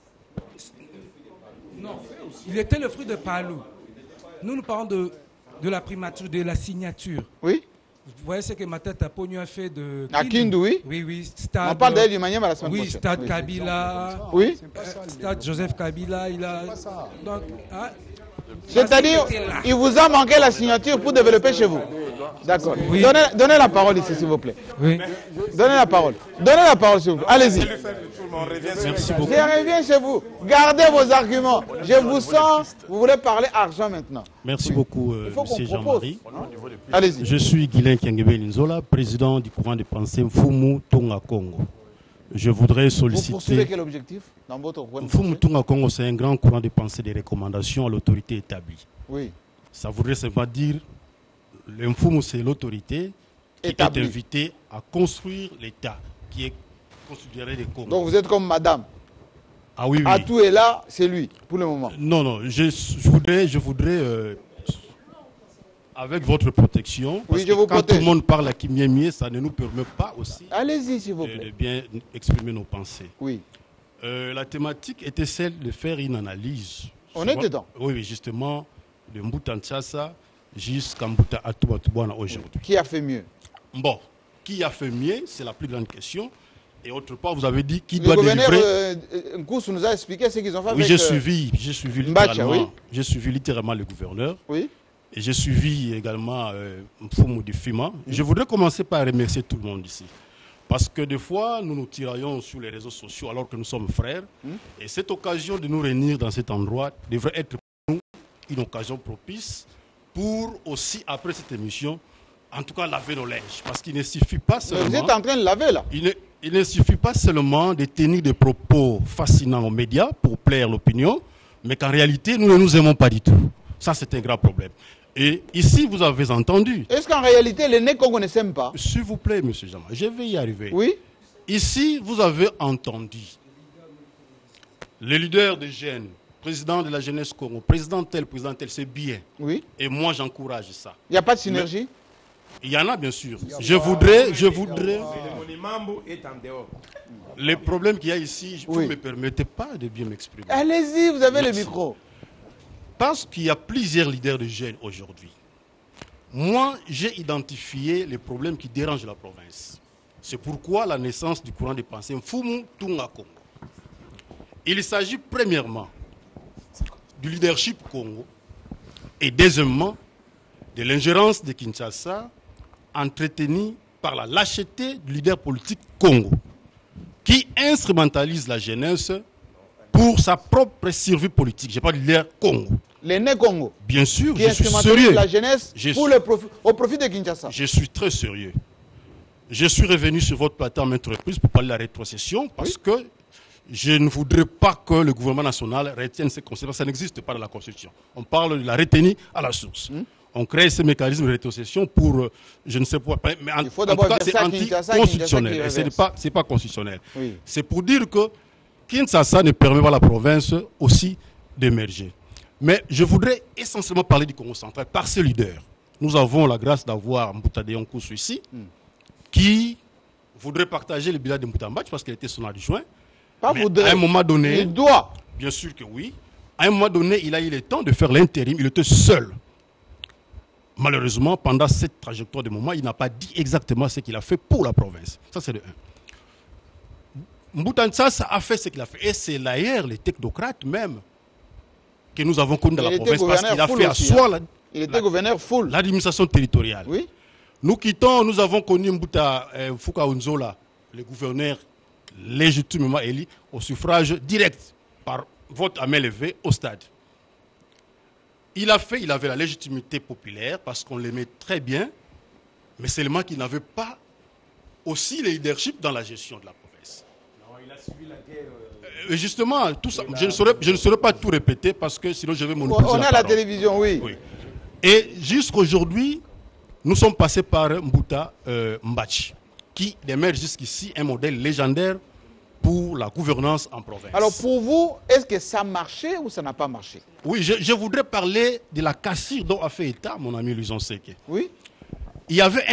Non, il était le fruit de Palou. Nous parlons de la primature, de la signature. Oui. Vous voyez ce que Matata Pogno a fait de à Kindu, oui. Oui. Stade, on parle d'ailleurs du Maniema la semaine prochaine. Oui, Stade Kabila. Oui. Stade Joseph Kabila, il a... Donc, hein, c'est-à-dire, il vous a manqué la signature pour développer chez vous. D'accord. Oui. Donnez la parole ici, s'il vous plaît. Oui. Donnez la parole. Donnez la parole, s'il vous plaît. Allez-y. Merci beaucoup. Je reviens chez vous. Gardez vos arguments. Je vous sens, vous voulez parler argent maintenant. Merci beaucoup, M. Jean-Marie. Allez-y. Je suis Guilain Kiangebe Linzola, président du courant de pensée Mfumu Tonga Congo. Je voudrais solliciter... Vous poursuivez quel objectif dans votre courant? Mfumu Tonga Congo, c'est un grand courant de pensée des recommandations à l'autorité établie. Oui. Ça voudrait simplement dire, le Mfumu, c'est l'autorité qui est invitée à construire l'État, qui est considéré des Congos. Donc vous êtes comme madame? Ah oui, oui. À tout est là, c'est lui, pour le moment. Non, je voudrais avec votre protection, parce que quand tout le monde parle à Kimyemie, ça ne nous permet pas aussi allez-y, s'il vous plaît, de bien exprimer nos pensées. Oui. La thématique était celle de faire une analyse. On est dedans. Oui, justement, de Mbuta Ntsasa jusqu'à Mbuta Atubatubwana aujourd'hui. Qui a fait mieux? Bon, qui a fait mieux, c'est la plus grande question. Et autre part, vous avez dit qui doit délivrer... Le gouverneur Nkoussou nous a expliqué ce qu'ils ont fait avec... Oui, j'ai suivi littéralement le gouverneur. Oui. Et j'ai suivi également Mfumu Difima. Je voudrais commencer par remercier tout le monde ici. Parce que des fois, nous nous tiraillons sur les réseaux sociaux alors que nous sommes frères. Et cette occasion de nous réunir dans cet endroit devrait être pour nous une occasion propice pour aussi, après cette émission, en tout cas laver nos linges. Parce qu'il ne suffit pas seulement... Vous êtes en train de laver là. Il ne suffit pas seulement de tenir des propos fascinants aux médias pour plaire l'opinion, mais qu'en réalité, nous ne nous aimons pas du tout. Ça, c'est un grave problème. Et ici, vous avez entendu... Est-ce qu'en réalité, les Nécongos ne s'aiment pas? S'il vous plaît, M. Jama, je vais y arriver. Oui. Ici, vous avez entendu le leader des jeunes, président de la jeunesse Congo, président tel, c'est bien. Oui. Et moi, j'encourage ça. Il n'y a pas de synergie? Il y en a, bien sûr. Je voudrais... Les problèmes qu'il y a ici, vous ne me permettez pas de bien m'exprimer. Allez-y, vous avez le micro. Parce qu'il y a plusieurs leaders de jeunes aujourd'hui. Moi, j'ai identifié les problèmes qui dérangent la province. C'est pourquoi la naissance du courant de pensée Mfumu Tonga Congo. Il s'agit premièrement du leadership Congo et deuxièmement de l'ingérence de Kinshasa entretenue par la lâcheté du leader politique Congo qui instrumentalise la jeunesse pour sa propre survie politique. Je parle du leader Congo. Les Né-Congo. Bien sûr, qui je suis sérieux. La jeunesse au profit de Kinshasa. Je suis très sérieux. Je suis revenu sur votre plateau à maintes reprises pour parler de la rétrocession parce que je ne voudrais pas que le gouvernement national retienne ces concepts. Ça n'existe pas dans la Constitution. On parle de la retenue à la source. On crée ce mécanisme de rétrocession pour, je ne sais pas, mais en tout cas c'est anti-constitutionnel. Et ce n'est pas constitutionnel. Oui. C'est pour dire que Kinshasa ne permet pas à la province aussi d'émerger. Mais je voudrais essentiellement parler du Congo central par ses leaders. Nous avons la grâce d'avoir Mbuta Deyonkoussou ici, qui voudrait partager le bilan de Mbuta Mbatch parce qu'il était son adjoint. À un moment donné, il doit. Bien sûr que oui. À un moment donné, il a eu le temps de faire l'intérim. Il était seul. Malheureusement, pendant cette trajectoire de moment, il n'a pas dit exactement ce qu'il a fait pour la province. Ça, c'est de 1. Mbuta Ntsasa a fait ce qu'il a fait. Et c'est d'ailleurs les technocrates même que nous avons connus dans la province parce qu'il a fait asseoir l'administration territoriale. Oui. Nous avons connu Mbuta Fukaunzola, le gouverneur légitimement élu au suffrage direct par vote à main levée au stade. Il avait la légitimité populaire parce qu'on l'aimait très bien, mais seulement qu'il n'avait pas aussi le leadership dans la gestion de la province. Non, il a suivi la guerre. Justement, tout ça, je ne saurais pas tout répéter parce que sinon je vais monopoliser la parole. On a la télévision, oui. Et jusqu'aujourd'hui, nous sommes passés par Mbuta Mbatch, qui demeure jusqu'ici un modèle légendaire pour pour la gouvernance en province. Alors pour vous, est-ce que ça a marché ou ça n'a pas marché? Oui, je voudrais parler de la cassure dont a fait état mon ami Luison Seke. Oui. Il y avait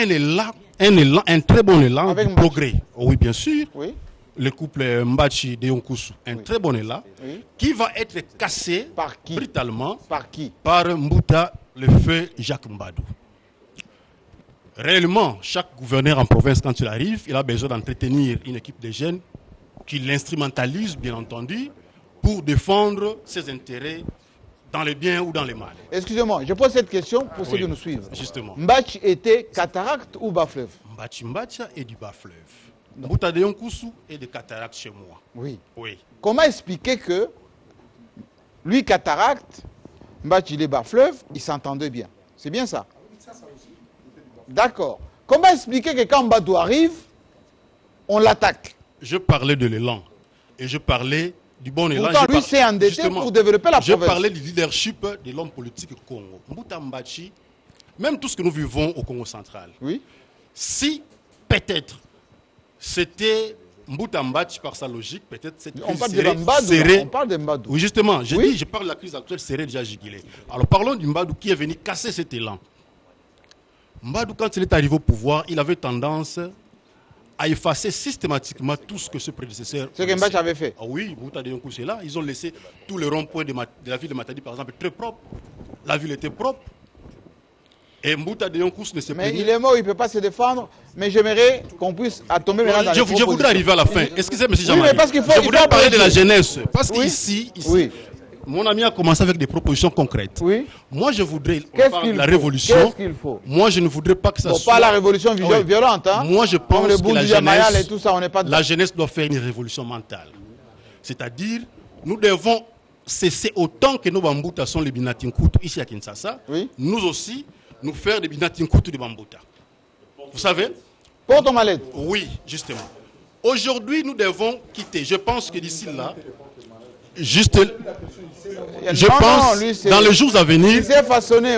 un très bon élan de progrès. Oh, oui, bien sûr. Oui. Le couple Mbachi de Yonkusu, un très bon élan, qui va être cassé brutalement par Mbuta, le feu Jacques Mbadou. Réellement, chaque gouverneur en province, quand il arrive, il a besoin d'entretenir une équipe de jeunes qui l'instrumentalise, bien entendu, pour défendre ses intérêts dans le bien ou dans le mal. Excusez-moi, je pose cette question pour ceux qui nous suivent. Justement. Mbachi était cataracte ou bas-fleuve? Mbachi est du bas-fleuve. Mbuta de Yonkusu est de cataracte chez moi. Oui. Oui. Comment expliquer que lui, cataracte, Mbachi, il est bas-fleuve, ils s'entendaient bien? C'est bien ça? D'accord. Comment expliquer que quand Mbadou arrive, on l'attaque? Je parlais de l'élan. Et je parlais du bon élan. Pourtant, lui s'est endetté pour développer la province. Je parlais du leadership de l'homme politique au Congo. Mbuta Mbachi, même tout ce que nous vivons au Congo central. Oui. Si, peut-être, c'était Mbuta Mbachi par sa logique, peut-être cette crise on parle de Mbadou. Oui, justement, je parle de la crise actuelle serait déjà jugulée. Alors parlons du Mbadou qui est venu casser cet élan. Mbadou, quand il est arrivé au pouvoir, il avait tendance à effacer systématiquement tout ce que ce prédécesseur... Ce que Mbachi avait fait. Ah oui, Mbuta de Yonkusu est là. Ils ont laissé tous les ronds-points de la ville de Matadi, par exemple, très propres. La ville était propre. Et Mbuta de Yonkusu ne s'est pas... Mais il est mort, il ne peut pas se défendre. Mais j'aimerais qu'on puisse tomber maintenant dans les Je voudrais arriver à la fin. Excusez-moi, M. Oui, mais parce qu'il faut... Je voudrais parler de la jeunesse. Parce qu'ici... Mon ami a commencé avec des propositions concrètes. Oui. Moi, je voudrais parler de la révolution. Qu'est-ce qu'il faut? Moi, je ne voudrais pas que ça soit... Pas la révolution violente. Hein? Moi, je pense que la jeunesse, et tout ça, on n'est pas... la jeunesse doit faire une révolution mentale. C'est-à-dire, nous devons cesser autant que nos Bambuta sont les Binatinkutu ici à Kinshasa. Oui. Nous aussi, nous faire des Binatinkutu de Bambuta. Vous savez? Porte ton mallette. Oui, justement. Aujourd'hui, nous devons quitter. Je pense que d'ici là... Juste, je pense, dans les jours à venir, façonné,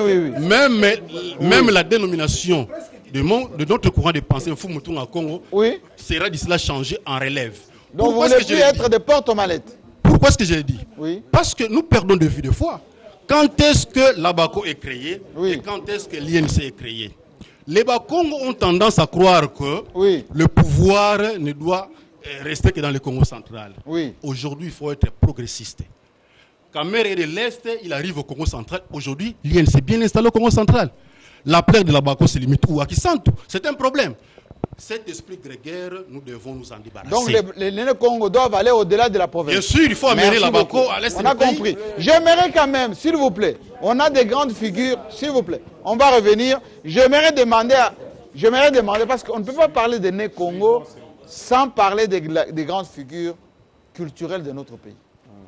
même la dénomination de notre courant de pensée, Fumutunga Congo, sera d'ici là changée en relève. Donc vous voulez plus être des porte-mallettes? Pourquoi est-ce que je l'ai dit? Parce que nous perdons de vue des fois. Quand est-ce que l'Abaco est créé et quand est-ce que l'INC est créé? Les Bakongo ont tendance à croire que le pouvoir ne doit rester que dans le Congo central. Aujourd'hui, il faut être progressiste. Quand Mère est de l'Est, il arrive au Congo central. Aujourd'hui, l'INC s'est bien installé au Congo central. La plaie de la Bako se limite où? À Kisantu. C'est un problème. Cet esprit grégaire, nous devons nous en débarrasser. Donc les Congo doivent aller au-delà de la province. Bien sûr, il faut amener la Bako à l'Est. On a compris. J'aimerais quand même, s'il vous plaît, on a des grandes figures, s'il vous plaît. On va revenir. J'aimerais demander, parce qu'on ne peut pas parler de Né Congo sans parler des grandes figures culturelles de notre pays.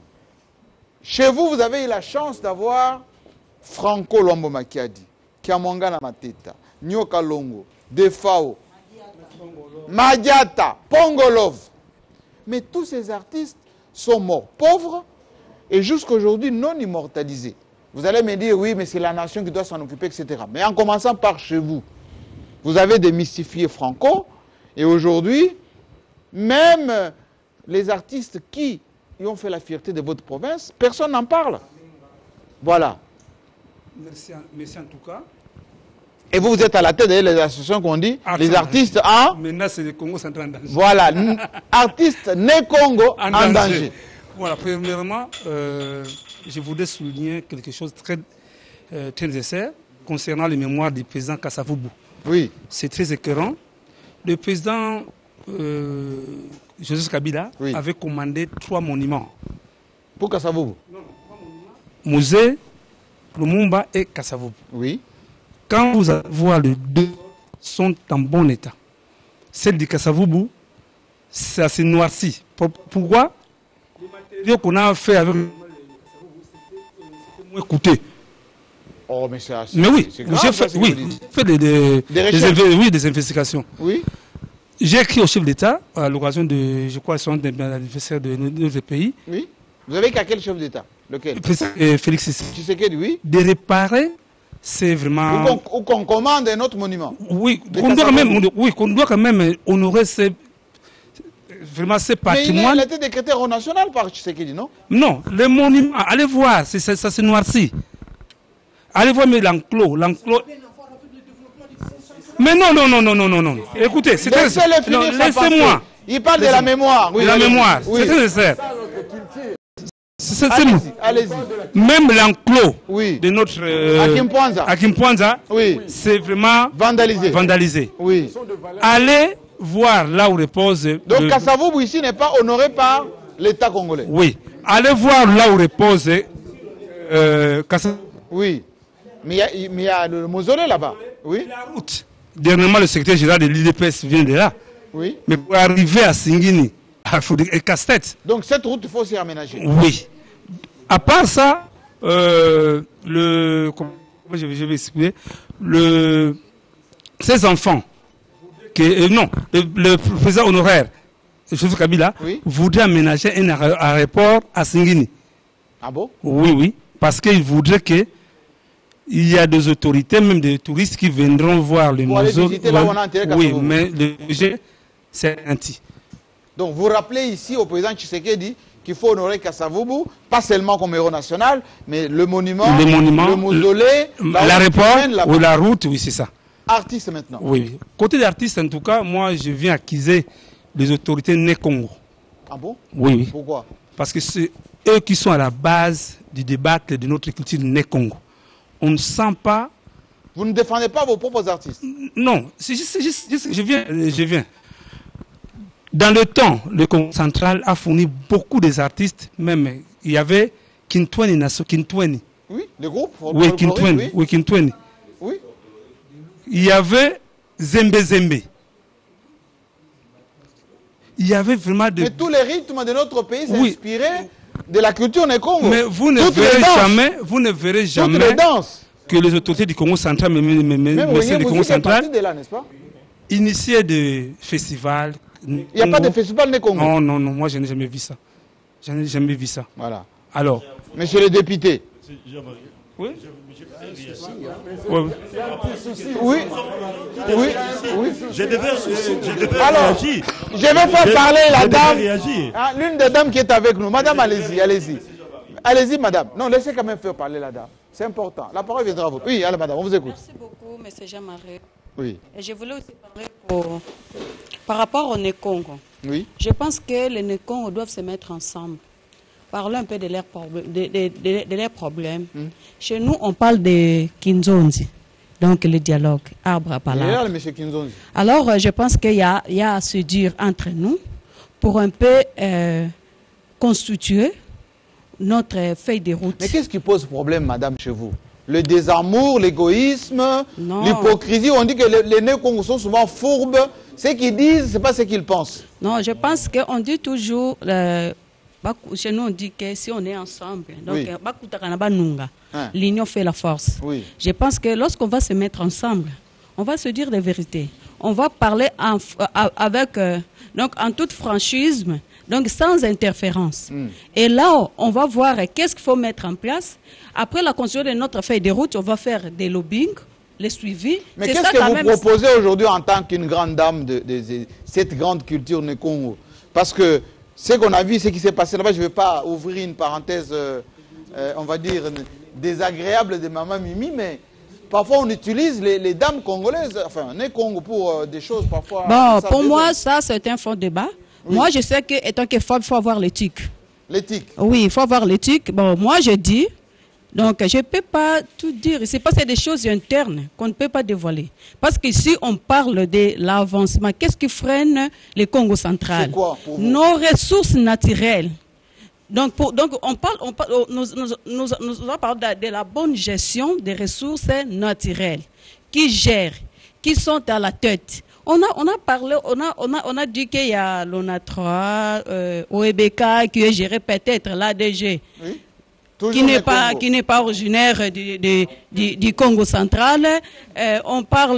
Chez vous, vous avez eu la chance d'avoir Franco Luambo Makiadi, Kiamwanga Mateta, Nyoka Longo, Defao, Madiata, Pongolov. Mais tous ces artistes sont morts pauvres et jusqu'à aujourd'hui non immortalisés. Vous allez me dire, oui, mais c'est la nation qui doit s'en occuper, etc. Mais en commençant par chez vous, vous avez démystifié Franco et aujourd'hui, même les artistes qui ont fait la fierté de votre province, personne n'en parle. Voilà. Merci en tout cas. Et vous êtes à la tête des associations qu'on dit, les artistes en... Maintenant, c'est le Congo central en danger. Voilà, artistes Né Congo en danger. Voilà, premièrement, je voudrais souligner quelque chose de très nécessaire concernant les mémoires du président Kassavubu. Oui. C'est très écœurant. Le président Joseph Kabila avait commandé 3 monuments. Pour Kassavubu? Non, 3 monuments. Musée, Lumumba et Kassavubu. Oui. Quand vous allez voir, les deux sont en bon état. Celle du Kassavubu, ça s'est noirci. Pourquoi? Les matériaux qu'on a fait avec le c'était moins coûteux. Oh, mais c'est assez. Mais oui, j'ai fait des investigations. Oui. J'ai écrit au chef d'État à l'occasion de, je crois, son anniversaire de notre pays. Oui. Vous avez qu'à quel chef d'État? Lequel? Félix Tshisekedi, oui. De réparer, c'est vraiment... Ou qu'on commande un autre monument. Oui, qu'on doit quand même honorer vraiment ce Mais patrimoine. il a été décrété héros national par Tshisekedi, non? Non, le monument, allez voir, ça s'est noirci. Allez voir mais l'enclos. Mais non. Écoutez, laissez-moi. Il parle de la mémoire. Oui, de la mémoire, oui. c'est nécessaire. Allez-y. Même l'enclos de notre Akimpwanza, c'est vraiment vandalisé. Oui. Allez voir là où repose. Donc Kasavubu ici n'est pas honoré par l'État congolais. Oui. Allez voir là où repose Kasavubu. Oui. Mais il y a le mausolée là-bas. Oui. La route. Dernièrement, le secrétaire général de l'IDPS vient de là. Oui. Mais pour arriver à Singini, il faut des casse-têtes. Donc cette route, il faut s'y aménager. Oui. À part ça, comment je vais expliquer, ces enfants, le président honoraire, Joseph Kabila, voudrait aménager un aéroport à Singini. Ah bon? Oui, parce qu'il voudrait que il y a des autorités, même des touristes qui viendront voir le mausolée. Oui, mais le budget, c'est anti. Donc vous rappelez ici au président Tshisekedi qu'il faut honorer Kasavubu, pas seulement comme héros national, mais le monument, le mausolée, l'aéroport ou la route, oui, c'est ça. Artiste maintenant. Oui. Côté des artistes, en tout cas, moi, je viens accuser les autorités Né Congo. Ah bon? Oui. Pourquoi? Parce que c'est eux qui sont à la base du débat de notre culture Né Congo. On ne sent pas... Vous ne défendez pas vos propres artistes? Non, je viens. Dans le temps, le Congo central a fourni beaucoup des artistes, même il y avait Kintweni Naso, Kintweni. Oui, le groupe. Oui, Kintweni. Oui, Kintweni. Oui. Il y avait Zembe Zembe. Il y avait vraiment de... Mais tous les rythmes de notre pays sont inspirés de la culture du Congo. Mais vous ne verrez jamais que les autorités du Congo central, mais du Congo central, initiaient des festivals. Il n'y a pas de festival né Congo. Non, moi je n'ai jamais vu ça. Je n'ai jamais vu ça. Voilà. Alors. Monsieur le député. Oui. Oui. Je devais alors, réagir. Je vais faire parler la dame. L'une des dames qui est avec nous. Madame, allez-y. Allez-y, madame. Non, laissez quand même faire parler la dame. C'est important. La parole viendra à vous. Oui, allez, madame, on vous écoute. Merci beaucoup, M. Jean-Marie. Oui. Et je voulais aussi parler par rapport au Né-Congo. Oui. Je pense que les Né-Congo doivent se mettre ensemble. Parler un peu de leurs problèmes. Chez nous, on parle de Kinzonzi, donc le dialogue, arbre à palabre. Alors, je pense qu'il y a à se dire entre nous pour un peu constituer notre feuille de route. Mais qu'est-ce qui pose problème, madame, chez vous? Le désamour, l'égoïsme, l'hypocrisie. On dit que les Né-Congo sont souvent fourbes. Ce qu'ils disent, ce n'est pas ce qu'ils pensent. Non, je pense qu'on dit toujours... Chez nous, on dit que si on est ensemble, donc l'union fait la force. Oui. Je pense que lorsqu'on va se mettre ensemble, on va se dire la vérité. On va parler donc en toute franchise, donc sans interférence. Et là, on va voir qu'est-ce qu'il faut mettre en place. Après la construction de notre feuille de route, on va faire des lobbying, les suivis. Mais qu'est-ce que vous proposez aujourd'hui en tant qu'une grande dame de cette grande culture Né Congo? Parce que ce qu'on a vu, ce qui s'est passé là-bas, je ne vais pas ouvrir une parenthèse, on va dire, désagréable de Maman Mimi, mais parfois on utilise les dames congolaises, enfin, Né Congo pour des choses parfois... Bon, pour moi, ça, c'est un faux débat. Oui. Moi, je sais qu'étant que femme, il faut avoir l'éthique. L'éthique? Oui, il faut avoir l'éthique. Bon, moi, je dis... Donc, je ne peux pas tout dire. C'est parce que c'est des choses internes qu'on ne peut pas dévoiler. Parce qu'ici, on parle de l'avancement. Qu'est-ce qui freine le Congo central? C'est quoi pour vous? Nos ressources naturelles. Donc nous parlons de la bonne gestion des ressources naturelles. Qui gèrent, qui sont à la tête. On a parlé, on a dit qu'il y a l'ONA3, OEBK, qui est géré peut-être l'ADG. Oui. Qui n'est pas originaire du Congo central. On parle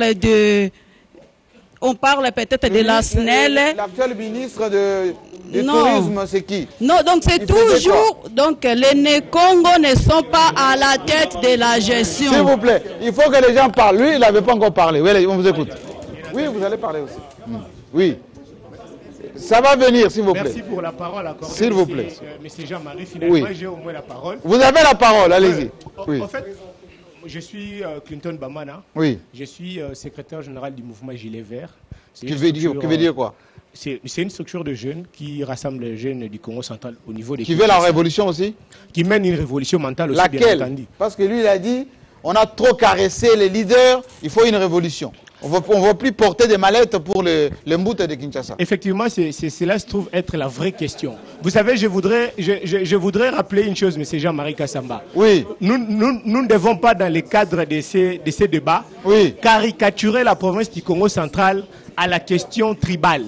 peut-être de la SNEL. L'actuel ministre du tourisme, c'est qui? Non, donc c'est toujours... Donc les Né-Congo ne sont pas à la tête de la gestion. S'il vous plaît, il faut que les gens parlent. Lui, il n'avait pas encore parlé. Oui, on vous écoute. Oui, vous allez parler aussi. Oui. Ça va venir, s'il vous plaît. Merci pour la parole accordée. S'il vous plaît. Monsieur Jean-Marie, finalement, j'ai au moins la parole. Vous avez la parole, allez-y. Oui. En fait, je suis Clinton Bamana. Oui. Je suis secrétaire général du mouvement Gilet Vert. Qui veut dire quoi? C'est une structure de jeunes qui rassemble les jeunes du Congo central au niveau des... Qui veut la révolution aussi? Qui mène une révolution mentale aussi, laquelle? bien entendu. Parce que lui, il a dit, on a trop caressé les leaders, il faut une révolution. On ne va plus porter des mallettes pour les mboutes de Kinshasa. Effectivement, cela se trouve être la vraie question. Vous savez, je voudrais rappeler une chose, M. Jean-Marie Kassamba. Oui. Nous ne devons pas, dans le cadre de ces débats, caricaturer la province du Congo central à la question tribale.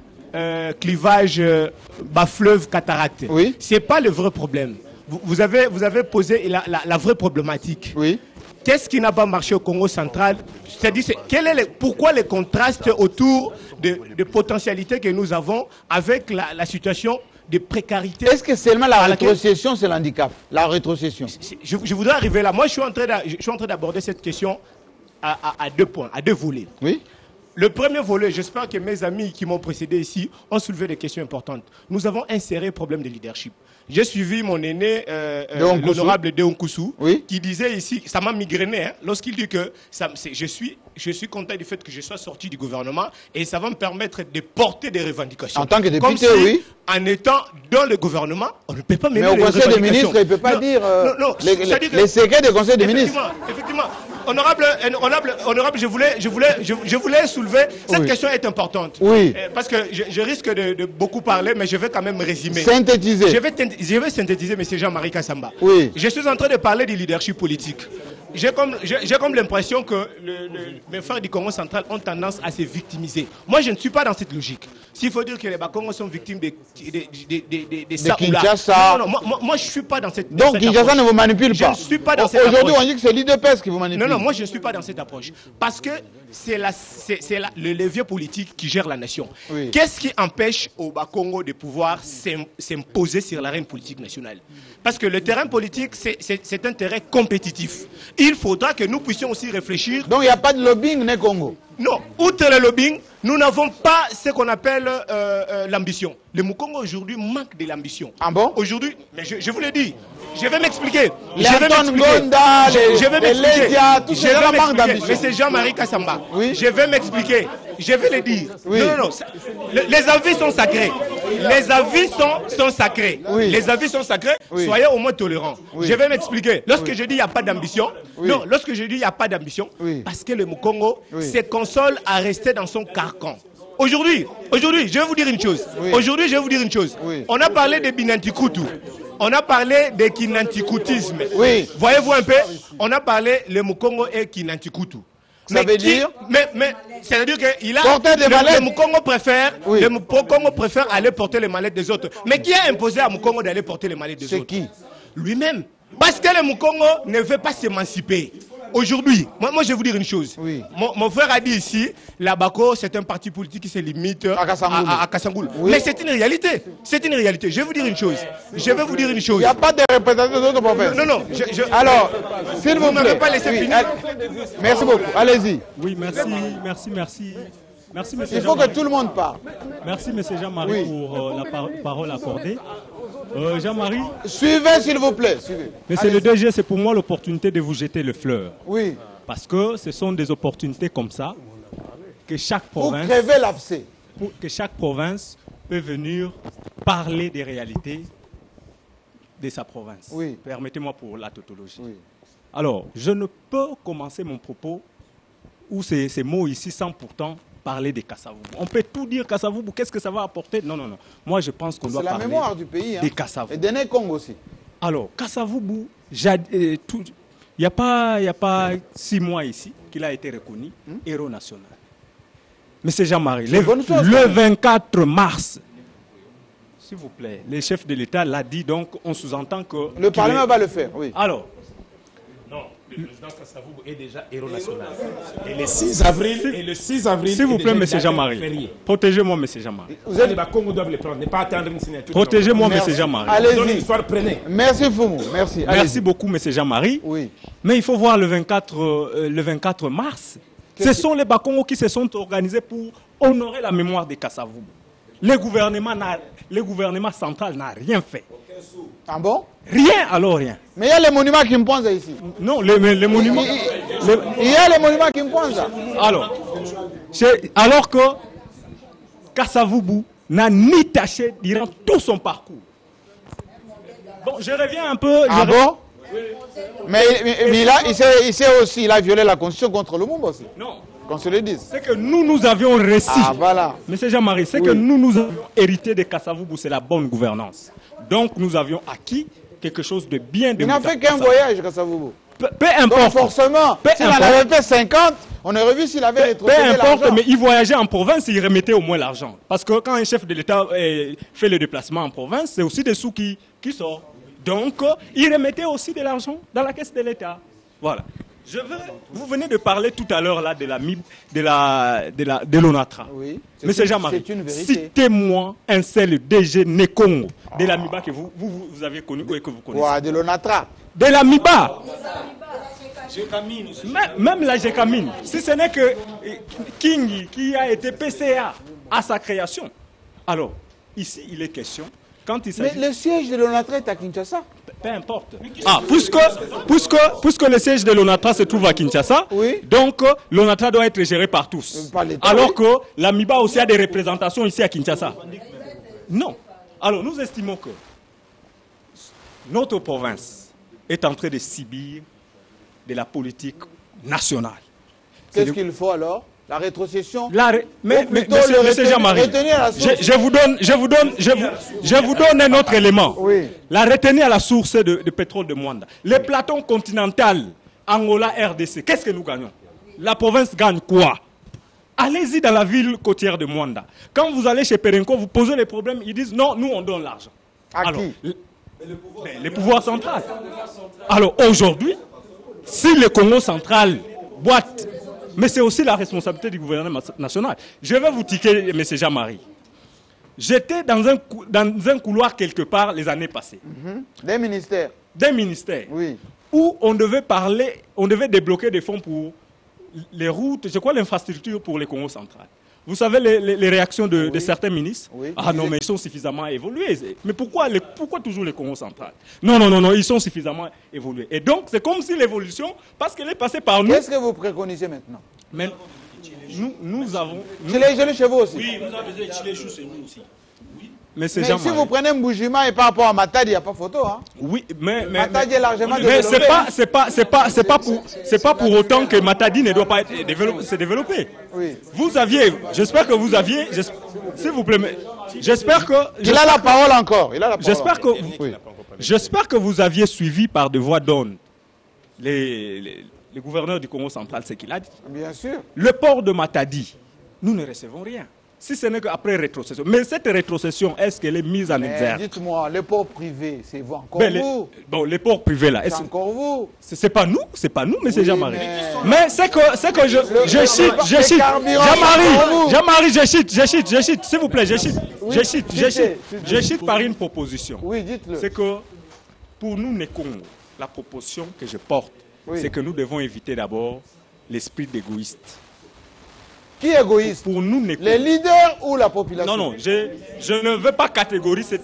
Clivage bas-fleuve cataracte. Oui. Ce n'est pas le vrai problème. Vous avez posé la vraie problématique. Oui. Qu'est-ce qui n'a pas marché au Congo central? C'est-à-dire, pourquoi les contrastes autour de potentialités que nous avons avec la situation de précarité? Est-ce que seulement la rétrocession, c'est l'handicap? La rétrocession. Je voudrais arriver là. Moi, je suis en train d'aborder cette question à deux points, à deux volets. Oui. Le premier volet, j'espère que mes amis qui m'ont précédé ici ont soulevé des questions importantes. Nous avons inséré le problème de leadership. J'ai suivi mon aîné, l'honorable Deonkusu, qui disait ici, ça m'a migrainé, hein, lorsqu'il dit que je suis content du fait que je sois sorti du gouvernement et ça va me permettre de porter des revendications. En tant que député, comme si, oui. En étant dans le gouvernement, on ne peut pas mener mais au Conseil des ministres, il ne peut pas dire les secrets du Conseil des ministres. Effectivement. Honorable, je voulais soulever, cette question est importante. Oui. Parce que je risque de beaucoup parler, mais je vais quand même résumer. Synthétiser. Je vais synthétiser, M. Jean-Marie Kassamba. Oui. Je suis en train de parler du leadership politique. J'ai comme l'impression que mes frères du Congo central ont tendance à se victimiser. Moi, je ne suis pas dans cette logique. S'il faut dire que les Bakongos sont victimes de ça ou là. Non, moi, je ne suis pas dans cette Donc, Kinshasa ne vous manipule pas. Je ne suis pas dans cette approche. Aujourd'hui, on dit que c'est l'IDPS qui vous manipule. Non, moi, je ne suis pas dans cette approche. Parce que c'est le levier politique qui gère la nation. Oui. Qu'est-ce qui empêche au Bakongo de pouvoir s'imposer sur l'arène politique nationale? Parce que le terrain politique, c'est un terrain compétitif. Il faudra que nous puissions aussi réfléchir. Donc il n'y a pas de lobbying, né Congo? Non, outre le lobbying, nous n'avons pas ce qu'on appelle l'ambition. Le Mukongo aujourd'hui manque de l'ambition. Ah bon? Aujourd'hui, mais je vous l'ai dit, je vais m'expliquer. Mais c'est Jean-Marie Kassamba. Oui. Je vais m'expliquer. Je vais le dire. Oui. Non. Les avis sont sacrés. Les avis sont sacrés. Oui. Les avis sont sacrés. Oui. Soyez au moins tolérants. Oui. Je vais m'expliquer. Lorsque je dis il n'y a pas d'ambition, oui. non, lorsque je dis il n'y a pas d'ambition, oui. parce que le Mukongo oui. se console à rester dans son carcan. Aujourd'hui, je vais vous dire une chose. Oui. Aujourd'hui, je vais vous dire une chose. Oui. On a parlé de Binantikutu. On a parlé de Kinantikoutisme. Oui. Voyez-vous un peu? On a parlé le Mukongo et Kinantikutu. Ça veut dire mais c'est-à-dire qu'il a le Mukongo préfère, oui. le Mukongo préfère aller porter les mallettes des autres. Mais qui a imposé à Mukongo d'aller porter les mallettes des autres? C'est qui? Lui-même. Parce que le Mukongo ne veut pas s'émanciper. Aujourd'hui, moi je vais vous dire une chose. Oui. Mon frère a dit ici, la Bako, c'est un parti politique qui se limite à Kassangoul. Oui. Mais c'est une réalité. C'est une réalité. Je vais vous dire une chose. Il n'y a pas de représentation d'autres provinces. Non. Alors, s'il vous m'avez plaît. pas laissé finir. Merci beaucoup. Allez-y. Oui, merci, monsieur Il faut que tout le monde parle. Merci, monsieur Jean-Marie, pour la parole accordée. Jean-Marie. Suivez, s'il vous plaît. Suivez. Monsieur le DG, c'est pour moi l'opportunité de vous jeter le fleur. Oui. Parce que ce sont des opportunités comme ça que chaque province. Pour crever l'abcès. Que chaque province peut venir parler des réalités de sa province. Oui. Permettez-moi pour la tautologie. Oui. Alors, je ne peux commencer mon propos ou ces mots ici sans pourtant parler de Kasavubu. On peut tout dire Kasavubu, qu'est-ce que ça va apporter? Non. Moi, je pense qu'on doit parler. C'est la mémoire du pays. Des Kasavubu. Et de Né Congo aussi. Alors, Kasavubu, il n'y a pas 6 mois ici qu'il a été reconnu héros national. Monsieur Jean-Marie, le 24 mars, s'il vous plaît, le chef de l'État l'a dit, donc on sous-entend que... Le Parlement va le faire, oui. Alors... Le président Kasavubu est déjà héros national. Et le 6 avril, s'il vous plaît, monsieur Jean-Marie. Protégez-moi, monsieur Jean-Marie. Vous êtes les Bakongo doivent le prendre, ne pas attendre une signature. Protégez-moi, monsieur Jean-Marie. Allez-y. Merci Foumou, merci. Merci beaucoup, monsieur Jean-Marie. Oui. Mais il faut voir le 24 mars. Ce sont les Bakongo qui se sont organisés pour honorer la mémoire de Kasavubu. le gouvernement central n'a rien fait. Ah bon? Rien, alors rien. Mais il y a les monuments qui me pensent ici. Non, les monuments... Il y a les monuments qui me pensent. Alors que Kasavubu n'a ni tâché durant tout son parcours. Bon, je reviens un peu... Ah bon? Mais il a violé la constitution contre le Lumumba aussi. Non. Qu'on se le dise. C'est que nous avions réussi. Ah voilà. Monsieur Jean-Marie, c'est que nous avions hérité de Kasavubu, c'est la bonne gouvernance. Donc nous avions acquis quelque chose de bien. Il n'a fait qu'un voyage, Kasavubu. Peu importe. Donc forcément, s'il en avait fait 50, on aurait vu s'il avait rétrocédé l'argent. Peu importe, mais il voyageait en province et il remettait au moins l'argent. Parce que quand un chef de l'État fait le déplacement en province, c'est aussi des sous qui sortent. Donc, il remettait aussi de l'argent dans la caisse de l'État. Voilà. Vous venez de parler tout à l'heure là de l'ONATRA. Oui. Monsieur Jean-Marie, citez-moi un seul DG Nekongo de l'AMIBA que vous avez connu ou que vous connaissez. Quoi, de l'ONATRA? De l'AMIBA. Même la GECAMINE. Si ce n'est que King qui a été PCA à sa création. Alors, ici, il est question. Mais le siège de l'ONATRA est à Kinshasa. Peu importe. Ah, puisque le siège de l'ONATRA se trouve à Kinshasa, oui. Donc l'ONATRA doit être géré par tous. Alors que l'AMIBA aussi a des représentations ici à Kinshasa. Non. Alors nous estimons que notre province est en train de subir de la politique nationale. Qu'est-ce qu'il faut alors? La rétrocession? Mais monsieur Jean-Marie, je vous donne un autre élément. Oui. La retenue à la source de pétrole de Mwanda. Les plateaux continentaux, Angola, RDC, qu'est-ce que nous gagnons? La province gagne quoi? Allez-y dans la ville côtière de Mwanda. Quand vous allez chez Perenco, vous posez les problèmes, ils disent non, nous on donne l'argent. À qui? Les pouvoirs centraux. Alors aujourd'hui, si le Congo central boite, mais c'est aussi la responsabilité du gouvernement national. Je vais vous tiquer, M. Jean-Marie. J'étais dans un couloir quelque part les années passées. Des ministères. Des ministères. Oui. Où on devait débloquer des fonds pour les routes, c'est quoi l'infrastructure pour les Congo central. Vous savez les réactions de certains ministres? Oui. Ah non, mais ils sont suffisamment évolués. Mais pourquoi toujours les Congo central? Non, ils sont suffisamment évolués. Et donc, c'est comme si l'évolution, parce qu'elle est passée par nous... Qu'est-ce que vous préconisez maintenant? Mais nous avons... Chile chez vous aussi? Oui, nous avons des Chile chez nous aussi. Oui. Mais si vous prenez Mboujima et par rapport à Matadi, il n'y a pas photo. Hein? Oui, mais Matadi est largement mais développé. c'est pas pour autant que Matadi ne doit pas se développer. Oui. Vous aviez, j'espère que vous aviez, s'il vous plaît, j'espère que... Il a la parole encore. J'espère que vous aviez suivi par de voix d'onde le gouverneur du Congo central, ce qu'il a dit. Bien sûr. Le port de Matadi, nous ne recevons rien. Si ce n'est qu'après rétrocession. Mais cette rétrocession, est-ce qu'elle est mise en exergue? Dites-moi, les ports privés, c'est vous encore vous? Les ports privés là. C'est encore vous? C'est pas nous, M. Jean-Marie. Mais c'est que je cite. Jean-Marie, je cite, s'il vous plaît, je cite par une proposition. Oui, dites-le. C'est que pour nous, Nekongo, la proposition que je porte, c'est que nous devons éviter d'abord l'esprit d'égoïste. Qui est égoïste? Pour nous, les leaders ou la population? Non, je ne veux pas catégoriser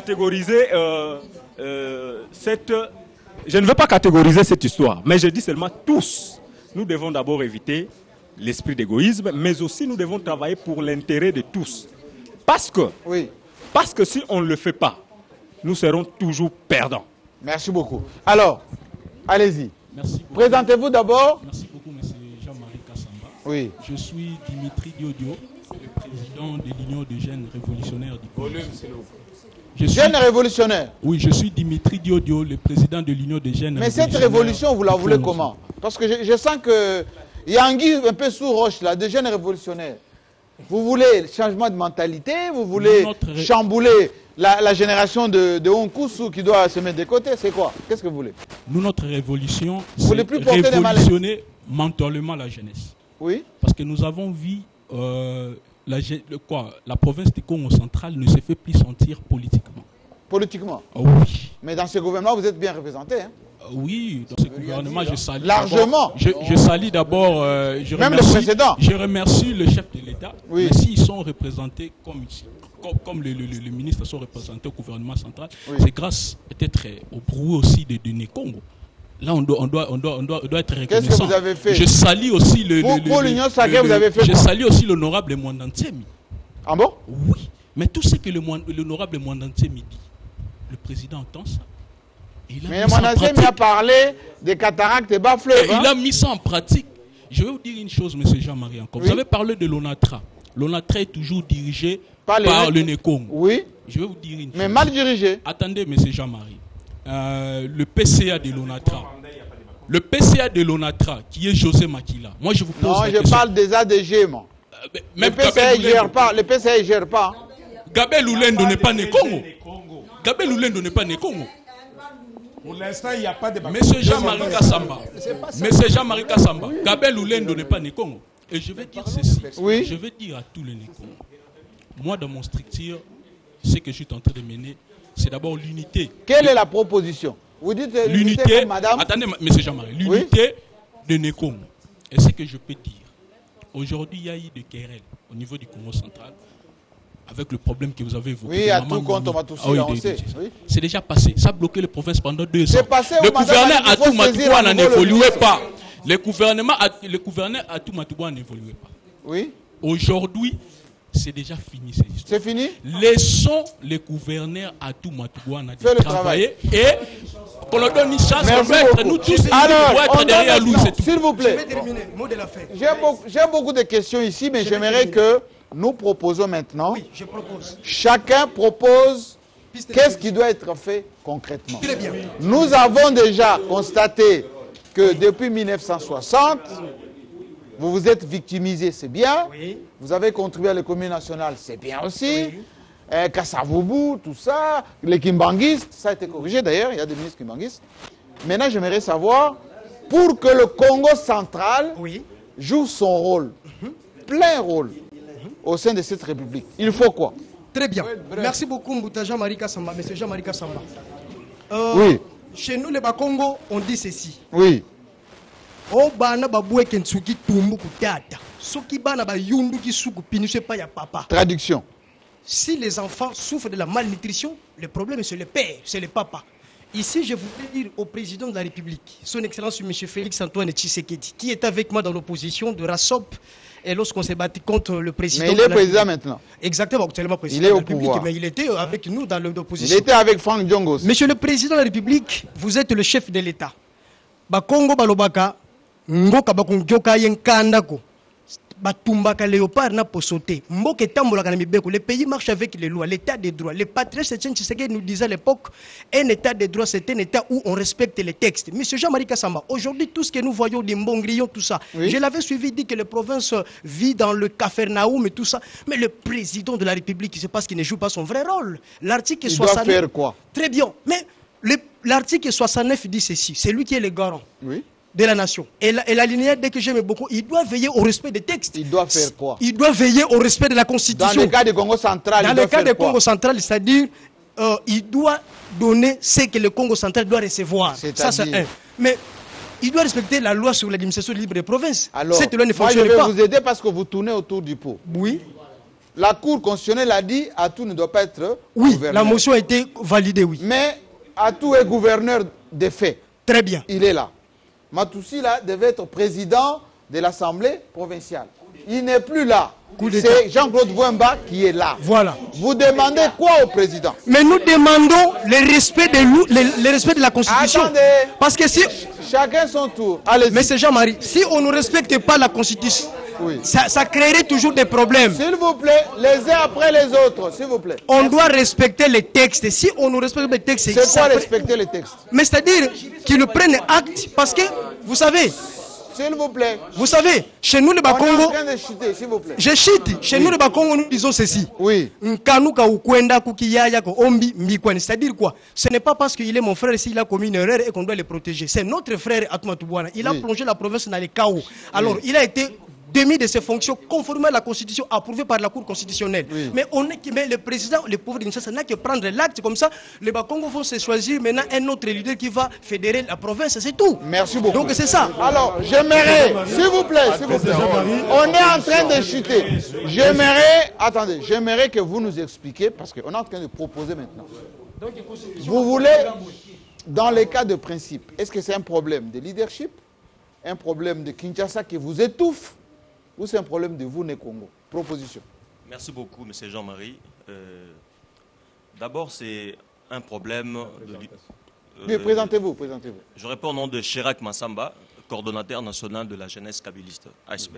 cette histoire, mais je dis seulement tous. Nous devons d'abord éviter l'esprit d'égoïsme, mais aussi nous devons travailler pour l'intérêt de tous. Parce que si on ne le fait pas, nous serons toujours perdants. Merci beaucoup. Alors, allez-y. Merci beaucoup. Présentez-vous d'abord. Merci beaucoup, M. Jean-Marie Kassamba. Oui. Je suis Dimitri Diodio, le président de l'Union des jeunes révolutionnaires du Congo. Jeunes révolutionnaires? Oui, je suis Dimitri Diodio, le président de l'Union des jeunes révolutionnaires. Mais cette révolution, vous la voulez comment? Parce que je sens qu'il y a anguille un peu sous roche là, de jeunes révolutionnaires. Vous voulez changement de mentalité? Vous voulez chambouler la génération de Onkusu qui doit se mettre de côté? C'est quoi? Qu'est-ce que vous voulez? Nous, notre révolution, c'est révolutionner mentalement la jeunesse. Oui. Parce que nous avons vu la province du Congo central ne se fait plus sentir politiquement. Politiquement? Oui. Mais dans ce gouvernement, vous êtes bien représenté, hein? Oui, dans ce gouvernement, je salue largement. Je salue d'abord, je remercie le chef de l'État, mais s'ils sont représentés comme ici. comme les ministres sont représentés au gouvernement central, c'est grâce peut-être au bruit aussi de Nékongo. Là, on doit être reconnaissant. Qu'est-ce que vous avez fait? Je salue aussi pour l'Union sacrée, vous avez fait je salue aussi l'honorable Mwandantiemi. Ah bon? Oui. Mais tout ce que l'honorable Mwandantiemi dit, le président entend ça. Mais Mwandantiemi a parlé des cataractes et bas-fleuves. Il a mis ça en pratique. Je vais vous dire une chose, M. Jean-Marie, encore. Vous avez parlé de l'ONATRA. L'ONATRA est toujours dirigé par le Nékongo. Oui. Je vais vous dire une chose. Mais mal dirigé. Attendez, M. Jean-Marie. Le PCA de l'ONATRA. Le PCA de l'ONATRA, qui est José Makila. Moi, je vous pose la question. Non, je parle des ADG, moi. Le PCA ne gère pas. Le PCA ne gère pas. Gabel Oulendo n'est pas Nékongo. Gabel Oulendo n'est pas Nékongo. Pour l'instant, il n'y a pas de... Monsieur Jean-Marie Kassamba. Monsieur Jean-Marie Kassamba. Gabel Oulendo n'est pas Nékongo. Et je vais dire ceci. Oui. Je vais dire à tous les Nékongo. Moi, dans mon structure, ce que je suis en train de mener, c'est d'abord l'unité. Quelle est la proposition? Vous dites l'unité, madame? Attendez, monsieur Jean-Marie. L'unité de Nékongo. Et ce que je peux dire, aujourd'hui, il y a eu des querelles au niveau du Congo central, avec le problème que vous avez évoqué. Oui, à tout compte, on va tout silencer. C'est déjà passé. Ça a bloqué les provinces pendant 2 ans. C'est passé. Le gouverneur à tout Matouboua n'évoluait pas. Le gouverneur à tout Matouboua n'évoluait pas. Oui. Aujourd'hui, c'est déjà fini cette histoire. C'est fini? Laissons les gouverneurs à tout Matouboua de travailler et qu'on leur donne une chance de mettre nous tous être derrière nous. S'il vous plaît. Je vais terminer. Mot de la fin. J'ai beaucoup de questions ici, mais j'aimerais que nous proposons maintenant. Oui, je propose. Chacun propose qu'est-ce qui doit être fait concrètement. Très bien. Nous avons déjà constaté que depuis 1960, vous vous êtes victimisé, c'est bien. Oui. Vous avez contribué à l'économie nationale, c'est bien aussi. Oui. Kassavubu, tout ça, les kimbanguistes, ça a été corrigé d'ailleurs, il y a des ministres kimbanguistes. Maintenant, j'aimerais savoir, pour que le Congo central joue son rôle, plein rôle, au sein de cette république, il faut quoi? Très bien. Merci beaucoup, Mbouta Jean-Marie Kassamba, monsieur Jean-Marie Kassamba. Oui. Chez nous, les Bakongo, on dit ceci. Oui. O bana baboué kensuki tumbu kutata. Soki bana ba yundu ki suku pinishe pa ya papa. Traduction. Si les enfants souffrent de la malnutrition, le problème c'est le père, c'est le papa. Ici, je voudrais dire au président de la République, son Excellence M. Félix Antoine Tshisekedi, qui est avec moi dans l'opposition de RASOP, et lorsqu'on s'est battu contre le président... Mais il est président maintenant. Exactement, actuellement président il est de la au République, pouvoir. mais il était avec nous dans l'opposition. Il était avec Franck Djongos. Monsieur le président de la République, vous êtes le chef de l'État. Bakongo balobaka, ngoka bakongyoka yenkandako. Batumbaka léopard na posoté. Mboke tambolaka na mibeko. Le pays marche avec les lois, l'état des droits. Les patriotes Tshisekedi nous disaient à l'époque, un état des droits, c'est un état où on respecte les textes. Monsieur Jean-Marie Kassamba, aujourd'hui, tout ce que nous voyons, des Mbongrillons, tout ça, je l'avais suivi, dit que les provinces vivent dans le Capharnaüm et tout ça. Mais le président de la République, c'est parce qu'il ne joue pas son vrai rôle. L'article 69... doit faire quoi? Très bien. Mais l'article 69 dit ceci. C'est lui qui est le garant. Oui. De la nation. Et la lignée, dès que j'aime beaucoup, il doit veiller au respect des textes. Il doit faire quoi? Il doit veiller au respect de la Constitution. Dans le cas du Congo central, dans le cas du Congo central, c'est-à-dire, il doit donner ce que le Congo central doit recevoir. Ça, c'est un. Mais il doit respecter la loi sur l'administration libre des provinces. Alors, cette loi ne moi, je fonctionne vais pas. vous aider parce que vous tournez autour du pot. Oui. La Cour constitutionnelle a dit Atou ne doit pas être gouverneur. La motion a été validée, oui. Mais Atou est gouverneur des faits. Très bien. Il est là. Matoussi là devait être président de l'Assemblée provinciale. Il n'est plus là. C'est Jean-Claude Wemba qui est là. Voilà. Vous demandez quoi au président? Mais nous demandons le respect de la Constitution. Attendez. Parce que si... Chacun son tour. Allez-y. Mais c'est Jean-Marie, si on ne respecte pas la Constitution, ça créerait toujours des problèmes. S'il vous plaît, les uns après les autres, s'il vous plaît. On doit respecter les textes. Si on ne respecte pas les textes... C'est quoi respecter les textes? Mais c'est-à-dire qu'ils prennent acte parce que, vous savez... S'il vous plaît. Vous savez, chez nous, les Bakongo... On est en train de chuter, s'il vous plaît. Je chute. Chez nous, les Bakongo, nous disons ceci. Oui. C'est-à-dire quoi? Ce n'est pas parce qu'il est mon frère s'il a commis une erreur et qu'on doit le protéger. C'est notre frère Atouma Toubouana. Il a plongé la province dans les chaos. Alors, il a été démis de ses fonctions conformément à la Constitution approuvée par la Cour constitutionnelle. Mais, mais le président, le pouvoir de Kinshasa n'a que prendre l'acte, comme ça, les Bakongo vont se choisir maintenant un autre leader qui va fédérer la province, c'est tout. Merci beaucoup. Donc c'est ça. Alors, j'aimerais, s'il vous plaît, on est en train de chuter. J'aimerais que vous nous expliquiez, parce qu'on est en train de proposer maintenant. Vous voulez, dans les cas de principe, est-ce que c'est un problème de leadership, un problème de Kinshasa qui vous étouffe, ou c'est un problème de vous, Congo? Proposition. Merci beaucoup, M. Jean-Marie. D'abord, c'est un problème de... présentez-vous. Je réponds au nom de Chirac Massamba, coordonnateur national de la jeunesse kabyliste, ASBL.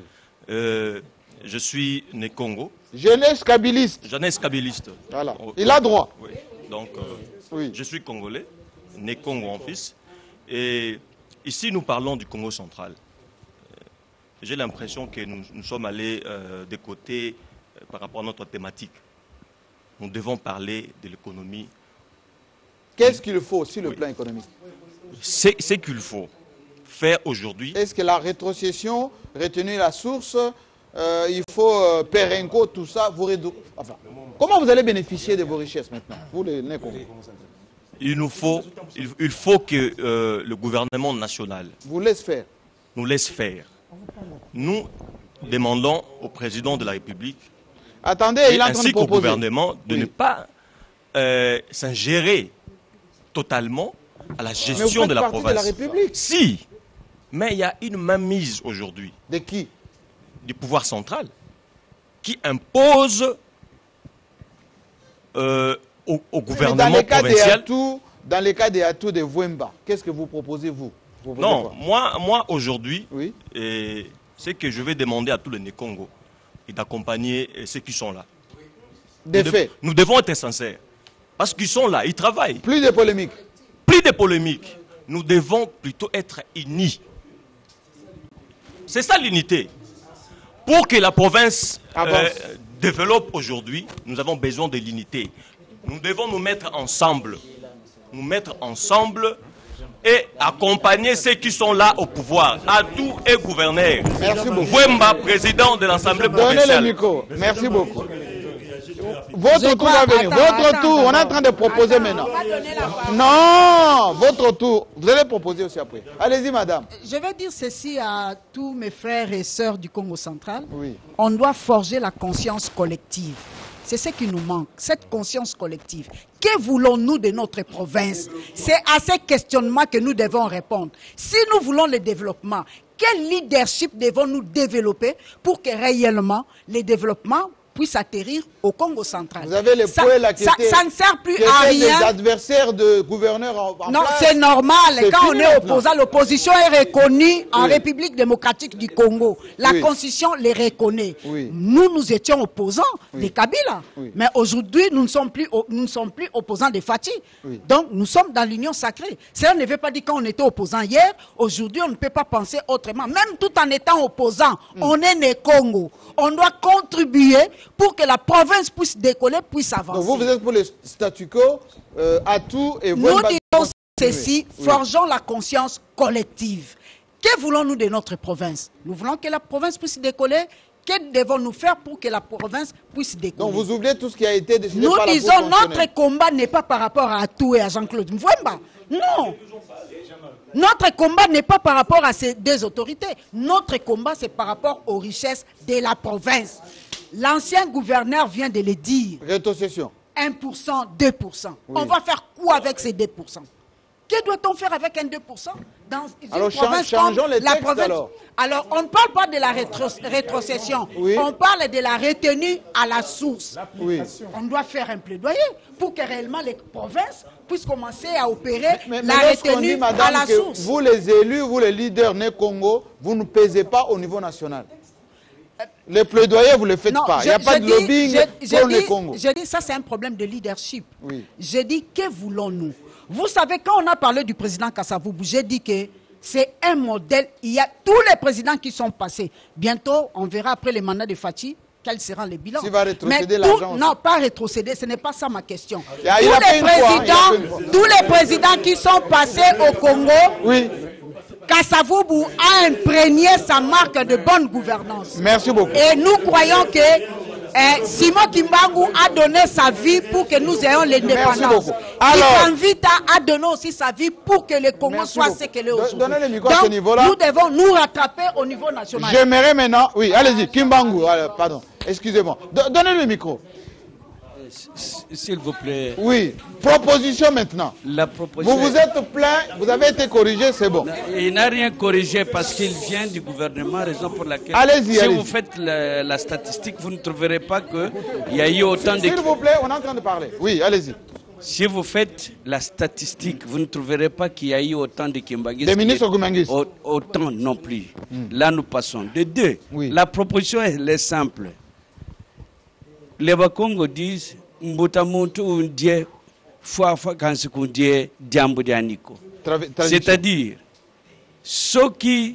Je suis né Congo. Jeunesse kabyliste. Jeunesse kabyliste. Voilà. Il a droit. Oui. Donc, je suis congolais, né Congo en fils. Et ici, nous parlons du Congo central. J'ai l'impression que nous sommes allés des côtés par rapport à notre thématique. Nous devons parler de l'économie. Qu'est-ce qu'il faut sur le plan économique? C'est qu'il faut faire aujourd'hui. Est-ce que la rétrocession, retenir la source, il faut Perenco, tout ça, enfin, comment vous allez bénéficier de vos richesses maintenant, vous les Congo? Il faut que le gouvernement national vous laisse faire. Nous laisse faire. Nous demandons au président de la République ainsi qu'au gouvernement de ne pas s'ingérer totalement à la gestion de la province. De la République. Si, mais il y a une mainmise aujourd'hui. De qui? Du pouvoir central qui impose au gouvernement provincial. Dans les cas des atouts de Vwemba, qu'est-ce que vous proposez, vous? Non, moi aujourd'hui, c'est que je vais demander à tous les Congo et d'accompagner ceux qui sont là. Nous devons être sincères. Parce qu'ils sont là, ils travaillent. Plus de polémiques. Plus de polémiques. Nous devons plutôt être unis. C'est ça l'unité. Pour que la province développe aujourd'hui, nous avons besoin de l'unité. Nous devons nous mettre ensemble. Et accompagner ceux qui sont là au pouvoir, Atou et gouverneur. Merci beaucoup. Vwemba, président de l'Assemblée provinciale. Donnez le micro. Merci beaucoup. Votre tour va venir. Votre tour, on est en train de proposer maintenant. Non, votre tour. Vous allez proposer aussi après. Allez-y, madame. Je vais dire ceci à tous mes frères et sœurs du Congo central. Oui. On doit forger la conscience collective. C'est ce qui nous manque, cette conscience collective. Que voulons-nous de notre province? C'est à ces questionnements que nous devons répondre. Si nous voulons le développement, quel leadership devons-nous développer pour que réellement le développement puisse atterrir au Congo central? Vous avez les poètes qui ça ne sert plus à rien. Des adversaires de gouverneurs en non, place. C'est normal. Quand on est opposant, l'opposition est reconnue en République démocratique du Congo. La Constitution les reconnaît. Nous étions opposants des Kabila. Mais aujourd'hui, nous ne sommes plus opposants des Fati. Donc, nous sommes dans l'union sacrée. Cela ne veut pas dire qu'on était opposants hier. Aujourd'hui, on ne peut pas penser autrement. Même tout en étant opposant, on est né Congo. On doit contribuer pour que la province puisse décoller, puisse avancer. Donc vous êtes pour le statu quo, Atou et nous disons ceci, forgeons la conscience collective. Que voulons-nous de notre province? Nous voulons que la province puisse décoller. Que devons-nous faire pour que la province puisse décoller? Donc vous oubliez tout ce qui a été décidé par la Cour constitutionnelle. Nous disons notre combat n'est pas par rapport à Atou et à Jean-Claude Mvwemba. Non. Notre combat n'est pas par rapport à ces deux autorités. Notre combat, c'est par rapport aux richesses de la province. L'ancien gouverneur vient de le dire. Rétrocession. 1%, 2%. On va faire quoi avec ces 2%? Que doit-on faire avec un 2% dans une province changeons les textes, alors, on ne parle pas de la rétrocession. On parle de la retenue à la source. On doit faire un plaidoyer pour que réellement les provinces puissent commencer à opérer la retenue à la source. Vous les élus, vous les leaders né Congo, vous ne pesez pas au niveau national. Les plaidoyers, vous ne les faites pas. Il n'y a pas de lobbying pour le Congo. Je dis ça, c'est un problème de leadership. Je dis, que voulons-nous? Vous savez, quand on a parlé du président Kasavubu, j'ai dit que c'est un modèle. Il y a tous les présidents qui sont passés. Bientôt, on verra après les mandats de Fati, quels seront les bilans. Va rétrocéder l'argent. Non, pas rétrocéder, ce n'est pas ça ma question. Tous les présidents qui sont passés au Congo, Kasavubu a imprégné sa marque de bonne gouvernance. Merci beaucoup. Et nous croyons que Simon Kimbangu a donné sa vie pour que nous ayons l'indépendance. Kikwangvita a donné aussi sa vie pour que le Congo soit ce qu'il est aujourd'hui. Donnez le micro à ce niveau-là. Nous devons nous rattraper au niveau national. J'aimerais maintenant... Oui, allez-y, Kimbangu, pardon, excusez-moi. Donnez le micro. S'il vous plaît. Oui, proposition maintenant. La proposition. Vous vous êtes plaint, vous avez été corrigé, c'est bon. Il n'a rien corrigé parce qu'il vient du gouvernement, raison pour laquelle... Allez-y, si vous faites la statistique, vous ne trouverez pas qu'il y a eu autant de... S'il vous plaît, on est en train de parler. Oui, allez-y. Si vous faites la statistique, vous ne trouverez pas qu'il y a eu autant de Kimbanguistes. Des ministres Kimbanguistes. Autant non plus. Là, nous passons. De deux, la proposition elle est simple. Les Bakongo disent c'est-à-dire ceux qui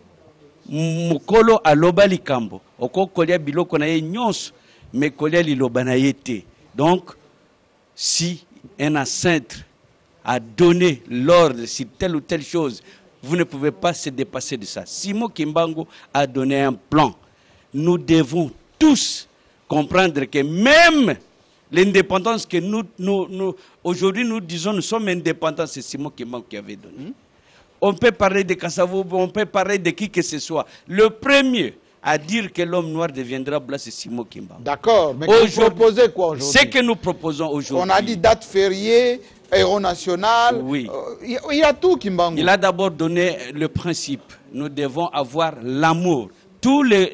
mukolo aloba likambo oko kolia biloko na ye nyonso mais kolia liloba na ye te. Donc si un ancêtre a donné l'ordre sur telle ou telle chose, vous ne pouvez pas se dépasser de ça. Simon Kimbangu a donné un plan. Nous devons tous comprendre que même l'indépendance que nous aujourd'hui nous disons nous sommes indépendants, c'est Simon Kimbangu qui avait donné. On peut parler de Kasavubu, on peut parler de qui que ce soit. Le premier à dire que l'homme noir deviendra blanc, c'est Simon Kimbangu. D'accord, mais vous proposez quoi aujourd'hui? Ce que nous proposons aujourd'hui. On a dit date fériée, héros national. Oui. Il y a tout, Kimbangu. Il a d'abord donné le principe. Nous devons avoir l'amour. Tous les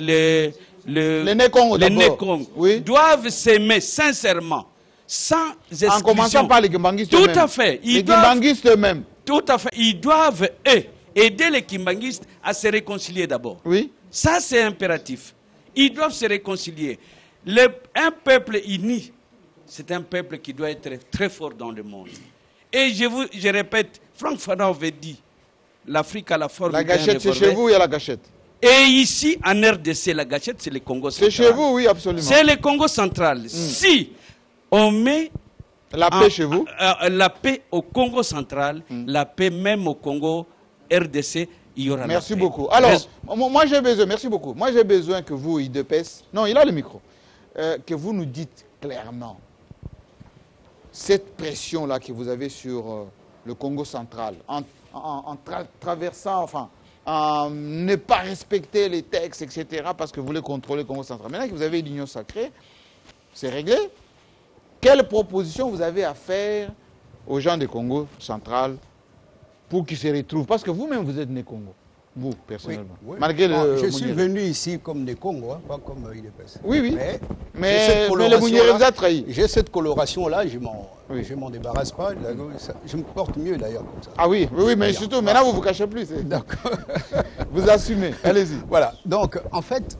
Nékongo doivent s'aimer sincèrement, sans exclusion. En commençant par les Kimbanguistes tout eux-mêmes. À fait. Les Kimbanguistes eux-mêmes. Tout à fait. Ils doivent aider les Kimbanguistes à se réconcilier d'abord. Oui. Ça, c'est impératif. Ils doivent se réconcilier. Un peuple uni, c'est un peuple qui doit être très fort dans le monde. Et je répète, Franck Fanon avait dit, l'Afrique a la forme La gâchette, c'est chez vous, il y a la gâchette. Et ici, en RDC, la gâchette, c'est le Congo central. C'est chez vous, oui, absolument. C'est le Congo central. Si on met la paix chez vous, la paix au Congo central, la paix même au Congo RDC, il y aura merci la paix. beaucoup. Alors, moi j'ai besoin, merci beaucoup. Moi j'ai besoin que vous, IDPS, non, il a le micro, que vous nous dites clairement cette pression-là que vous avez sur le Congo central, en traversant, enfin, ne pas respecter les textes, etc., parce que vous voulez contrôler le Congo central. Maintenant que vous avez l'union sacrée, c'est réglé. Quelle proposition vous avez à faire aux gens du Congo central pour qu'ils se retrouvent? Parce que vous-même, vous êtes né Congo, vous, personnellement. Oui, oui. Malgré je suis venu ici comme des Congo, hein, pas comme IDPS. Oui, oui. Mais le Mounier vous a trahi. J'ai cette coloration-là, je m'en débarrasse pas. Je me porte mieux d'ailleurs comme ça. Ah oui, oui, mais surtout, maintenant vous ne vous cachez plus. D'accord. Vous assumez, allez-y. Voilà, donc en fait,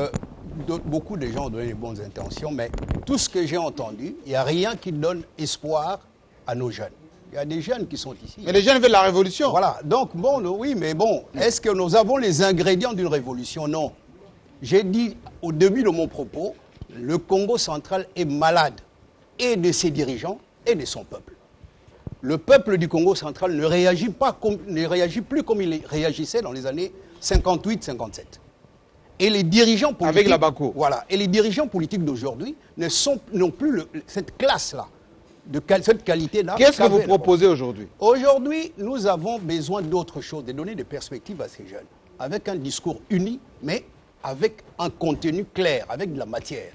beaucoup de gens ont donné des bonnes intentions, mais tout ce que j'ai entendu, il n'y a rien qui donne espoir à nos jeunes. Il y a des jeunes qui sont ici. Mais les jeunes veulent la révolution. Voilà, donc bon, oui, mais bon, est-ce que nous avons les ingrédients d'une révolution? Non. J'ai dit au début de mon propos, le Congo central est malade, et de ses dirigeants, et de son peuple. Le peuple du Congo central ne réagit plus comme il réagissait dans les années 58-57. Et les dirigeants politiques... Avec la Bako. Voilà, et les dirigeants politiques d'aujourd'hui n'ont plus cette classe-là. Cette qualité-là. Qu'est-ce que vous proposez aujourd'hui? Aujourd'hui, nous avons besoin d'autre chose, de donner des perspectives à ces jeunes, avec un discours uni, mais avec un contenu clair, avec de la matière.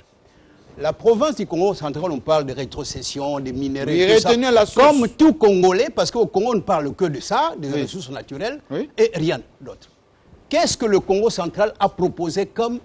La province du Congo central, on parle de rétrocession, des minéraux, comme tout Congolais, parce qu'au Congo, on ne parle que de ça, des ressources naturelles, et rien d'autre. Qu'est-ce que le Congo central a proposé comme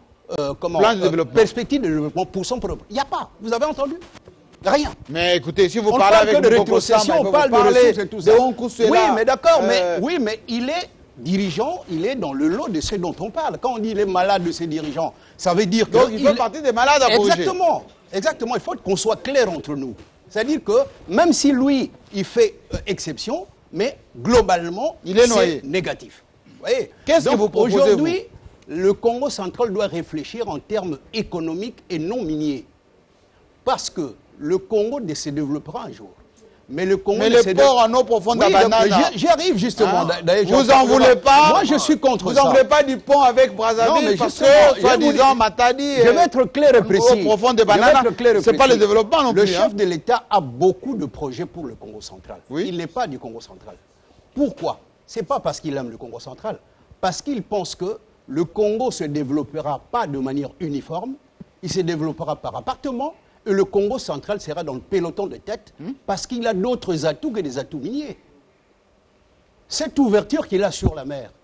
perspective de développement pour son propre? Il n'y a pas. Vous avez entendu? Rien. Mais écoutez, si vous parlez avec de rétrocession, on parle de ressources et tout ça. Oui, mais d'accord, mais il est dirigeant, il est dans le lot de ceux dont on parle. Quand on dit il est malade de ses dirigeants, ça veut dire que... Donc il fait partie des malades à corriger. Exactement. Exactement. Il faut qu'on soit clair entre nous. C'est-à-dire que même si lui, il fait exception, mais globalement, il est noyé. Négatif. Vous voyez? Qu'est-ce que vous proposez? Aujourd'hui, le Congo central doit réfléchir en termes économiques et non miniers. Parce que le Congo se développera un jour. Mais le Congo... Mais les ports en eau profonde à Banana... J'y arrive justement. Vous en voulez pas? Moi, je suis contre ça. Vous n'en voulez pas du pont avec Brazzaville parce que, soi-disant, Matadi... Je vais être clair et précis. Eau profonde de Banana, c'est pas le développement non plus. Le chef de l'État a beaucoup de projets pour le Congo central. Il n'est pas du Congo central. Pourquoi? Ce n'est pas parce qu'il aime le Congo central. Parce qu'il pense que le Congo ne se développera pas de manière uniforme. Il se développera par appartement. Et le Congo central sera dans le peloton de tête parce qu'il a d'autres atouts que des atouts miniers. Cette ouverture qu'il a sur la mer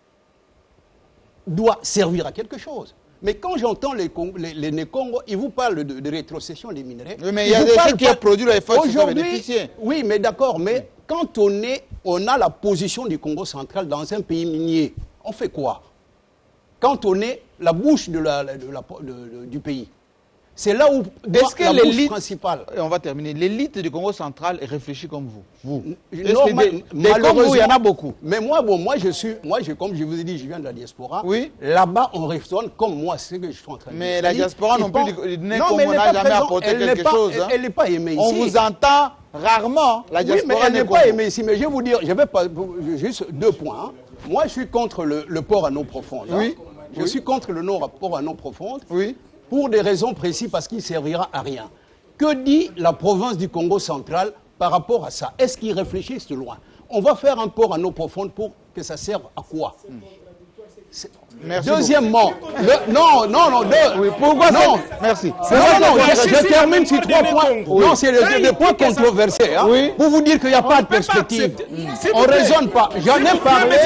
doit servir à quelque chose. Mais quand j'entends les Nékongo, ils vous parlent de rétrocession des minerais. Oui, mais il y a des gens qui ont produit l'effort qui sont bénéficiés. Oui, mais d'accord, mais quand on a la position du Congo central dans un pays minier, on fait quoi? Quand on est la bouche du pays. C'est là où est-ce que l'élite principale. On va terminer. L'élite du Congo central réfléchit comme vous. Malheureusement, il y en a beaucoup. Mais moi, comme je vous ai dit, je viens de la diaspora. Oui. Là-bas, on raisonne comme moi, c'est ce que je suis en train de dire. Mais la diaspora non plus, on n'a jamais apporté quelque chose. Elle n'est pas aimée ici. On vous entend rarement. La diaspora mais elle n'est pas aimée ici. Mais je vais vous dire, je vais pas juste 2 points. Moi, je suis contre le port à eau profonde. Oui. Je suis contre le port à eau profonde. Oui. Pour des raisons précises, parce qu'il ne servira à rien. Que dit la province du Congo central par rapport à ça? Est-ce qu'ils réfléchissent loin? On va faire un port en eau profonde pour que ça serve à quoi? Merci. Deuxièmement, pourquoi non? Merci. Je termine sur 3 points. Non, c'est des points controversés. Pour vous dire qu'il n'y a pas de perspective. On ne raisonne pas. J'en ai parlé.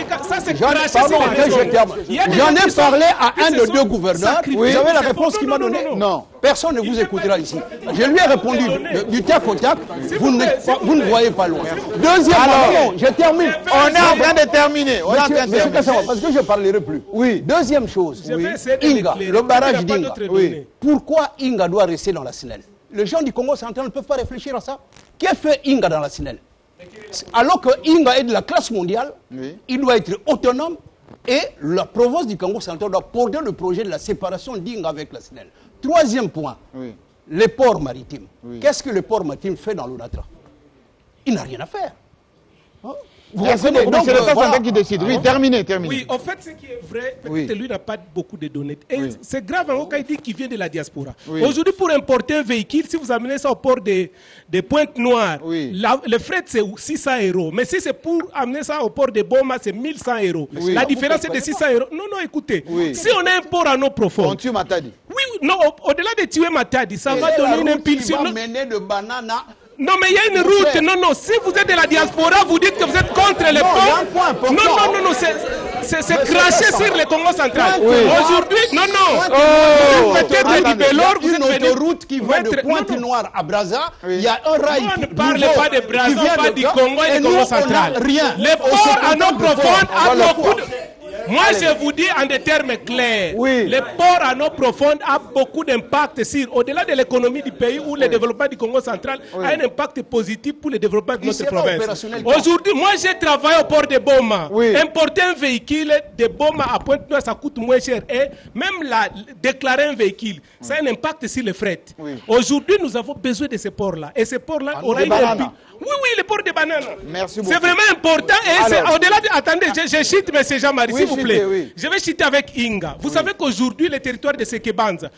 J'en ai parlé à un de 2 gouverneurs. Vous avez la réponse qu'il m'a donnée? Non. Personne ne vous écoutera ici. Je lui ai répondu du tac au tac. Vous ne voyez pas loin. Deuxièmement, je termine. On est en train de terminer. Parce que je ne parlerai plus. Oui. Deuxième chose, Inga, le barrage d'Inga. Oui. Pourquoi Inga doit rester dans la SNEL? Les gens du Congo central ne peuvent pas réfléchir à ça. Qu'est-ce que fait Inga dans la SNEL? Alors que Inga est de la classe mondiale, il doit être autonome et la province du Congo central doit porter le projet de la séparation d'Inga avec la SNEL. Troisième point, les ports maritimes. Qu'est-ce que le port maritime fait dans l'ONATRA? Il n'a rien à faire. C'est le président qui décide. Oui, terminé. Oui, en fait, ce qui est vrai, peut-être lui n'a pas beaucoup de données. Et c'est grave, en cas, il dit qu'il vient de la diaspora. Aujourd'hui, pour importer un véhicule, si vous amenez ça au port des Pointes-Noires, le fret, c'est 600 €. Mais si c'est pour amener ça au port de Boma, c'est 1100 €. La différence, c'est de 600 €. Non, écoutez, si on a un port en eau profonde... On tue Matadi. Oui, non, au-delà de tuer Matadi, ça va donner une impulsion. Il va mener de banana... Non, mais il y a une route. Non, si vous êtes de la diaspora, vous dites que vous êtes contre les ports. Non, c'est cracher sur le Congo central. Aujourd'hui, vous êtes peut-être du Bélor, vous êtes une autoroute qui va de Pointe-Noire à Brazza. Il y a un rail. Ne parlez pas de Brazza, pas du Congo et du Congo central. Les ports en eau profonde ont beaucoup de... Moi, je vous dis en des termes clairs, le port en eau profonde a beaucoup d'impact sur, au-delà de l'économie du pays où le développement du Congo central a un impact positif pour le développement de notre province. Aujourd'hui, moi, j'ai travaillé au port de Boma. Importer un véhicule de Boma à Pointe-Noire, ça coûte moins cher. Et même déclarer un véhicule, ça a un impact sur le fret. Aujourd'hui, nous avons besoin de ces ports-là. Et ces ports-là aura une impact. Oui, le port de bananes. Merci beaucoup. C'est vraiment important. Et c'est au-delà de... Attendez, je cite M. Jean-Marie, s'il vous plaît. Je vais citer avec Inga. Vous savez qu'aujourd'hui, le territoire de Sekebanza,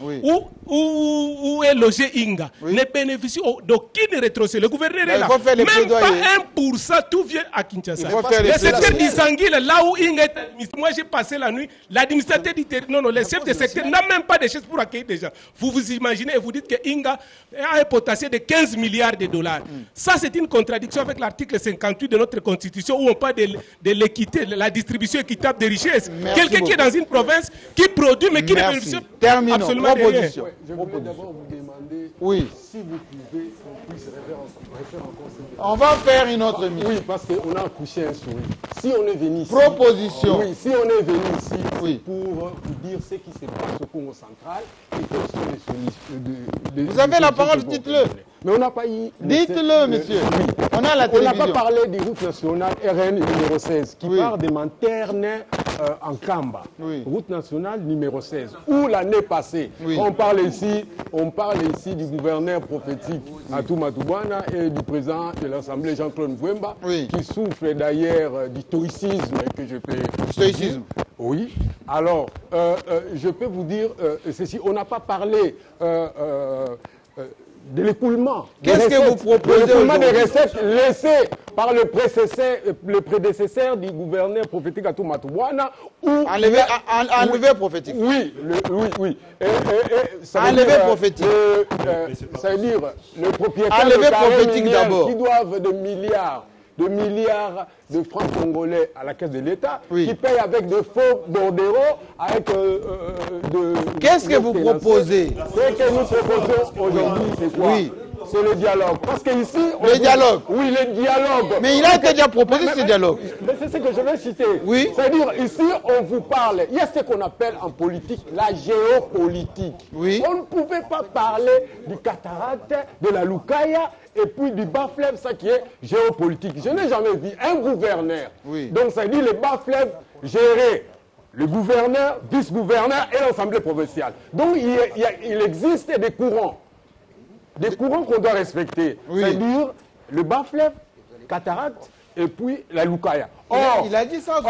où est logé Inga, ne bénéficie d'aucune rétrocession. Le gouverneur est là. Même pas 1%, tout vient à Kinshasa. Le secteur d'Isangui, là où Inga est administré, moi j'ai passé la nuit, l'administrateur du territoire, non, le chef de secteur n'a même pas de chaises pour accueillir des gens. Vous vous imaginez et vous dites que Inga a un potentiel de 15 milliards de dollars. Ça, c'est une contradiction avec l'article 58 de notre constitution où on parle de l'équité, de la distribution équitable des richesses. Quelqu'un qui est dans une province qui produit mais qui ne bénéficie absolument de rien. Je voudrais d'abord vous demander si vous pouvez qu'on puisse refaire encore cette... On va faire une autre mission. Oui, parce qu'on a accouché un sourire. Si on est venu ici... Proposition. Oui, si on est venu ici pour vous dire ce qui se passe au Congo central et quelles sont les solutions... Vous avez la parole, dites-le. Mais on n'a pas eu... Dites-le, monsieur. On a la télévision. On n'a pas parlé des routes nationales RN numéro 16 qui part des Manternes en Kamba, route nationale numéro 16, où l'année passée, on parle ici du gouverneur prophétique Atou Matoubouana et du président de l'Assemblée Jean-Claude Mvouemba, qui souffle d'ailleurs du stoïcisme que je peux... Stoïcisme. Oui. Alors, je peux vous dire ceci, on n'a pas parlé de l'écoulement. Qu'est-ce que vous proposez l'écoulement des recettes laissées par le prédécesseur du gouverneur prophétique Atou Matoubouana. Enlevé prophétique. Oui, oui. Enlevé prophétique. Ça veut dire le propriétaire enlevé de prophétique d'abord. Qui doivent de milliards de francs congolais à la caisse de l'État, qui payent avec de faux bordereaux, avec Qu'est-ce que vous proposez? Ce que nous proposons aujourd'hui, c'est quoi? C'est le dialogue. Parce qu'ici... Le dialogue? Oui, le dialogue. Mais il a été déjà proposé ce dialogue. Mais c'est ce que je vais citer. Oui. C'est-à-dire, ici, on vous parle. Il y a ce qu'on appelle en politique la géopolitique. Oui. On ne pouvait pas parler du cataracte, de la Lukaya, et puis du bas-fleuve, ça qui est géopolitique. Je n'ai jamais vu un gouverneur. Donc, ça dit les bas-fleuves gérés. Le gouverneur, vice-gouverneur et l'Assemblée provinciale. Donc, il existe des courants. Des courants qu'on doit respecter. C'est-à-dire le bas-fleuve, cataracte, et puis la Lukaya. Or, il a dit ça.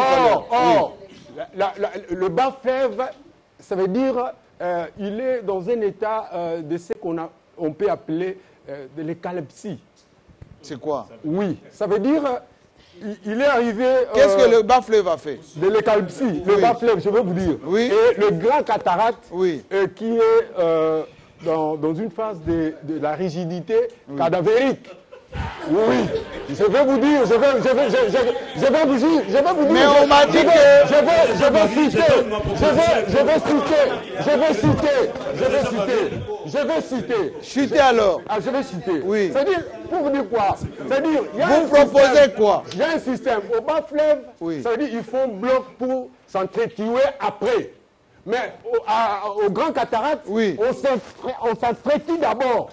Le bas-fleuve, ça veut dire il est dans un état de ce qu'on peut appeler de l'écalepsie. C'est quoi? Oui, ça veut dire il est arrivé... Qu'est-ce que le bas-fleuve a fait? De l'écalepsie, le bas-fleuve, je veux vous dire. Et le grand cataracte qui est dans une phase de la rigidité cadavérique. Oui, je vais vous dire, je vais vous dire. Mais on m'a dit que... Je vais citer. Citez alors. Ah, je vais citer. Oui. C'est-à-dire, pour vous dire quoi? C'est-à-dire, vous proposez quoi? Il y a un système. Au bas-fleuve, ça veut dire qu'ils font bloc pour s'entretuer après. Mais au grand cataracte, on s'entretue d'abord.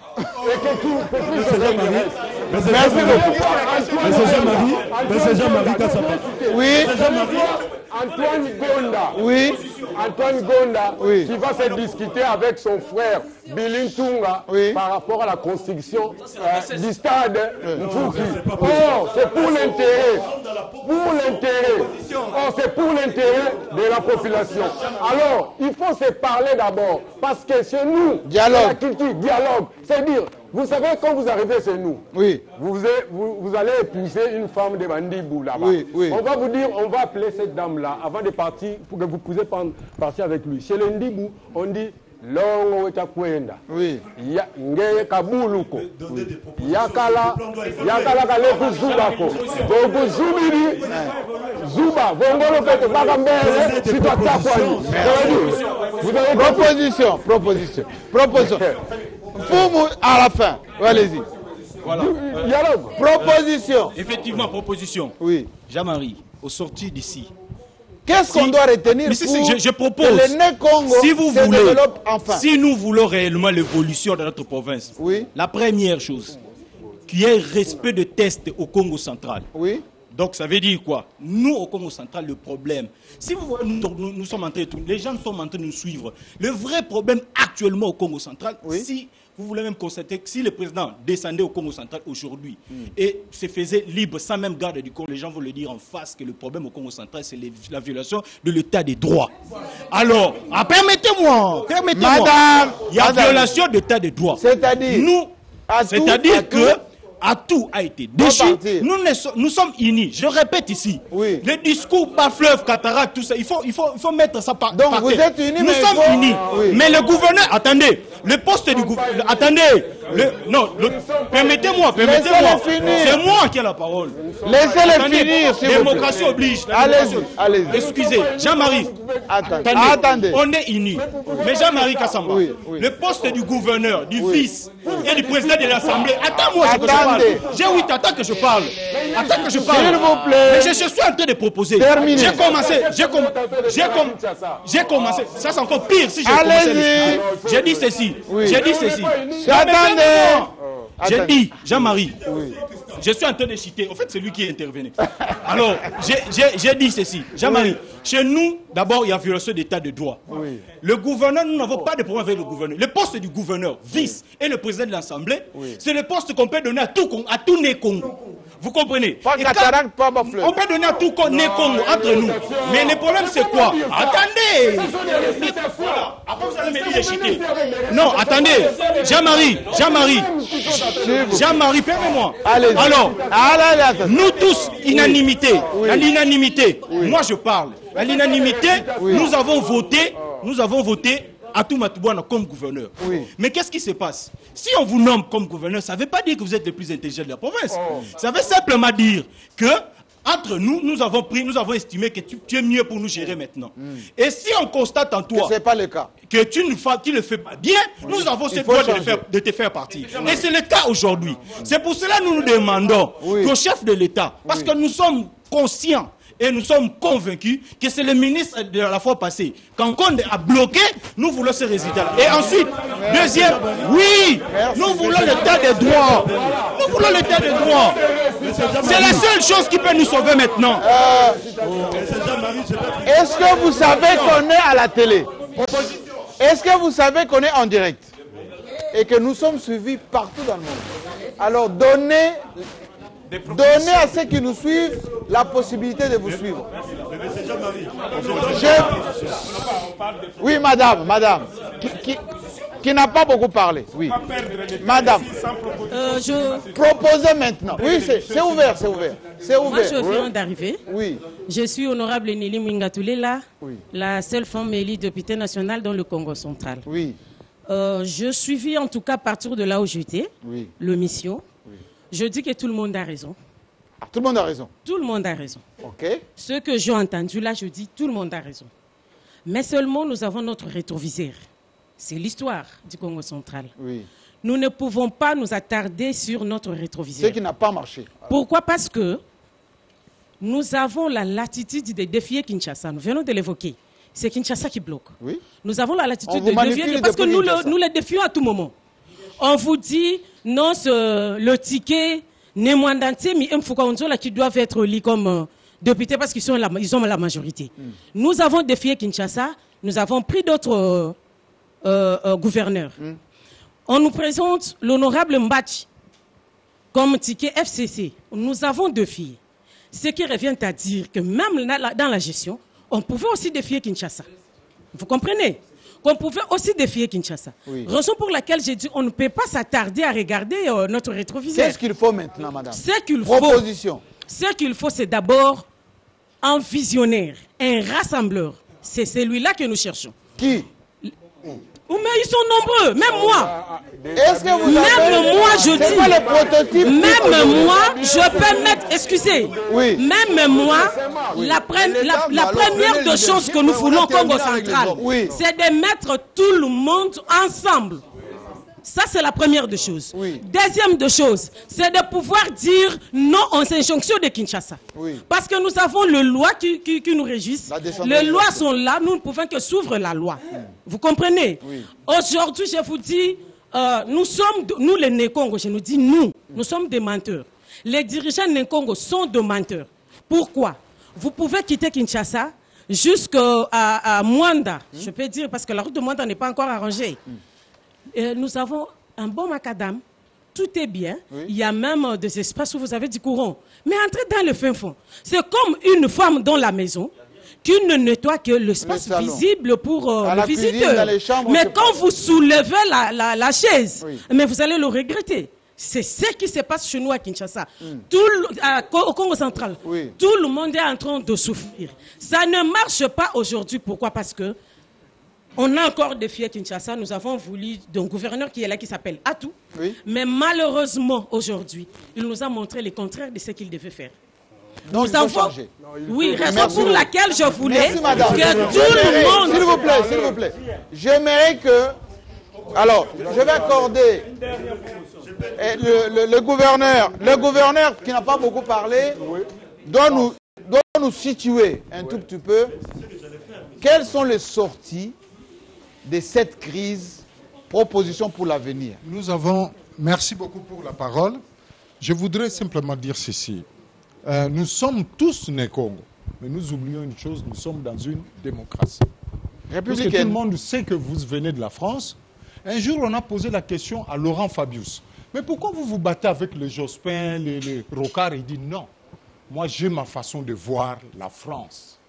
Merci beaucoup. Jean-Marie Kassamba. Oui. Antoine Gonda. Oui. Antoine Gonda qui va se discuter avec son frère Billy Tunga par rapport à la construction du stade Mfouki. Or, c'est pour l'intérêt. C'est pour l'intérêt de la population. Alors, il faut se parler d'abord. Parce que chez nous, la culture, dialogue. C'est-à-dire, vous savez, quand vous arrivez chez nous, vous allez épouser une femme de Bandibou là-bas. On va vous dire, on va appeler cette dame-là avant de partir pour que vous puissiez partir avec lui. Chez le Ndibou, on dit Longo wetakwenda. Ngeye kabuluko. Yakala kaleku zubako. Bogu zubiri. Zuba. Vongolo kete bagambele. Sitakwani. Proposition. Fumu à la fin. Allez-y. Voilà. Proposition. Effectivement, proposition. Oui. Jean-Marie, au sortir d'ici. Qu'est-ce qu'on doit retenir je propose, que le Né-Congo se développe enfin? Si nous voulons réellement l'évolution de notre province, la première chose, qu'il y ait respect de tests au Congo central. Donc ça veut dire quoi? Nous, au Congo central, le problème, si vous voyez, nous sommes en train de... Les gens sont en train de nous suivre. Le vrai problème actuellement au Congo central, si vous voulez même constater que si le président descendait au Congo central aujourd'hui et se faisait libre sans même garde du corps, les gens vont le dire en face que le problème au Congo central, c'est la violation de l'état des droits. Alors, permettez-moi, Madame, il y a violation de l'état des droits. C'est-à-dire que tout a été déchu. Nous sommes unis. Je répète ici. Le discours par fleuve, cataracte, tout ça, il faut mettre ça par terre. Donc vous êtes unis, nous sommes unis. Mais le gouverneur, attendez, le poste du gouverneur, attendez. Permettez-moi. C'est moi qui ai la parole. Laissez-le finir, s'il vous plaît. Démocratie oblige. Allez-y. Excusez, Jean-Marie. Attendez. On est unis. Mais Jean-Marie Kassamba, le poste du gouverneur, du vice et du président de l'Assemblée. Attends-moi, j'ai 8 attends que je parle. S'il vous plaît. Mais je suis en train de proposer. J'ai commencé. Ça c'est encore pire si j'ai commencé. J'ai dit ceci. Attendez. J'ai dit, Jean-Marie, je suis en train de citer, en fait c'est lui qui est intervenu. Alors, j'ai dit ceci, Jean-Marie, chez nous, d'abord il y a violation d'état de droit. Le gouverneur, nous n'avons pas de problème avec le gouverneur. Le poste du gouverneur, vice, et le président de l'Assemblée, c'est le poste qu'on peut donner à tout né Congo. Vous comprenez? On peut donner à tout né Congo entre nous. Mais le problème c'est quoi? Attendez! Après vous allez me dire de chiter. Non, attendez, Jean-Marie, permets-moi. Alors, nous tous, unanimité. À l'unanimité, moi je parle. À l'unanimité, nous avons voté Atou Matoubouna comme gouverneur. Mais qu'est-ce qui se passe? Si on vous nomme comme gouverneur, ça ne veut pas dire que vous êtes le plus intelligent de la province. Ça veut simplement dire que entre nous, nous avons estimé que tu es mieux pour nous gérer maintenant. Et si on constate en toi c'est pas le cas, que tu ne le fais pas bien, nous avons ce droit de te faire partir. Et c'est le cas aujourd'hui. C'est pour cela que nous nous demandons qu'au chef de l'État, parce que nous sommes conscients et nous sommes convaincus que c'est le ministre de la fois passée. Quand Condé a bloqué, nous voulons ce résultat. Et ensuite, deuxième, nous voulons l'état des droits. Nous voulons l'état des droits. C'est la seule chose qui peut nous sauver maintenant. Est-ce que vous savez qu'on est à la télé? Est-ce que vous savez qu'on est en direct? Et que nous sommes suivis partout dans le monde? Alors donnez à ceux qui nous suivent la possibilité de vous suivre. Oui, madame, qui n'a pas beaucoup parlé. Oui, madame. Proposez maintenant. Oui, c'est ouvert. Moi, je viens d'arriver. Oui. Je suis honorable Nelly Mwingatoulela, la seule femme élue députée nationale dans le Congo central. Oui. Je suivis en tout cas à partir de là où j'étais, le mission. Je dis que tout le monde a raison. Ah, tout le monde a raison. Tout le monde a raison. Ok. Ce que j'ai entendu là, je dis tout le monde a raison. Mais seulement nous avons notre rétroviseur. C'est l'histoire du Congo central. Oui. Nous ne pouvons pas nous attarder sur notre rétroviseur. Ce qui n'a pas marché. Pourquoi? Parce que nous avons la latitude de défier Kinshasa. Nous venons de l'évoquer. C'est Kinshasa qui bloque. Oui. Nous avons la latitude de défier parce que nous les défions à tout moment. On vous dit non, le ticket Némouandanté, mais qui doivent être élus comme députés parce qu'ils ont la majorité. Nous avons défié Kinshasa, nous avons pris d'autres gouverneurs. On nous présente l'honorable Mbachi comme ticket FCC. Nous avons défié. Ce qui revient à dire que même dans la gestion, on pouvait aussi défier Kinshasa. Vous comprenez? Qu'on pouvait aussi défier Kinshasa. Raison pour laquelle j'ai dit on ne peut pas s'attarder à regarder notre rétroviseur. Qu'est-ce qu'il faut maintenant, madame? Ce qu'il faut, c'est d'abord un visionnaire, un rassembleur. C'est celui-là que nous cherchons. Qui? Mais ils sont nombreux, même moi. Est-ce que vous même moi, je dis. C'est pas le prototype? Même moi, je peux mettre. Excusez. Oui. Même moi, la première des choses que nous voulons au Congo central, c'est de mettre tout le monde ensemble. Ça, c'est la première des choses. Deuxième des choses, c'est de pouvoir dire non aux injonctions de Kinshasa. Parce que nous avons les lois qui nous régissent. Les lois sont là, nous ne pouvons que suivre la loi. Vous comprenez? Aujourd'hui, je vous dis, nous les Nékongo, je nous dis nous sommes des menteurs. Les dirigeants Nékongo sont des menteurs. Pourquoi? Vous pouvez quitter Kinshasa jusqu'à Mwanda, je peux dire, parce que la route de Mwanda n'est pas encore arrangée. Nous avons un bon macadam, tout est bien. Il y a même des espaces où vous avez du courant. Mais entrez dans le fin fond. C'est comme une femme dans la maison qui ne nettoie que l'espace visible pour le visiteur. Mais quand vous soulevez la chaise, mais vous allez le regretter. C'est ce qui se passe chez nous à Kinshasa. Au Congo central, tout le monde est en train de souffrir. Ça ne marche pas aujourd'hui. Pourquoi? Parce que on a encore défié Kinshasa. Nous avons voulu d'un gouverneur qui est là, qui s'appelle Atou. Mais malheureusement, aujourd'hui, il nous a montré le contraire de ce qu'il devait faire. Donc, nous avons... Oui, raison pour laquelle je voulais que tout le monde... S'il vous plaît. J'aimerais que... Alors, je vais accorder le gouverneur qui n'a pas beaucoup parlé, doit nous situer un tout petit peu. Quelles sont les sorties de cette crise, proposition pour l'avenir? Nous avons Merci beaucoup pour la parole. Je voudrais simplement dire ceci. Nous sommes tous nés Congo, mais nous oublions une chose, nous sommes dans une démocratie. Parce que tout le monde sait que vous venez de la France. Un jour, on a posé la question à Laurent Fabius. Mais pourquoi vous vous battez avec les Jospin, les Rocard? Il dit non. Moi, j'ai ma façon de voir la France.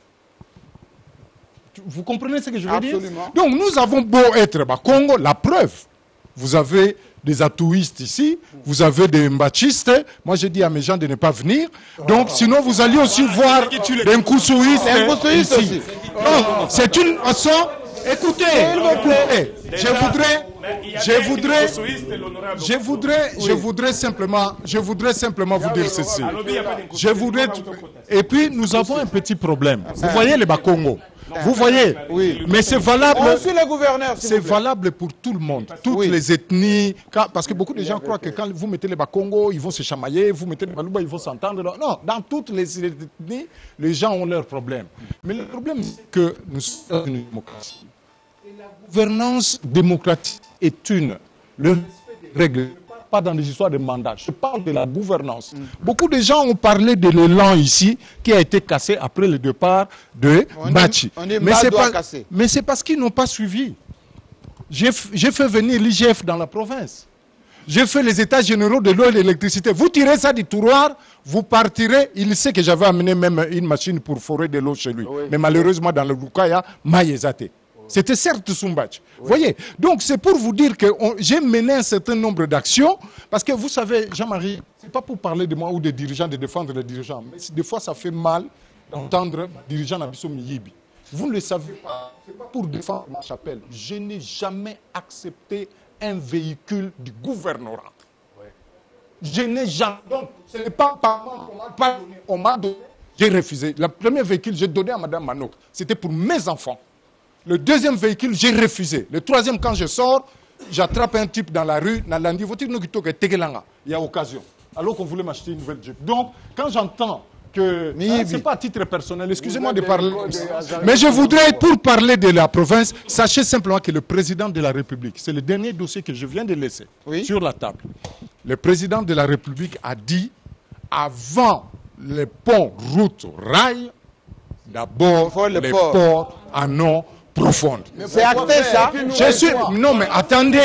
Vous comprenez ce que je veux dire? Donc, nous avons beau être Congo, la preuve. Vous avez des atouistes ici, vous avez des mbachistes. Moi, j'ai dit à mes gens de ne pas venir. Donc, sinon, vous alliez aussi voir des Nkoussouistes ici. Non, c'est une façon... Écoutez, je voudrais simplement vous dire ceci. Et puis, nous avons un petit problème. Vous voyez les Bakongo? Vous voyez? Oui. Mais c'est valable. C'est valable pour tout le monde, toutes les ethnies. Parce que beaucoup de gens croient que quand vous mettez les Bakongo, ils vont se chamailler. Vous mettez les Baluba, ils vont s'entendre. Non, dans toutes les ethnies, les gens ont leurs problèmes. Mais le problème, c'est que nous sommes dans une démocratie. Et la gouvernance démocratique est une. Le respect des règles. Pas dans des histoires de mandat. Je parle de la gouvernance. Beaucoup de gens ont parlé de l'élan ici qui a été cassé après le départ de Bachi. Mais c'est parce qu'ils n'ont pas suivi. J'ai fait venir l'IGF dans la province. J'ai fait les états généraux de l'eau et de l'électricité. Vous tirez ça du tiroir, vous partirez. Il sait que j'avais amené même une machine pour forer de l'eau chez lui. Mais malheureusement, dans le Lukaya, Maïezate. C'était certes Sumbach. Vous voyez? Donc c'est pour vous dire que j'ai mené un certain nombre d'actions, parce que vous savez, Jean-Marie, ce n'est pas pour parler de moi ou des dirigeants, de défendre les dirigeants, mais des fois ça fait mal d'entendre dirigeants d'Abisso Miyibi. Vous ne le savez pas, ce n'est pas pour défendre ma chapelle. Je n'ai jamais accepté un véhicule du gouvernorat. Je n'ai jamais. Donc ce n'est pas par moi qu'on m'a donné, j'ai refusé. Le premier véhicule, j'ai donné à Mme Manok. C'était pour mes enfants. Le deuxième véhicule, j'ai refusé. Le troisième, quand je sors, j'attrape un type dans la rue, il y a occasion. Alors qu'on voulait m'acheter une nouvelle Jeep. Donc, quand j'entends que... Ce n'est pas à titre personnel, excusez-moi de parler. Mais je voudrais, pour parler de la province, sachez simplement que le président de la République, c'est le dernier dossier que je viens de laisser sur la table. Le président de la République a dit, avant les ponts, routes, rails, d'abord les ports en eau profonde. C'est acté ça. Non mais attendez.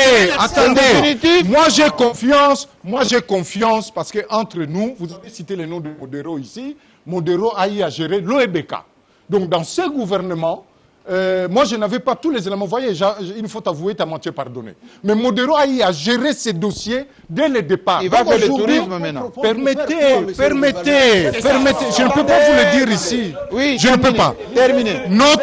Moi j'ai confiance parce que entre nous, vous avez cité le nom de Modero ici. Modero a eu à gérer l'OEBK. Donc dans ce gouvernement, moi je n'avais pas tous les éléments. Vous voyez, une faute avouée, t'as menti, pardonné. Mais Modero a eu à gérer ces dossiers dès le départ. Il va faire le tourisme maintenant. Permettez. Je ne peux pas vous le dire ici. Oui, je ne peux pas. Terminé.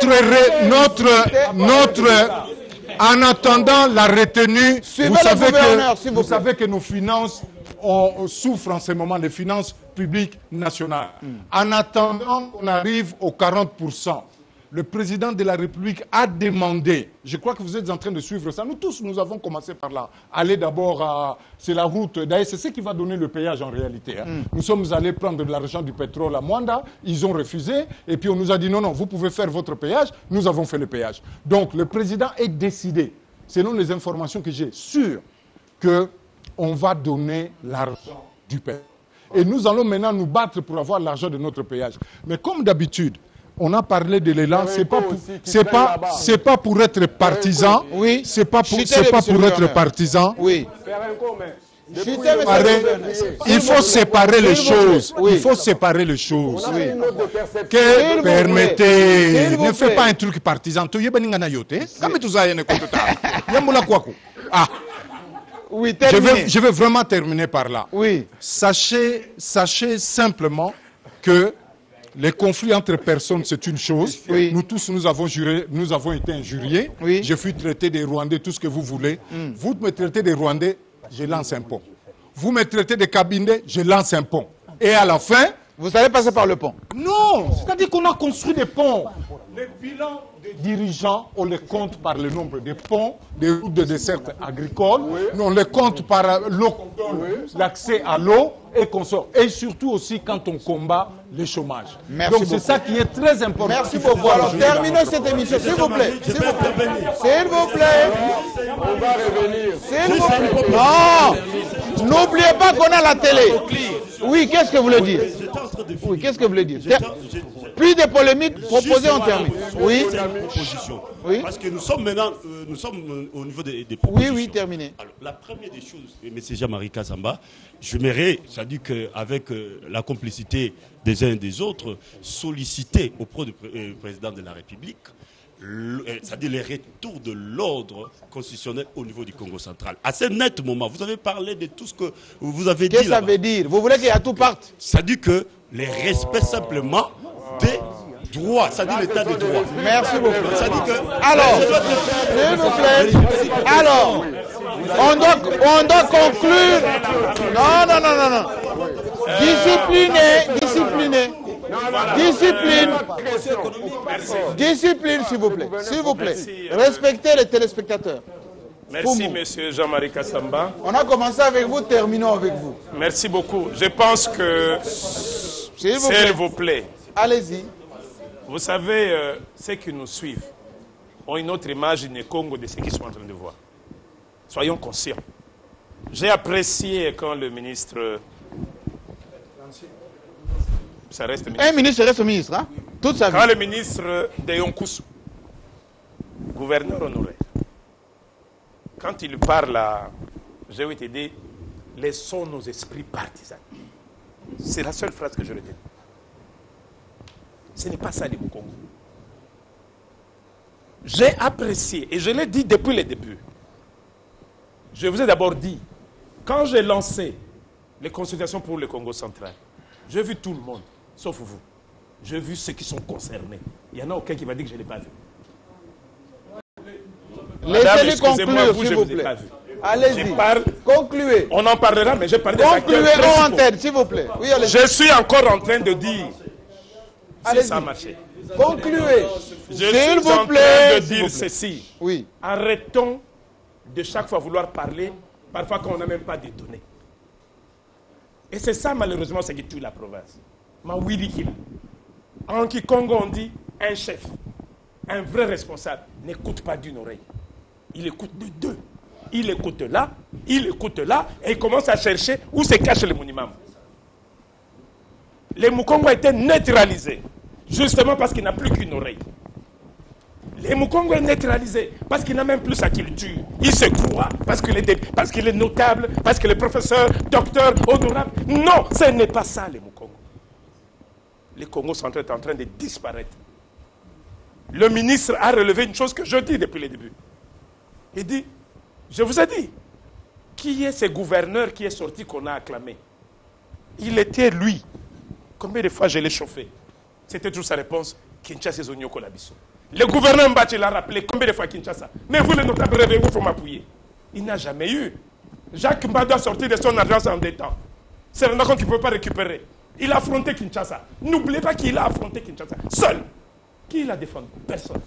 En attendant la retenue, vous savez que nos finances souffrent en ce moment, les finances publiques nationales. En attendant qu'on arrive aux 40%. Le président de la République a demandé, je crois que vous êtes en train de suivre ça, nous tous nous avons commencé par là, aller d'abord à, c'est la route, d'ailleurs c'est ce qui va donner le péage en réalité. Nous sommes allés prendre de l'argent du pétrole à Mwanda, ils ont refusé, et puis on nous a dit non, vous pouvez faire votre péage, nous avons fait le péage. Donc le président est décidé, selon les informations que j'ai, sûr qu'on va donner l'argent du péage. Et nous allons maintenant nous battre pour avoir l'argent de notre péage. Mais comme d'habitude, on a parlé de l'élan, c'est pas pour être partisan. Oui. C'est pas pour être partisan. Oui. Il faut séparer les choses. Il faut séparer les choses. Que permettez, ne fais pas un truc partisan. Je vais vraiment terminer par là. Oui. Sachez simplement que les conflits entre personnes, c'est une chose. Oui. Nous tous, nous avons été injuriés. Oui. Je fus traité des Rwandais, tout ce que vous voulez. Vous me traitez des Rwandais, je lance un pont. Vous me traitez des Kabindés, je lance un pont. Et à la fin... Vous allez passer par le pont? Non, c'est-à-dire qu'on a construit des ponts. Les bilans des dirigeants, on les compte par le nombre de ponts, des routes de desserte agricole, on les compte par l'eau, l'accès à l'eau et consorts. Et surtout aussi quand on combat le chômage. Merci Donc c'est ça qui est très important. Merci beaucoup. Alors terminons cette émission, s'il vous plaît. S'il vous plaît. S'il vous plaît. On va revenir. S'il vous plaît. Non. N'oubliez pas qu'on a la télé. Oui, qu'est-ce que vous voulez dire? Oui, qu'est-ce que vous voulez dire? Plus de polémiques, proposées, on termine. Oui. Oui. Parce que nous sommes maintenant au niveau des propositions. Oui, terminé. Alors, la première des choses, M. Jean-Marie Kasamba, j'aimerais, c'est-à-dire qu'avec la complicité des uns et des autres, solliciter auprès du président de la République, c'est-à-dire les retours de l'ordre constitutionnel au niveau du Congo central. À ce net moment, vous avez parlé de tout ce que vous avez dit. Qu'est-ce que ça veut dire? Vous voulez qu'il y ait tout parte? C'est-à-dire que les respects simplement des droits, c'est-à-dire l'état de droit. Merci beaucoup. C'est-à-dire que... Alors, s'il vous plaît, alors, on doit conclure. Non. Discipline, s'il vous plaît. S'il vous plaît. Respectez les téléspectateurs. Merci, monsieur Jean-Marie Kasamba. On a commencé avec vous, terminons avec vous. Merci beaucoup. Je pense que, s'il vous plaît, allez-y. Vous savez, ceux qui nous suivent ont une autre image du Congo de ce qu'ils sont en train de voir. Soyons conscients. J'ai apprécié quand le ministre... Ça reste ministre. Un ministre reste ministre, hein? Toute sa vie. Quand le ministre de Yonkousou, gouverneur honoraire, quand il parle à GWTD, laissons nos esprits partisans. C'est la seule phrase que je retiens. Ce n'est pas ça le Congo. J'ai apprécié, et je l'ai dit depuis le début. Je vous ai d'abord dit, quand j'ai lancé les consultations pour le Congo central, j'ai vu tout le monde, sauf vous. J'ai vu ceux qui sont concernés. Il n'y en a aucun qui va dire que je ne l'ai pas vu. Laissez-les conclure, s'il vous plaît. Allez-y, concluez. On en parlera, mais j'ai parlé des acteurs principaux. En tête, s'il vous plaît. Oui, je suis encore en train de dire si ça a marché. Concluez. Je suis en train de dire ceci. Oui. Arrêtons de chaque fois vouloir parler, parfois quand on n'a même pas de données. Et c'est ça, malheureusement, ce qui tue la province. En Kikongo, on dit un chef, un vrai responsable, n'écoute pas d'une oreille. Il écoute de deux. Il écoute là, et il commence à chercher où se cache le monument. Le Mukongo a été neutralisé, justement parce qu'il n'a plus qu'une oreille. Le Mukongo est neutralisé parce qu'il n'a même plus sa culture. Il se croit parce qu'il est notable, parce qu'il est professeur, docteur, honorable. Non, ce n'est pas ça le Mukongo. Le Congo central est en train de disparaître. Le ministre a relevé une chose que je dis depuis le début. Il dit, je vous ai dit, qui est ce gouverneur qui est sorti qu'on a acclamé? Il était lui. Combien de fois je l'ai chauffé? C'était toujours sa réponse, Kinshasa Zonyoko Labiso. Le gouverneur Mbachi l'a rappelé combien de fois Kinshasa. Mais vous, les notables, réveillez-vous, il faut m'appuyer. Il n'a jamais eu. Jacques Mbado a sorti de son agence en des temps. C'est un compte qu'il ne peut pas récupérer. Il a affronté Kinshasa. N'oubliez pas qu'il a affronté Kinshasa. Seul. Qui l'a défendu? Personne.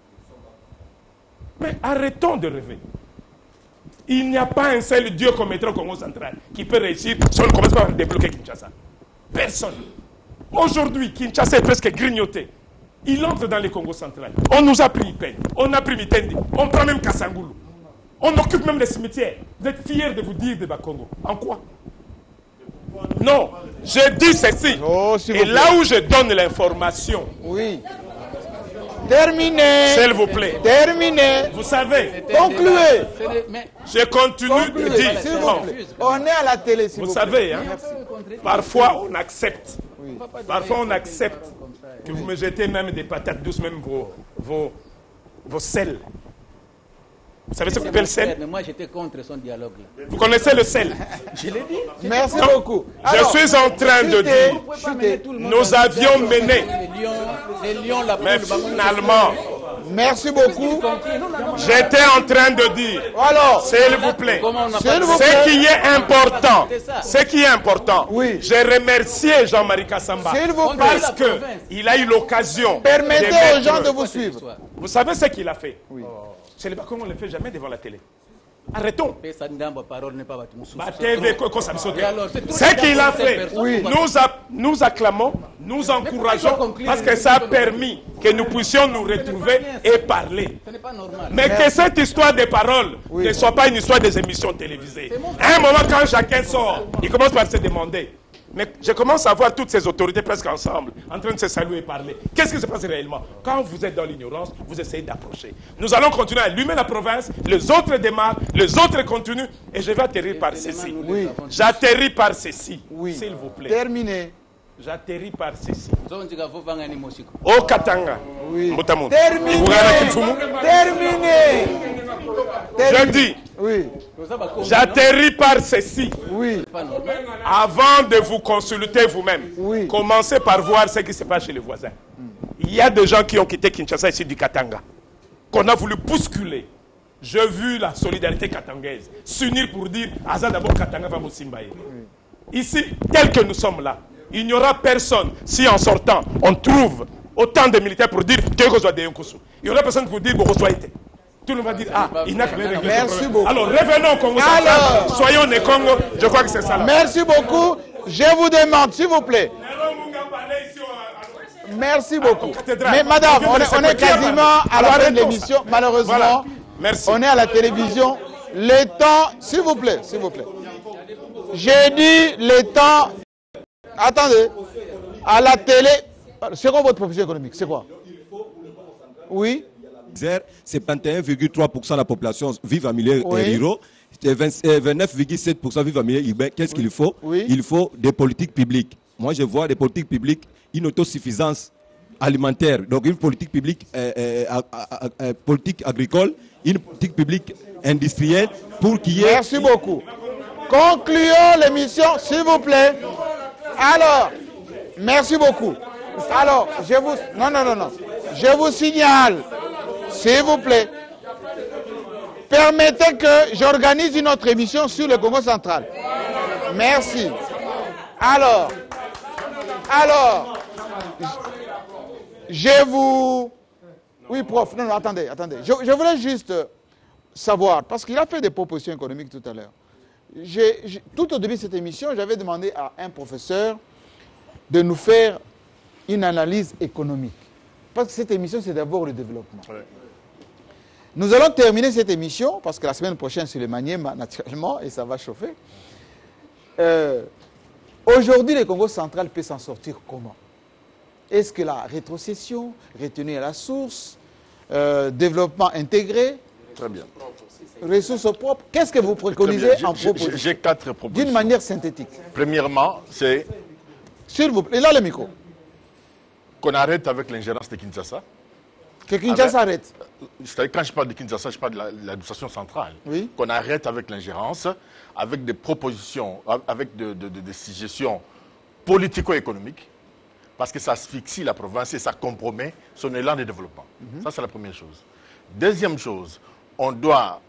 Mais arrêtons de rêver. Il n'y a pas un seul Dieu comme étant au Congo central qui peut réussir si on ne commence pas à débloquer Kinshasa. Personne. Aujourd'hui, Kinshasa est presque grignoté. Il entre dans le Congo central. On nous a pris Ipène, on a pris Mitendi, on prend même Kassangoulou. On occupe même les cimetières. Vous êtes fiers de vous dire de Bakongo. En quoi? Non, je dis ceci. Et là où je donne l'information. Oui. Terminé. S'il vous plaît. Terminé. Vous savez. Concluez. Je continue de dire. S'il vous plaît. On est à la télé, s'il vous plaît. Vous savez, hein, parfois on accepte. Oui. Parfois on accepte que vous me jetez même des patates douces, même vos sels. Vous savez ce qu'on appelle le sel? Mais moi j'étais contre son dialogue. Là. Vous connaissez le sel? Je l'ai dit. Merci beaucoup. Alors, je suis en train de dire, nous avions mené, mais finalement, Merci beaucoup. J'étais en train de dire, alors, s'il vous plaît, ce qui est important, j'ai remercié Jean-Marie Kassamba parce qu'il a eu l'occasion. Permettez aux gens de vous suivre. Vous savez ce qu'il a fait? Chez les Bakongos, on ne le fait jamais devant la télé. Arrêtons. Ce qu'il a fait, nous acclamons, nous encourageons, parce que ça a permis que nous puissions nous retrouver et parler. Mais que cette histoire des paroles ne soit pas une histoire des émissions télévisées. À un moment, quand chacun sort, il commence par se demander. Mais je commence à voir toutes ces autorités presque ensemble, en train de se saluer et parler. Qu'est-ce qui se passe réellement? Quand vous êtes dans l'ignorance, vous essayez d'approcher. Nous allons continuer à allumer la province, les autres démarrent, les autres continuent, et je vais atterrir par ceci. J'atterris par ceci, s'il vous plaît. Terminé. J'atterris par ceci. Au Katanga. Terminé. Terminé. Je dis, j'atterris par ceci. Avant de vous consulter vous-même, commencez par voir ce qui se passe chez les voisins. Il y a des gens qui ont quitté Kinshasa ici du Katanga, qu'on a voulu bousculer. J'ai vu la solidarité katangaise s'unir pour dire Aza d'abord Katanga va Moussimbaye. Ici, tel que nous sommes là, il n'y aura personne si en sortant on trouve autant de militaires pour dire que soit des Yonkosu. Il n'y aura personne pour dire que soit été. Tout le monde va dire il n'a qu'à réglé. Merci beaucoup. Alors revenons au Congo central. Soyons les Congo. Je crois que c'est ça. Là. Merci beaucoup. Je vous demande, s'il vous plaît. Merci beaucoup. Mais madame, on est quasiment à la fin de l'émission. Malheureusement, voilà. Merci. On est à la télévision. Le temps, s'il vous plaît, s'il vous plaît. J'ai dit le temps. Attendez. À la télé. C'est quoi votre profession économique? C'est quoi? Oui. 71,3% de la population vit en milieu rural. 29,7% vivent en milieu urbain. Qu'est-ce qu'il faut? Il faut des politiques publiques. Moi, je vois des politiques publiques, une autosuffisance alimentaire. Donc, une politique publique, politique agricole, une politique publique industrielle pour qu'il y ait... Merci beaucoup. Concluons l'émission, s'il vous plaît. Alors, merci beaucoup. Alors, je vous... Non. Je vous signale, s'il vous plaît, permettez que j'organise une autre émission sur le Congo central. Merci. Alors, je vous... Oui, prof, non, attendez. Je voulais juste savoir, parce qu'il a fait des propositions économiques tout à l'heure. Tout au début de cette émission, j'avais demandé à un professeur de nous faire une analyse économique. Parce que cette émission, c'est d'abord le développement. Ouais. Nous allons terminer cette émission, parce que la semaine prochaine, c'est le Maniema, naturellement, et ça va chauffer. Aujourd'hui, le Congo central peut s'en sortir comment? Est-ce que la rétrocession, retenue à la source, développement intégré, très bien, ressources propres, qu'est-ce que vous préconisez en proposition? J'ai 4 propositions. D'une manière synthétique. Premièrement, c'est... S'il vous plaît, là le micro. Qu'on arrête avec l'ingérence de Kinshasa. Que Kinshasa arrête. Quand je parle de Kinshasa, je parle de l'administration centrale. Oui. Qu'on arrête avec l'ingérence, avec des propositions, avec des suggestions politico-économiques, parce que ça asphyxie la province et ça compromet son élan de développement. Ça, c'est la première chose. Deuxième chose, on doit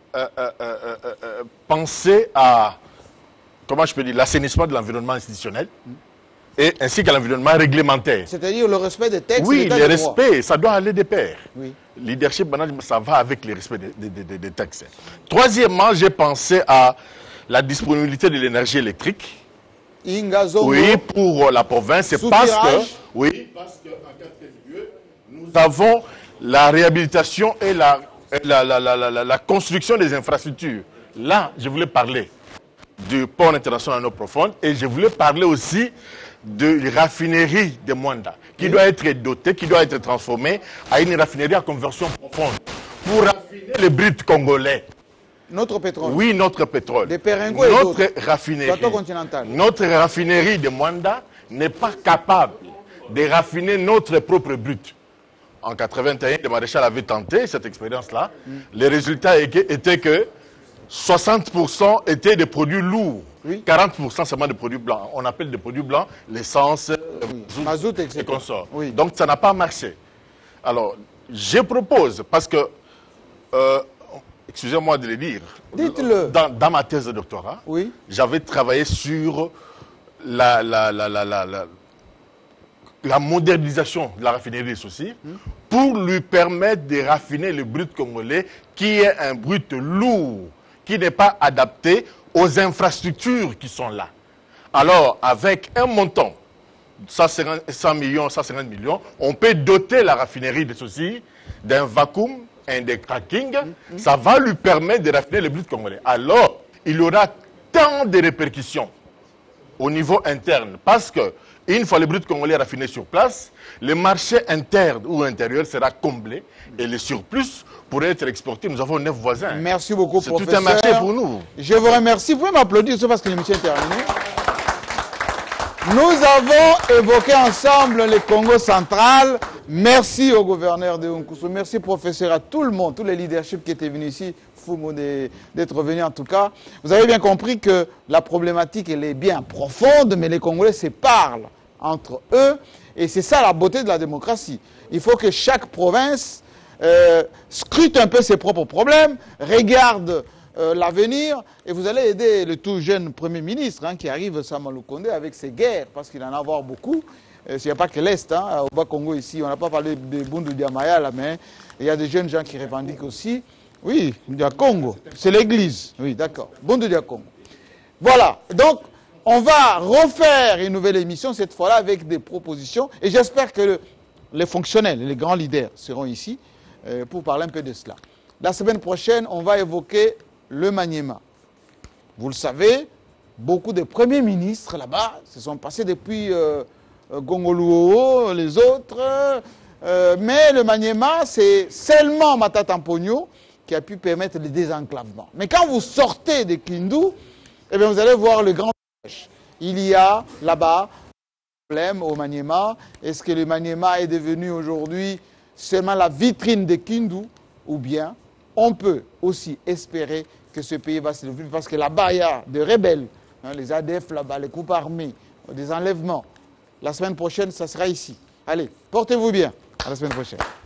penser à, comment je peux dire, l'assainissement de l'environnement institutionnel. Et ainsi qu'à l'environnement réglementaire. C'est-à-dire le respect des textes. Oui, le respect, ça doit aller de pair. Oui. Leadership management, ça va avec le respect des textes. Troisièmement, j'ai pensé à la disponibilité de l'énergie électrique. Oui, pour la province. C'est parce que, oui, parce qu'en quatrième lieu, nous avons la réhabilitation et la construction des infrastructures. Là, je voulais parler du port international en eau profonde et je voulais parler aussi de raffinerie de Mwanda, qui doit être dotée, qui doit être transformée à une raffinerie à conversion profonde pour raffiner le brut congolais. Notre pétrole. Oui, notre pétrole. Des Péringo et d'autres. Notre raffinerie. Plateau continental. Notre raffinerie de Mwanda n'est pas capable de raffiner notre propre brut. En 81, le maréchal avait tenté cette expérience-là. Les résultats étaient que 60% étaient des produits lourds. Oui. 40% seulement de produits blancs. On appelle des produits blancs l'essence, mazout, et consorts. Oui. Donc ça n'a pas marché. Alors, je propose, parce que, excusez-moi de le dire, dites-le. Dans ma thèse de doctorat, oui, j'avais travaillé sur la modernisation de la raffinerie des Soucis pour lui permettre de raffiner le brut congolais qui est un brut lourd, qui n'est pas adapté aux infrastructures qui sont là. Alors, avec un montant, 100 millions, 150 millions, on peut doter la raffinerie des Soucis d'un vacuum et de cracking. Ça va lui permettre de raffiner le brut congolais. Alors, il y aura tant de répercussions au niveau interne, parce que une fois le brut congolais raffiné sur place, le marché interne ou intérieur sera comblé et le surplus pourrait être exporté. Nous avons 9 voisins. Merci beaucoup, professeur. C'est tout un marché pour nous. Je vous remercie. Vous pouvez m'applaudir parce que l'émission est terminée. Nous avons évoqué ensemble le Congo central. Merci au gouverneur de Nkusu. Merci, professeur, à tout le monde, tous les leaderships qui étaient venus ici. Fou d'être venus en tout cas. Vous avez bien compris que la problématique, elle est bien profonde, mais les Congolais se parlent entre eux. Et c'est ça la beauté de la démocratie. Il faut que chaque province scrute un peu ses propres problèmes, regarde l'avenir, et vous allez aider le tout jeune Premier ministre qui arrive, Sama Lukonde, avec ses guerres, parce qu'il en a à avoir beaucoup. Il n'y a pas que l'Est, au Bas-Congo ici, on n'a pas parlé de Bundu Diamaya, là, mais il y a des jeunes gens qui revendiquent aussi. Oui, du Congo, c'est l'église. Oui, d'accord. Bundu Dia Congo. Voilà, donc on va refaire une nouvelle émission, cette fois-là, avec des propositions, et j'espère que les fonctionnels, les grands leaders seront ici pour parler un peu de cela. La semaine prochaine, on va évoquer le Maniema. Vous le savez, beaucoup de premiers ministres là-bas se sont passés depuis Gongoluo, les autres. Mais le Maniema, c'est seulement Matata Mponyo qui a pu permettre le désenclavement. Mais quand vous sortez de Kindu, eh bien, vous allez voir le grand piège. Il y a là-bas un problème au Maniema. Est-ce que le Maniema est devenu aujourd'hui seulement la vitrine de Kindu, ou bien on peut aussi espérer que ce pays va se développer, parce que là-bas, il y a des rebelles, les ADF là-bas, les groupes armés, des enlèvements. La semaine prochaine, ça sera ici. Allez, portez-vous bien. À la semaine prochaine.